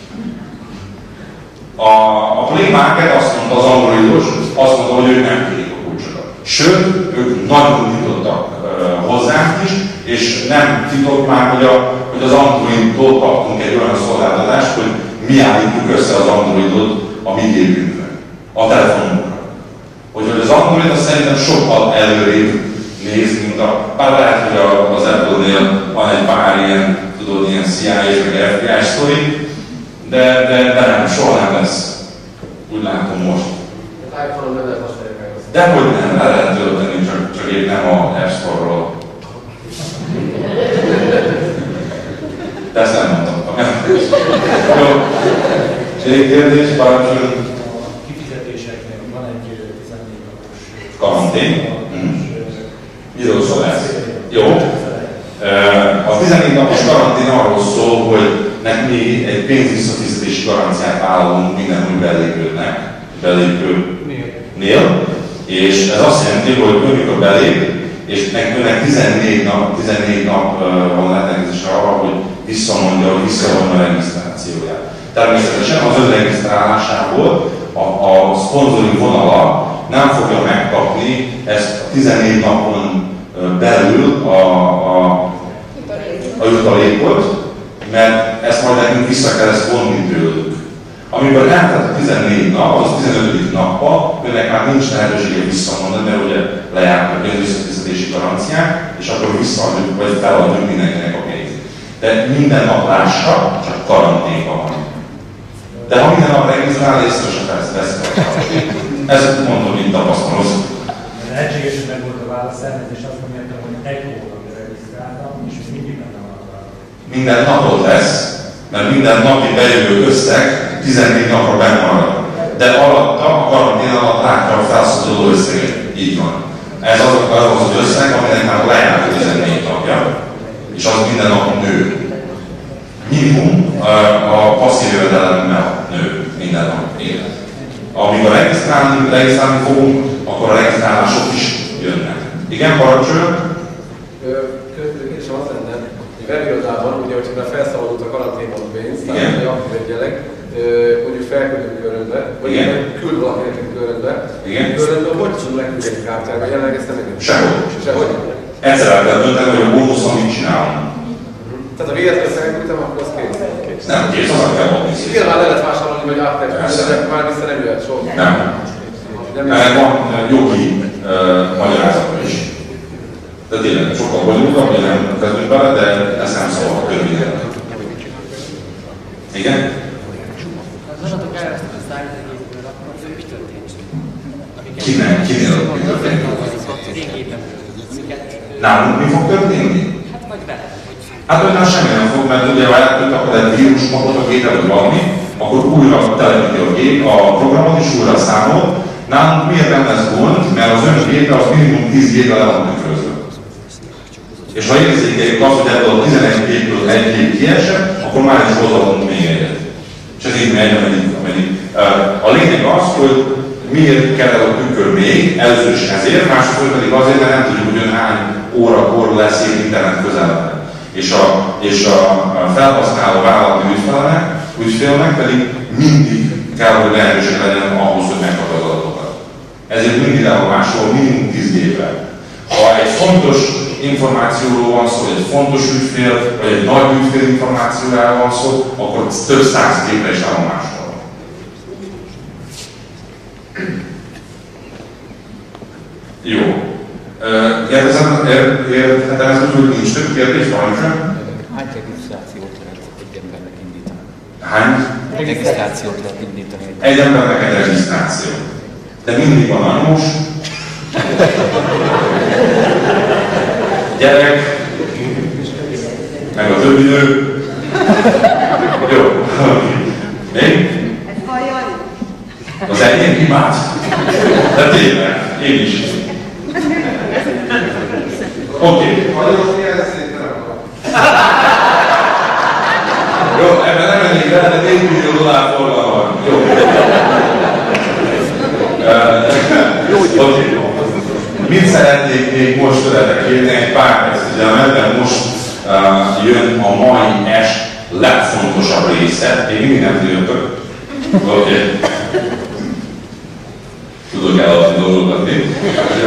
A Play Market azt mondta, az androidos, azt mondta, hogy ők nem kérik a kulcsokat. Sőt, ők nagyon nyitottak hozzánk is, és nem titok már, hogy az Androidtól kaptunk egy olyan szolgáltatást, hogy mi állítjuk össze az Androidot a mi gépünkre, a telefonunkra. Hogy az Android az szerintem sokkal előrébb néz, mint bár lehet, hogy az Apple-nél van egy pár ilyen, tudod, ilyen CIA és meg FBI sztori, de nem, soha nem lesz. Úgy látom most. iPhone-on nem lehet használni meg azt. Dehogy nem, le lehet tölteni, csak épp nem a App Store-ról. De ezt nem mondtam. Jó. Kérdés, parancsoljon. Kifizetéseknek van egy 14 napos karantén. Miről szól ez? Jó. A 14 napos karantén arról szól, hogy mi egy pénzvisszafizetési garanciát vállalunk minden új belépőnél, és ez azt jelenti, hogy amikor belép, és önnek 14 nap van lehetőségre arra, hogy visszamondja, hogy visszavonja a regisztrációját. Természetesen az önregisztrálásából a szponzori vonala nem fogja megkapni ezt a 14 napon belül a jutalékot, mert ezt majd nekünk vissza kell ezt vonni tőlük. Amikor eltelt a 14 nap, az 15. napban, önnek már nincs lehetősége visszamondani, mert ugye lejárt a pénzvisszafizetési garanciák, és akkor visszaadjuk, vagy feladjuk mindenkinek a pénzt. De minden nap lássa, csak karanténban van. De ha minden nap regisztrál, észre se vesz fel. Ezt mondom, mint tapasztalat. Lehetségesen meg volt a válasz, és azt mondtam, hogy egy hónapja regisztráltam, és mindig nem van a válasz. Minden napot lesz, mert minden napi bejövő összeg 14 napra bennmarad. De alatta, a karantén alatt látja a felszabaduló összeget. Így van. Ez az összeg, aminek már lejárt 14 napja, és az minden nap nő. Minimum a passzív jövedelemmel nő minden nap élet. Amikor regisztrálni fogunk, akkor a regisztrálások is jönnek. Igen, parancsoljon? Kérdésem az lenne, hogy webirodában, ugye, hogyha már felszabadult a karanténban a pénz, tehát egy aktív egyelek, mondjuk felküldünk körönbe, vagy küld valakinek egy körönbe, körönbe, hogy tudunk leküldni egy kártyára, jelenleg ezt nem engedünk? Sehogy. Egyszer el kell dönteni, hogy a bónuszon mit csinálunk. Tehát ha véletlenül felküldtem, akkor az kész. Nem, kész, az kell adni. Nyilván le lehet vásárolni, vagy átterkülni, de már vissza nem jöhet soha. Nem. Van jogi magyarázata is. De tényleg sokkal bonyolultabb, hogy nem kezdünk bele, de ezt nem szabad körülbelül. Igen? Az adatok elvesztek a szállításból, akkor az mi történt? Kinél? Nálunk mi fog történni? Hát vagy vele. Hát olyan semmi nem fog, mert ugye ha elkapod egy vírusmagot a gépen, vagy valami, akkor újra telepíti a gép a programot, és újra számol. Nálunk miért nem lesz gond? Mert az ön gépe az minimum 10 gépe le van tükrözve. És ha érzékeljük azt, hogy ebből a 11 gépből egy gép kiesett, akkor már is hozzáadunk még egyet. És ez így megy, ameddig. A lényeg az, hogy miért kell a tükör még, először is ezért, másodszor pedig azért, mert nem tudjuk, hogy ön hány órakor lesz épp internet közelben. És a felhasználó vállalati ügyfélnek pedig mindig kell, hogy lehetőség legyen ahhoz, hogy megkapja az adatokat. Ezért mindig elolvásol minimum 10 géppel. Ha egy fontos információról van szó, vagy egy fontos ügyfél, vagy egy nagy ügyfél információjáról van szó, akkor több 100 gépre is elolvásol. Jó. Érthetem ezt úgy, hogy nincs több kérdés, parancsoljon? Hány regisztrációt lehet egy embernek indítani? Hány? Regisztrációt lehet indítani. Egy embernek egy regisztráció. De mindig van anyós. Gyerek. Meg a többi nő. Jó. Még? Egy hajjal. Az enyém imád. De tényleg, én is. Oké. Jó, ebben nem mennék rá, de 4 millió dollár forgalma van. Jó. Oké. Mit szeretnék most szeretek kérni egy pár perc figyelmet, mert most jön a mai est legfontosabb része. Én mindig nem tudjuk. Oké. Tudok eladni dolgokat még.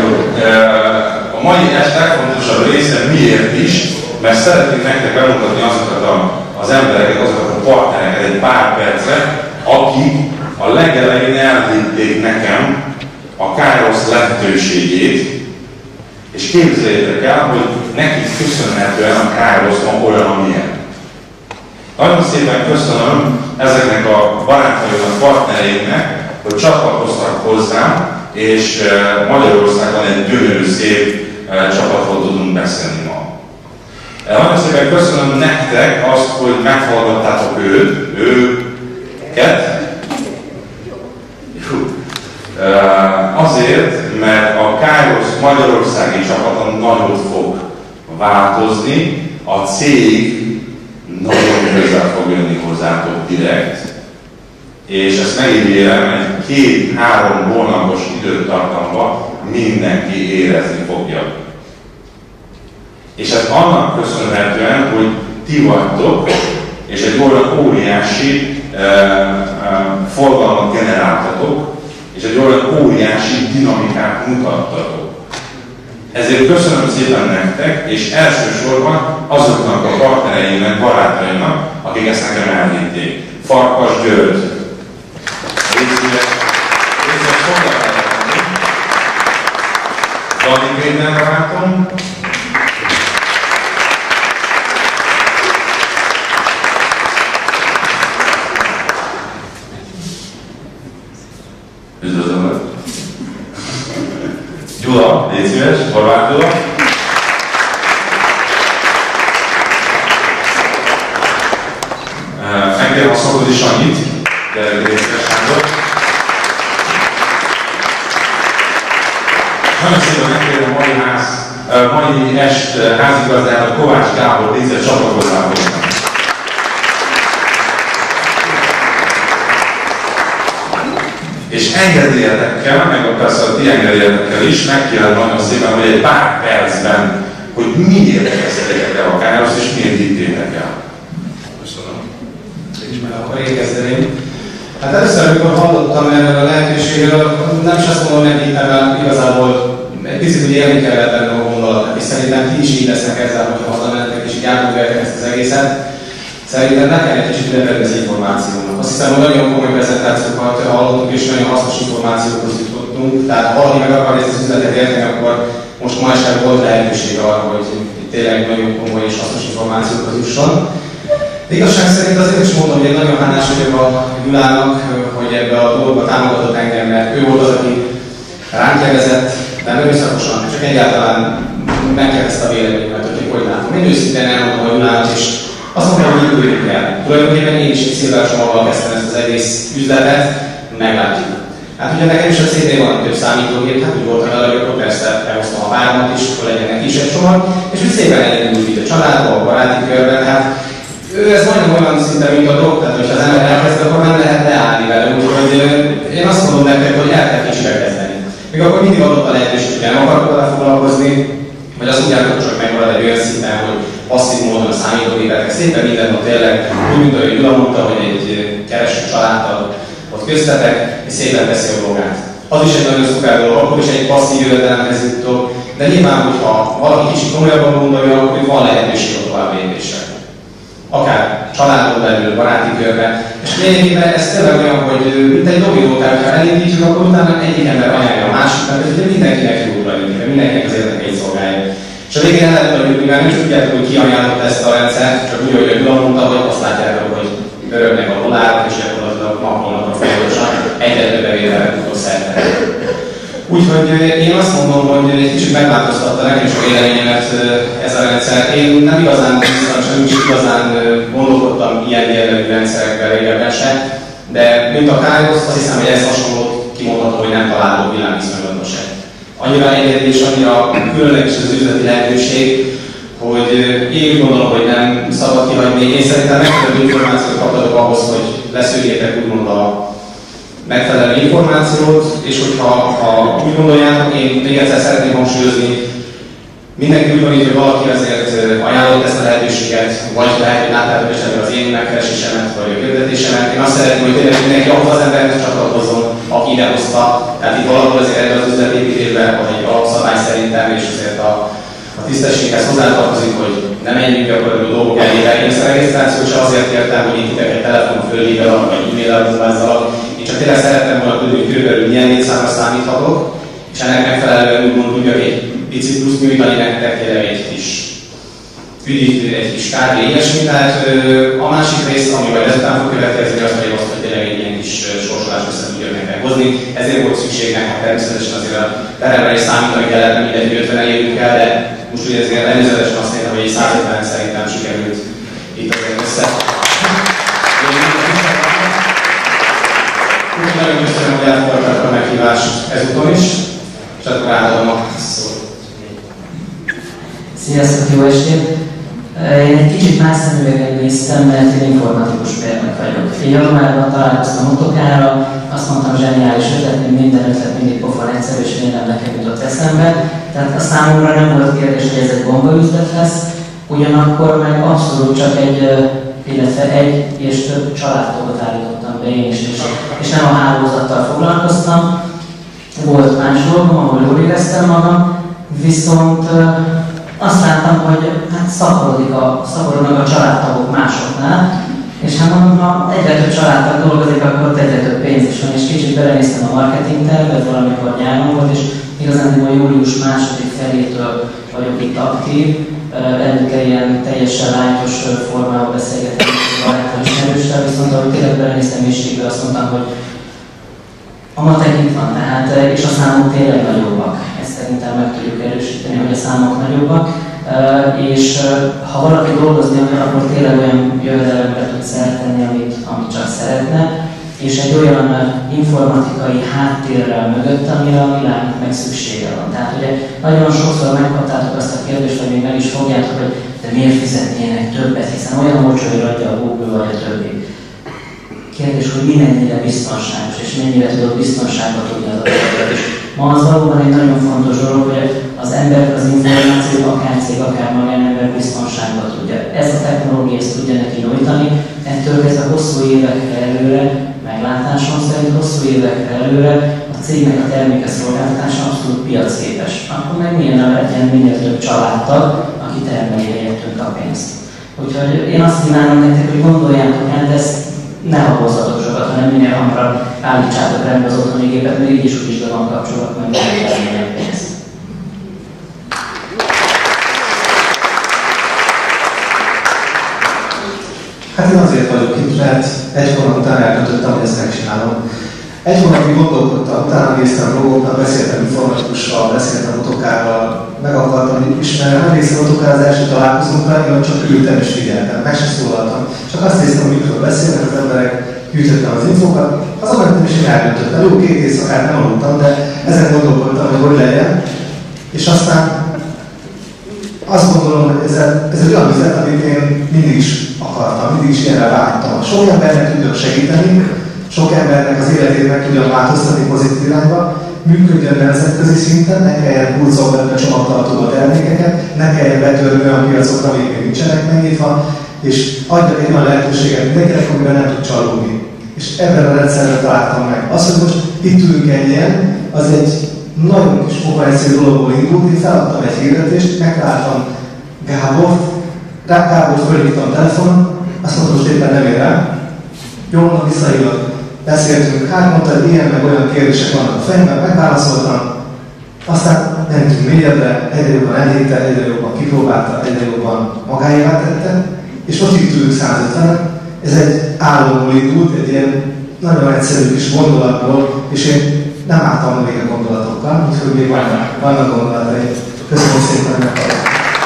A mai est legfontosabb része miért is, mert szeretnék nektek bemutatni azokat az embereket, azokat a partnereket egy pár percre, akik a legelején elhitték nekem a Kairos lehetőségét, és képzeljétek el, hogy nekik köszönhetően a Kairos ma olyan, amilyen. Nagyon szépen köszönöm ezeknek a barátainak, partnereimnek, hogy csatlakoztak hozzám, és Magyarországon egy gyönyörű szép csapatról tudunk beszélni ma. Nagyon szépen köszönöm nektek azt, hogy meghallgattátok őket. Azért, mert a Kairos magyarországi csapata nagyot fog változni, a cég nagyon közel fog jönni hozzátok direkt, és ezt megígérem, egy 2-3 hónapos időtartamban mindenki érezni fogja. És ez annak köszönhetően, hogy ti vagytok, és egy olyan óriási forgalmat generáltatok, és egy olyan óriási dinamikát mutattatok. Ezért köszönöm szépen nektek, és elsősorban azoknak a partnereimnek, barátaimnak, akik ezt nekem elhitték. Farkas György. Részlet fogadálni. Dani Péter barátom. Üdvözlöm! Gyula, légy szíves, Horváth Gyula. Megkérem a Szokodi Sanyit, Részes Sándor. Nagyon szépen megkérem a mai est házigazdájának Kovács Gábor, légy szíves, csatlakozzál hozzám. És engedélyetekkel, meg persze a ti engedélyetekkel is megkérem nagyon szépen, hogy egy pár percben, hogy miért kezdtétek el a Kairoszt, és miért hittétek el. Köszönöm. És már akkor én kezdeném. Hát először, amikor hallottam erről a lehetőségről, nem is azt mondom, hogy meghittem el, igazából egy picit úgy élni kellett benne a gondolatnak, és szerintem ti is így lesznek ezzel, hogyha hazamentek és így átugolják ezt az egészet. Szerintem ne kell egy kicsit ünnepelni az információnak. Azt hiszem, hogy nagyon komoly prezentációkat hallottunk, és nagyon hasznos információkhoz jutottunk. Tehát ha valaki meg akar ezt az üzletet érteni, akkor most ma este volt lehetőség arra, hogy tényleg nagyon komoly és hasznos információkhoz jusson. De igazság szerint azért is mondom, hogy én nagyon hálás vagyok a Gyulának, hogy ebbe a dologba támogatott engem, mert ő volt az, aki ránk kérdezett, de nem összakosan, csak egyáltalán megkérdezte a véleményemet, hogy látom. Én őszintén elmondom a Gyulának, és azt mondom, hogy induljuk el. Tulajdonképpen én is egy szilvárcsomaggal kezdtem ezt az egész üzletet, meglátjuk. Hát ugye nekem is a CD-ben van több számítógép, hát úgy voltam vele, hogy akkor persze elhoztam a páromat is, akkor legyen neki is egy csomag, és úgy szépen elindult itt a családba, a baráti körben, hát ez majdnem olyan szinten, mint a drog, tehát hogyha az ember elkezd, akkor nem lehet leállni vele, úgyhogy én azt mondom nektek, hogy el kell kicsibe kezdeni. Még akkor mindig adott a lehetőség, hogy nem akarok vele foglalkozni, vagy azt mondjátok, hogy csak megmarad egy olyan szinten, hogy passzív módon a számítógépeknek szépen minden nap tényleg, úgy, mint ahogy Gyula mondta, hogy egy kereső családtal ott köztetek, és szépen teszi a dolgát. Az is egy nagyon szuper dolog, akkor is egy passzív jövedelemhez jutok, de nyilván, hogyha valaki kicsit komolyabban gondolja, akkor van lehetőség a tovább lépésre. Akár családon belül, baráti körben, és lényegében ez tényleg olyan, hogy mint egy dominótár, ha elindítjuk, akkor utána egyik ember ajánlja a másiknak, és ugye mindenkinek jóra jönni, mindenkinek az érdekeit szolgálja. És a végén el lehet tudni, mivel nem csak tudjátok, hogy ki ajánlott ezt a rendszert, csak úgy, hogy Gyula mondta, hogy azt látjátok, hogy öröknek a dollárok, és gyakorlatilag napról folyamatosan egyre több bevételre tudok szerteni. Úgyhogy én azt mondom, hogy egy kicsit megváltoztatta nekem is a véleményemet ez a rendszer. Én nem igazán biztos, nem is igazán gondolkodtam ilyen jellegű rendszerekben régebben se, de mint a Kairos, azt hiszem, hogy ez hasonlót kimondható, hogy nem található világviszonylatban se. Annyira egyedi és annyira különleges az üzleti lehetőség, hogy én úgy gondolom, hogy nem szabad kihagyni. Én szerintem megfelelő információt kaptatok ahhoz, hogy leszűrjétek úgymond a megfelelő információt, és hogyha úgy gondoljátok, én még egyszer szeretném hangsúlyozni, Mindenki úgy van így, hogy valaki azért ajánlott ezt a lehetőséget, vagy lehet, hogy láttátok esetleg az én megkeresésemet, vagy a hirdetésemet. Én azt szeretném, hogy tényleg mindenki ahhoz az emberhez csatlakozzon, aki idehozta. Tehát itt valahol azért ebben az üzletépítésben, vagy egy alapszabály szerintem, és azért a tisztességhez hozzátartozik, hogy nem menjünk gyakorlatilag a dolgok elébe. Én ezt a regisztrációt sem azért kértem, hogy én titeket telefonon fölhívjalak, vagy e-mail-el bombázzalak. Én csak tényleg szerettem volna tudni, hogy körülbelül milyen létszámra számíthatok, és ennek megfelelően úgymond tudjak egy picit plusz nyújtani nektek, tényleg egy kis ügyítő, egy kis kártya, ilyesmi. Tehát a másik rész, ami majd ezután fog következni, az pedig azt, hogy tényleg egy ilyen kis sorsolás össze tudjak nektek hozni. Ezért volt szükség nekem természetesen azért a teremre is számítani kellett, nem mindegy, hogy 50-en érünk el, de most ugye ezért előzetesen azt mondtam, hogy egy 150 szerintem sikerült itt azért össze. Úgyhogy nagyon köszönöm, hogy elfogadtak a meghívást ezúton is, és akkor átadom a szót. Sziasztok, jó estét! Én egy kicsit más szemüveggel néztem, mert én informatikus mérnök vagyok. Én januárban találkoztam Autokárral, azt mondtam, zseniális ötlet, mint minden ötlet mindig pofon egyszerű, és minden nekem jutott eszembe. Tehát a számomra nem volt kérdés, hogy ez egy bombaüzlet lesz, ugyanakkor meg abszolút csak illetve egy és több családtagot állítottam be én is, és nem a hálózattal foglalkoztam. Volt más dolgom, ahol jól éreztem magam, viszont azt láttam, hogy hát szaporodnak a családtagok másoknál, és hát ha egyre több családtag dolgozik, akkor ott egyre több pénz is van, és kicsit belenéztem a marketing tervbe, ez valamikor nyáron volt, és igazán a július második felétől vagyok itt aktív, előtte ilyen teljesen lájtos formában beszélgettem a baráttal ismerőssel, viszont ahogy tényleg belenéztem mélységbe, azt mondtam, hogy a matek itt van tehát, és a számok tényleg nagyobbak. Ezt szerintem meg tudjuk erősíteni, hogy a számok nagyobbak. És ha valaki dolgozni akar, akkor tényleg olyan jövedelemre tud szert tenni, amit csak szeretne. És egy olyan informatikai háttérrel mögött, amire a világnak meg szüksége van. Tehát ugye nagyon sokszor megkaptátok azt a kérdést, vagy még meg is fogjátok, hogy de miért fizetnének többet, hiszen olyan olcsóra adja a Google vagy a többi. Kérdés, hogy mi mennyire biztonságos, és mennyire tudod biztonságban tudni az adatokat. És ma az valóban egy nagyon fontos dolog, hogy az ember az információ, akár cég, akár magánember biztonságban tudja. Ez a technológia ezt tudja neki nyújtani, ettől kezdve hosszú évekre előre, meglátásom szerint hosszú évekre előre a cégnek a terméke szolgáltatása abszolút piacképes. Akkor meg milyen legyen minél több családtag, aki termeli helyettünk a pénzt. Úgyhogy én azt kívánom nektek, hogy gondoljátok el, de ezt ne habozzatok sokat, hanem minél hamarabb állítsátok rendbe az otthoni gépet, mert így is úgy is be van kapcsolat, meg lehet a pénzt. Hát én azért vagyok itt, mert egy hónap után eldöntöttem, hogy ezt megcsinálom. Egy hónapig gondolkodtam, utána néztem blogoknak, beszéltem informatikussal, beszéltem Autokárral, meg akartam ismerni. Nem részem Autokár az első találkozónkra, én csak ültem és figyeltem, meg sem szólaltam. Csak azt néztem, hogy mikor beszélnek az emberek, gyűjtöttem az infókat, azamentem is én eldöntöttem. Jó, 2 éjszakát nem aludtam, de ezen gondolkodtam, hogy legyen. És aztán azt gondolom, hogy ez egy olyan üzlet, amit én mindig is akartam, mindig is ilyenre vágytam. Sok embernek tudjak segíteni, sok embernek az életét meg tudjam változtatni pozitív irányba, működjön nemzetközi szinten, ne kelljen bulcokba csomagtartóba a termékeket, ne kelljen betörni olyan piacokra, amik még nincsenek megnyitva, és adja egy olyan lehetőséget mindenkinek, amiben nem tud csalódni. És ebben a rendszerben találtam meg. Az, hogy most itt tudunk ennyien, az egy nagyon kis operáció dologból indult, én feladtam egy hirdetést, megtaláltam Gábort, Gábort fölhívtam telefonon, azt mondta, hogy éppen nem ér rá. Jól mondom, visszahívott. Beszéltünk, hát mondta, hogy ilyen meg olyan kérdések vannak a fejemben, megválaszoltam. Aztán mentünk mélyebbre, egyre jobban elhitte, egyre jobban kipróbálta, egyre jobban magáévá tette, és most itt ülünk 150-en. Ez egy álomból indult, egy ilyen nagyon egyszerű kis gondolatból, és én nem álltam még a gondolatokkal, úgyhogy még vannak gondolatai. Köszönöm szépen, hogy meghallgattam.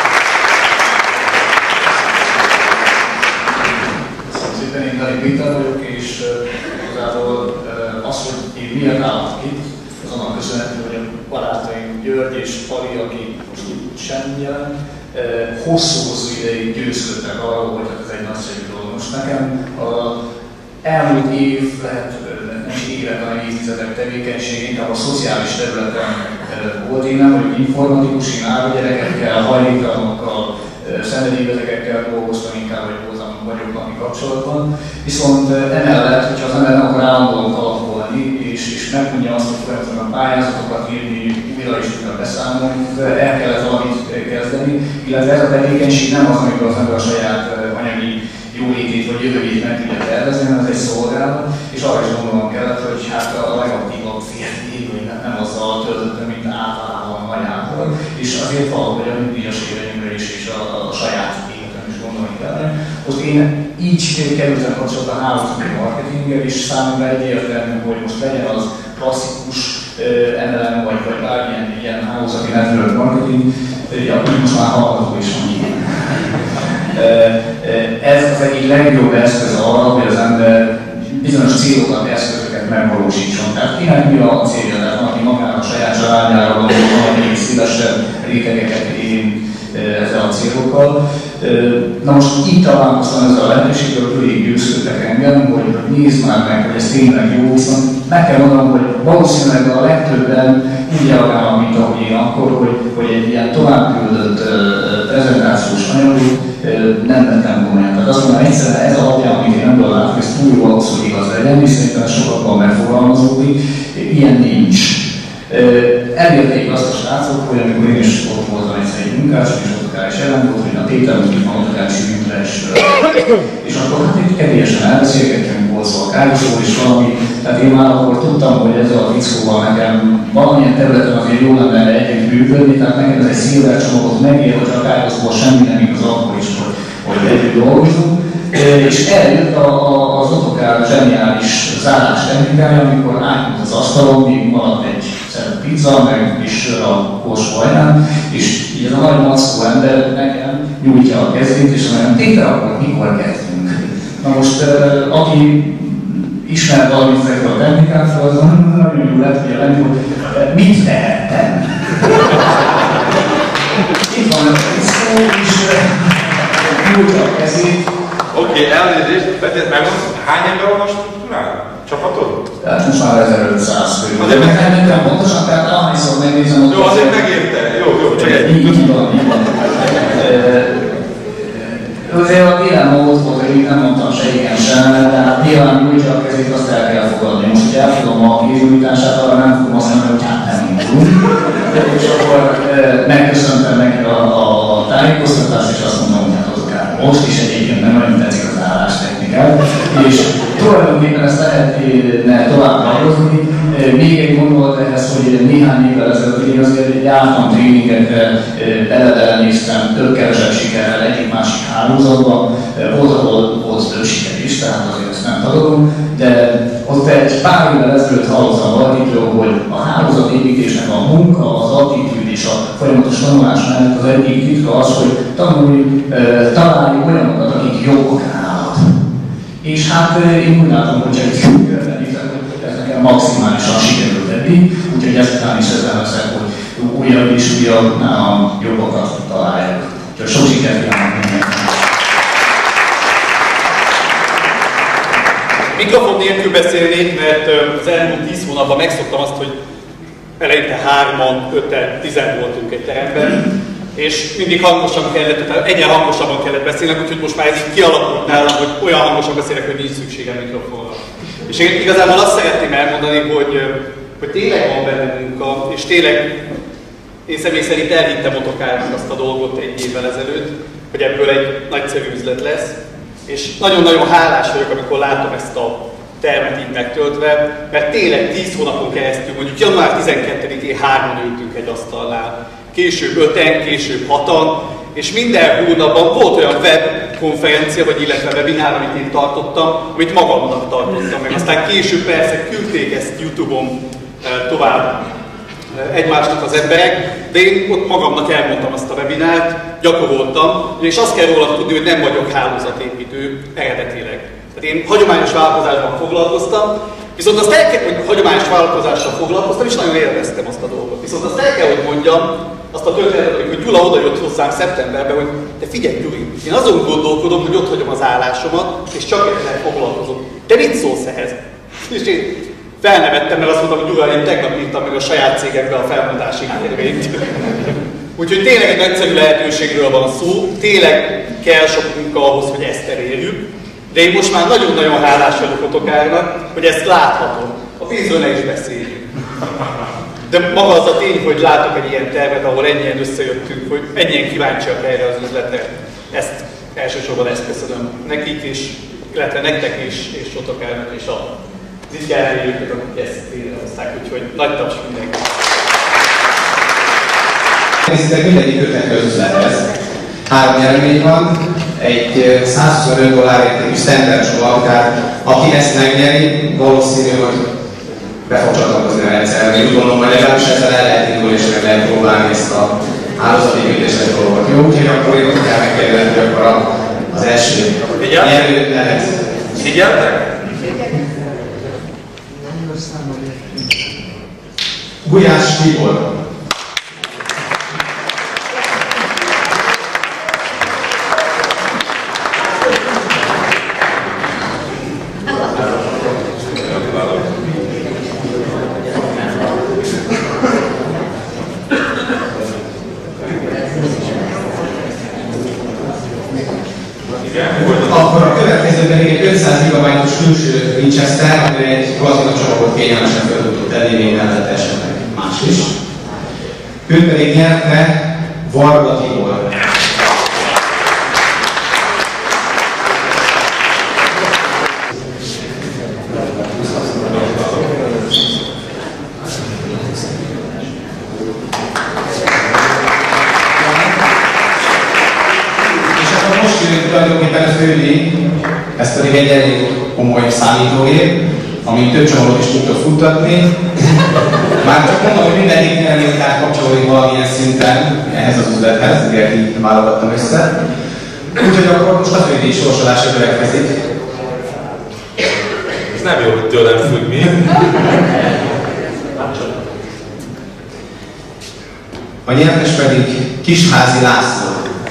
Köszönöm szépen, én Dani Péter vagyok, és igazából az, hogy én miért állok itt, az annak köszönhető, hogy a barátaim György és Pali, aki most itt sem jelen, hosszú-hosszú ideig győzködtek arról, hogy ez egy nagyszerű dolog. Most nekem elmúlt év, lehet nem is évek, hanem évtizedek tevékenység, inkább a szociális területen volt. Én nem vagyok informatikus, én árgyerekekkel, hajléktalanokkal, szenvedélybetegekkel dolgoztam, inkább vagyok valami kapcsolatban. Viszont emellett, hogyha az ember nem akar állandóan kalapolni, és megmondja azt, hogy folyamatosan pályázatokat írni, újra és újra beszámolni, el kellett valamit kezdeni, illetve ez a tevékenység nem az, amikor az ember a saját anyagi jólétét vagy jövőjét meg tudja tervezni, hanem ez egy szolgálat, és arra is gondolom kellett, hogy hát a legaktívabb férfi nem azzal töltöttem, mint általában anyából, és azért valahogy a nyugdíjas éveimre is, és a saját életem is gondolni kellene. Most én így kerültem kapcsolatban a hálózati marketinggel, és számomra egyértelmű, hogy most legyen az klasszikus MLM, vagy bármilyen ilyen hálózati network marketing, akkor most már hallgató is van ilyen. Ez az egyik legjobb eszköz arra, hogy az ember bizonyos célokat, eszközöket megvalósítson. Tehát kinek mi a célja? Tehát van, aki magának a saját családjára van, valami szívesebb rétegeket érint ezzel a célokkal. Na most itt találkoztam ezzel a lehetőséggel, hogy ők győződtek engem, hogy nézd már meg, hogy ez tényleg jó, viszont meg kell mondanom, hogy valószínűleg a legtöbben úgy reagálnak, mint ahogy én akkor, hogy egy ilyen továbbküldött prezentációs anyagot nem vettem komolyan. Tehát azt mondom, egyszerűen ez alapján, amit én ebből látok, ez túl jó ahhoz, hogy igaz legyen, és szerintem sokakkal megfogalmazódik, ilyen nincs. Elérték azt a srácok, hogy amikor én is ott voltam egyszer egy munkáson, és ott akár is ellen volt, hogy a tételünk itt van ott akár sűrűntre is. És akkor hát itt kedélyesen elbeszélgettünk, volt szó a kájúszól is valami, tehát én már akkor tudtam, hogy ezzel a fickóval nekem valamilyen területen azért jó lenne együtt működni, tehát nekem ez egy szilvercsomagot megér, hogy a kájúszból semmi nem igaz akkor is, hogy együtt dolgozunk. És eljött az Autocar zseniális zárás technikája, amikor átjött az asztalon, míg maradt egy szeret pizza, meg egy sör a korsóhajnán, és így ez a nagy mackó ember nekem nyújtja a kezét, és mondja, tétel, akkor mikor kezdünk? Na most, aki ismer valamit ezekről a technikákról, az nagyon jó lett, hogy a lenni, hogy mit tehettem? Itt van a piszkó, és nyújtja a kezét. Oké, elnézést, Betét, megmondod, hány ember van a struktúrán? Csapatod? Tehát most már 1500 fő. Azért nem pontosan, tehát ahányszor megnézem... Jó, azért megérte. Jó, csak egy. Így van. Azért a dilemma ott volt, hogy nem mondtam se igen sem, de hát nyilván nyújtja a kezét, azt el kell fogadni. Most, hogy elfogadom a kéznyújtását, arra nem fogom azt mondani, hogy hát nem indulunk. És akkor megköszöntem neki a tájékoztatást, és azt mondom, hogy hát most is egyébként nem nagyon tetszik az állástechnikát, és tulajdonképpen ezt lehetne tovább dolgozni. Még egy gondolat ehhez, hogy néhány évvel ezelőtt én azért jártam tréningekre, belenéztem több keresett sikerrel egyik-másik hálózatban, volt, ahol volt több siker is, tehát azért ezt nem tagadom, de ott egy pár évvel ezelőtt hallottam valakitől, hogy a hálózatépítésnek a munka, az attitűd és a folyamatos tanulás mellett az egyik titka az, hogy találj olyanokat, akik jobbak nálad. És hát én úgy látom, hogy egy ez nekem maximálisan sikerült eddig, úgyhogy ezután is ezzel leszek, hogy újabb és újabb nálam jobbakat találjak. Úgyhogy sok sikert kívánok mindenkinek! Mikrofon nélkül beszélnék, mert az elmúlt 10 hónapban megszoktam azt, hogy eleinte 3-an, 5-en, 10-en voltunk egy teremben, és mindig hangosan kellett, egyre hangosabban kellett beszélnem, úgyhogy most már ez így kialakult nálam, hogy olyan hangosan beszélek, hogy nincs szükségem mikrofonra. És én igazából azt szeretném elmondani, hogy tényleg van benne munka, és tényleg én személy szerint elhittem Autocarnak azt a dolgot egy évvel ezelőtt, hogy ebből egy nagyszerű üzlet lesz. És nagyon-nagyon hálás vagyok, amikor látom ezt a termet így megtöltve, mert tényleg 10 hónapon keresztül, mondjuk január 12-én 3-an ültünk egy asztalnál, később 5-en, később 6-an, és minden hónapban volt olyan webkonferencia, vagy illetve webinár, amit én tartottam, amit magamnak tartottam meg. Aztán később persze küldték ezt YouTube-on tovább egymásnak az emberek, de én ott magamnak elmondtam azt a webinárt, gyakoroltam, és azt kell róla tudni, hogy nem vagyok hálózatépítő eredetileg. Tehát én hagyományos vállalkozásban foglalkoztam, viszont azt el kell, hogy hagyományos vállalkozással foglalkoztam, és nagyon élveztem azt a dolgot. Viszont azt el kell, hogy mondjam, azt a történetet, hogy Gyula odajött hozzám szeptemberben, hogy te figyelj Gyuri, én azon gondolkodom, hogy ott hagyom az állásomat, és csak ezzel foglalkozom. Te mit szólsz ehhez? És én felnevettem, mert azt mondtam, hogy uram, én tegnap írtam meg a saját cégembe a felmondási kérvényt. Úgyhogy tényleg egy nagyszerű lehetőségről van szó, tényleg kell sok munka ahhoz, hogy ezt elérjük, de én most már nagyon-nagyon hálás vagyok Ottokárnak, hogy ezt láthatom. A pénzről ne is beszéljünk. De maga az a tény, hogy látok egy ilyen tervet, ahol ennyien összejöttünk, hogy ennyien kíváncsiak erre az üzletre, elsősorban ezt köszönöm nekik is, illetve nektek is, és Ottokárnak és a tisztjárájéket, akik ezt létrehozták, úgyhogy nagy taps mindenki. Természetesen mindegyik köthető az üzlethez. 3 nyeremény van, egy $125 értékű standard csomagkár, aki ezt megnyeri, valószínű, hogy be fog csatlakozni a rendszerre. Én úgy gondolom, hogy legalábbis ezzel el lehet indulni, és meg lehet próbálni ezt a hálózatépítésre dolgot. Jó, úgyhogy akkor én ott kell megkérdezni, hogy akkor az első nyerő lehet. Figyeltek? Gulyás Tibor. Akkor a következő pedig egy 500 GB-os külső Winchester, ami egy platina csomagot kényelmesen fel tudott tenni, még mellett esetleg más is. Ő pedig nyerte Varga Tibor. Tulajdonképpen a fődíj, ez pedig egy elég komoly számítógép, ami több csomagot is tudtok futtatni. Már csak mondom, hogy mindegyik nyereményt kapcsolódik valamilyen szinten ehhez az üzlethez, ezért így válogattam össze. Úgyhogy akkor most a fődíj sorsolása következik. Ez nem jó, hogy tőlem függ, mi? A nyertes pedig Kisházi László.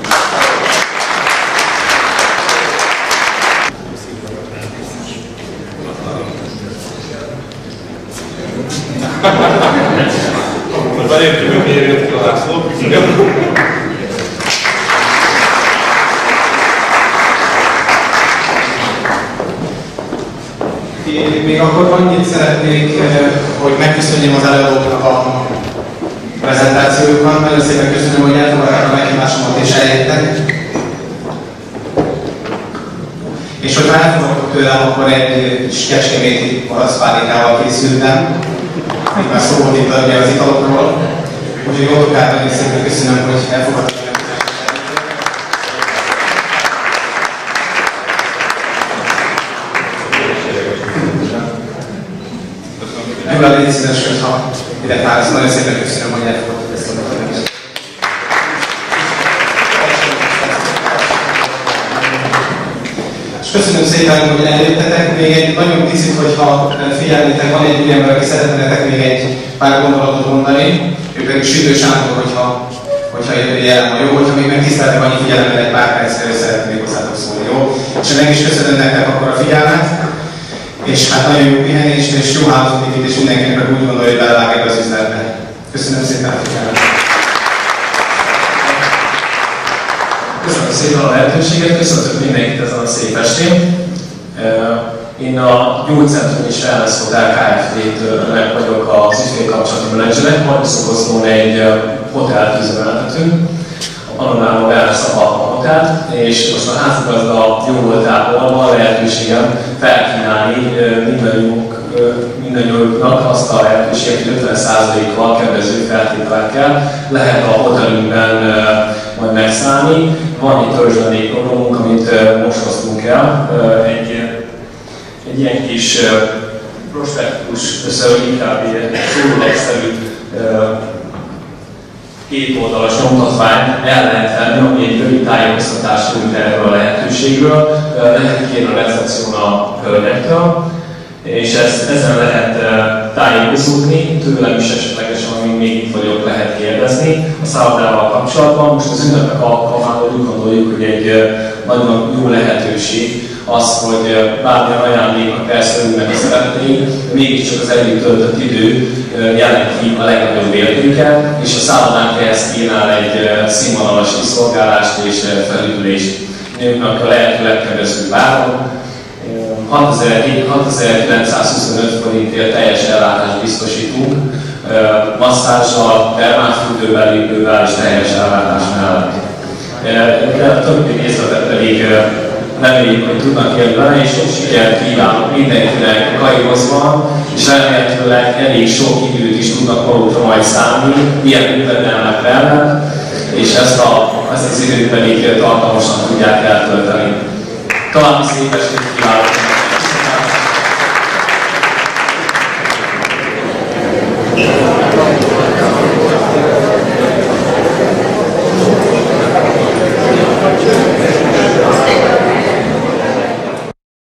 Most elértük, hogy miért jött ki a László. Én még akkor annyit szeretnék, hogy megköszönjem az előadóknak a prezentációjukat. Nagyon szépen köszönöm, hogy elfogadták a meghívásomat és eljöttek. És hogy már elfogadtok tőlem, akkor egy kis kecskeméti parasztpálinkával készültem. Még már szó volt itt az italokról. Úgyhogy Ottokár, nagyon szépen köszönöm, hogy elfogadtak. Gyula, légy szíves, hogyha ide társz, nagyon szépen köszönöm, hogy elfogadtak ezt a meghívást. Köszönöm szépen, hogy eljöttetek. Még egy nagyon picit, hogyha figyelnétek, van egy ember, aki szeretne nektek még egy pár gondolatot mondani. Ő pedig Sütő Sándor, hogyha jelen van, jó? Hogyha még megtiszteltek annyi figyelmet, egy pár percre szeretnék hozzátok szólni, jó? És meg is köszönöm nektek akkor a figyelmet. És hát nagyon jó pihenést és jó hálózatépítés mindenkinek, meg úgy gondolja, hogy belevág ebbe az üzletbe. Köszönöm szépen a figyelmet. Köszönöm szépen a lehetőséget, köszöntök mindenkit ezen a szép estén. Én a Gyógycentrum és Wellness Hotel Kft-től vagyok az ügyfélkapcsolati menedzserek, Maroszokoszlón egy hotelt üzemeltetünk, a Panorama Wellness Apartman Hotelt, és most a házigazda jó voltából van lehetőségem felkínálni mindannyiunknak azt a lehetőséget, hogy 50%-kal kedvező feltételekkel lehet a hotelünkben majd megszállni. Van egy törzsvendég programunk, amit most hoztunk el, egy ilyen kis prospektus, inkább szólódexterű képoldalas nyomtatványt el lehet venni, ami egy rövid tájékoztatás nyújt erről a lehetőségről. Lehet kérni a recepción a hölgyektől, és ezen lehet tájékozódni, tőlem is esetlegesen, amíg még itt vagyok, lehet kérdezni a szállodával kapcsolatban. Most az ünnepek alkalmával úgy gondoljuk, hogy egy nagyon jó lehetőség azt, hogy bármilyen ajándékot persze önnek szeretnénk, mégiscsak az együtt töltött idő jelenti a legnagyobb értéket, és a szállodánk ehhez kínál egy színvonalas kiszolgálást és felütülést nőknek a lehető legkedvezőbb áron. 6925 forintért teljes ellátást biztosítunk, masszázsal, termálfürdővel, lépővel és teljes ellátás mellett. De a többi részletet pedig reméljük, hogy tudnak élni vele, és sok sikert kívánok mindenkinek Kairosban, és remélhetőleg elég sok időt is tudnak magukra majd szállni, ilyen jövedelmek mellett, és ezt az időt pedig tartalmasan tudják eltölteni. További szép estét kívánok!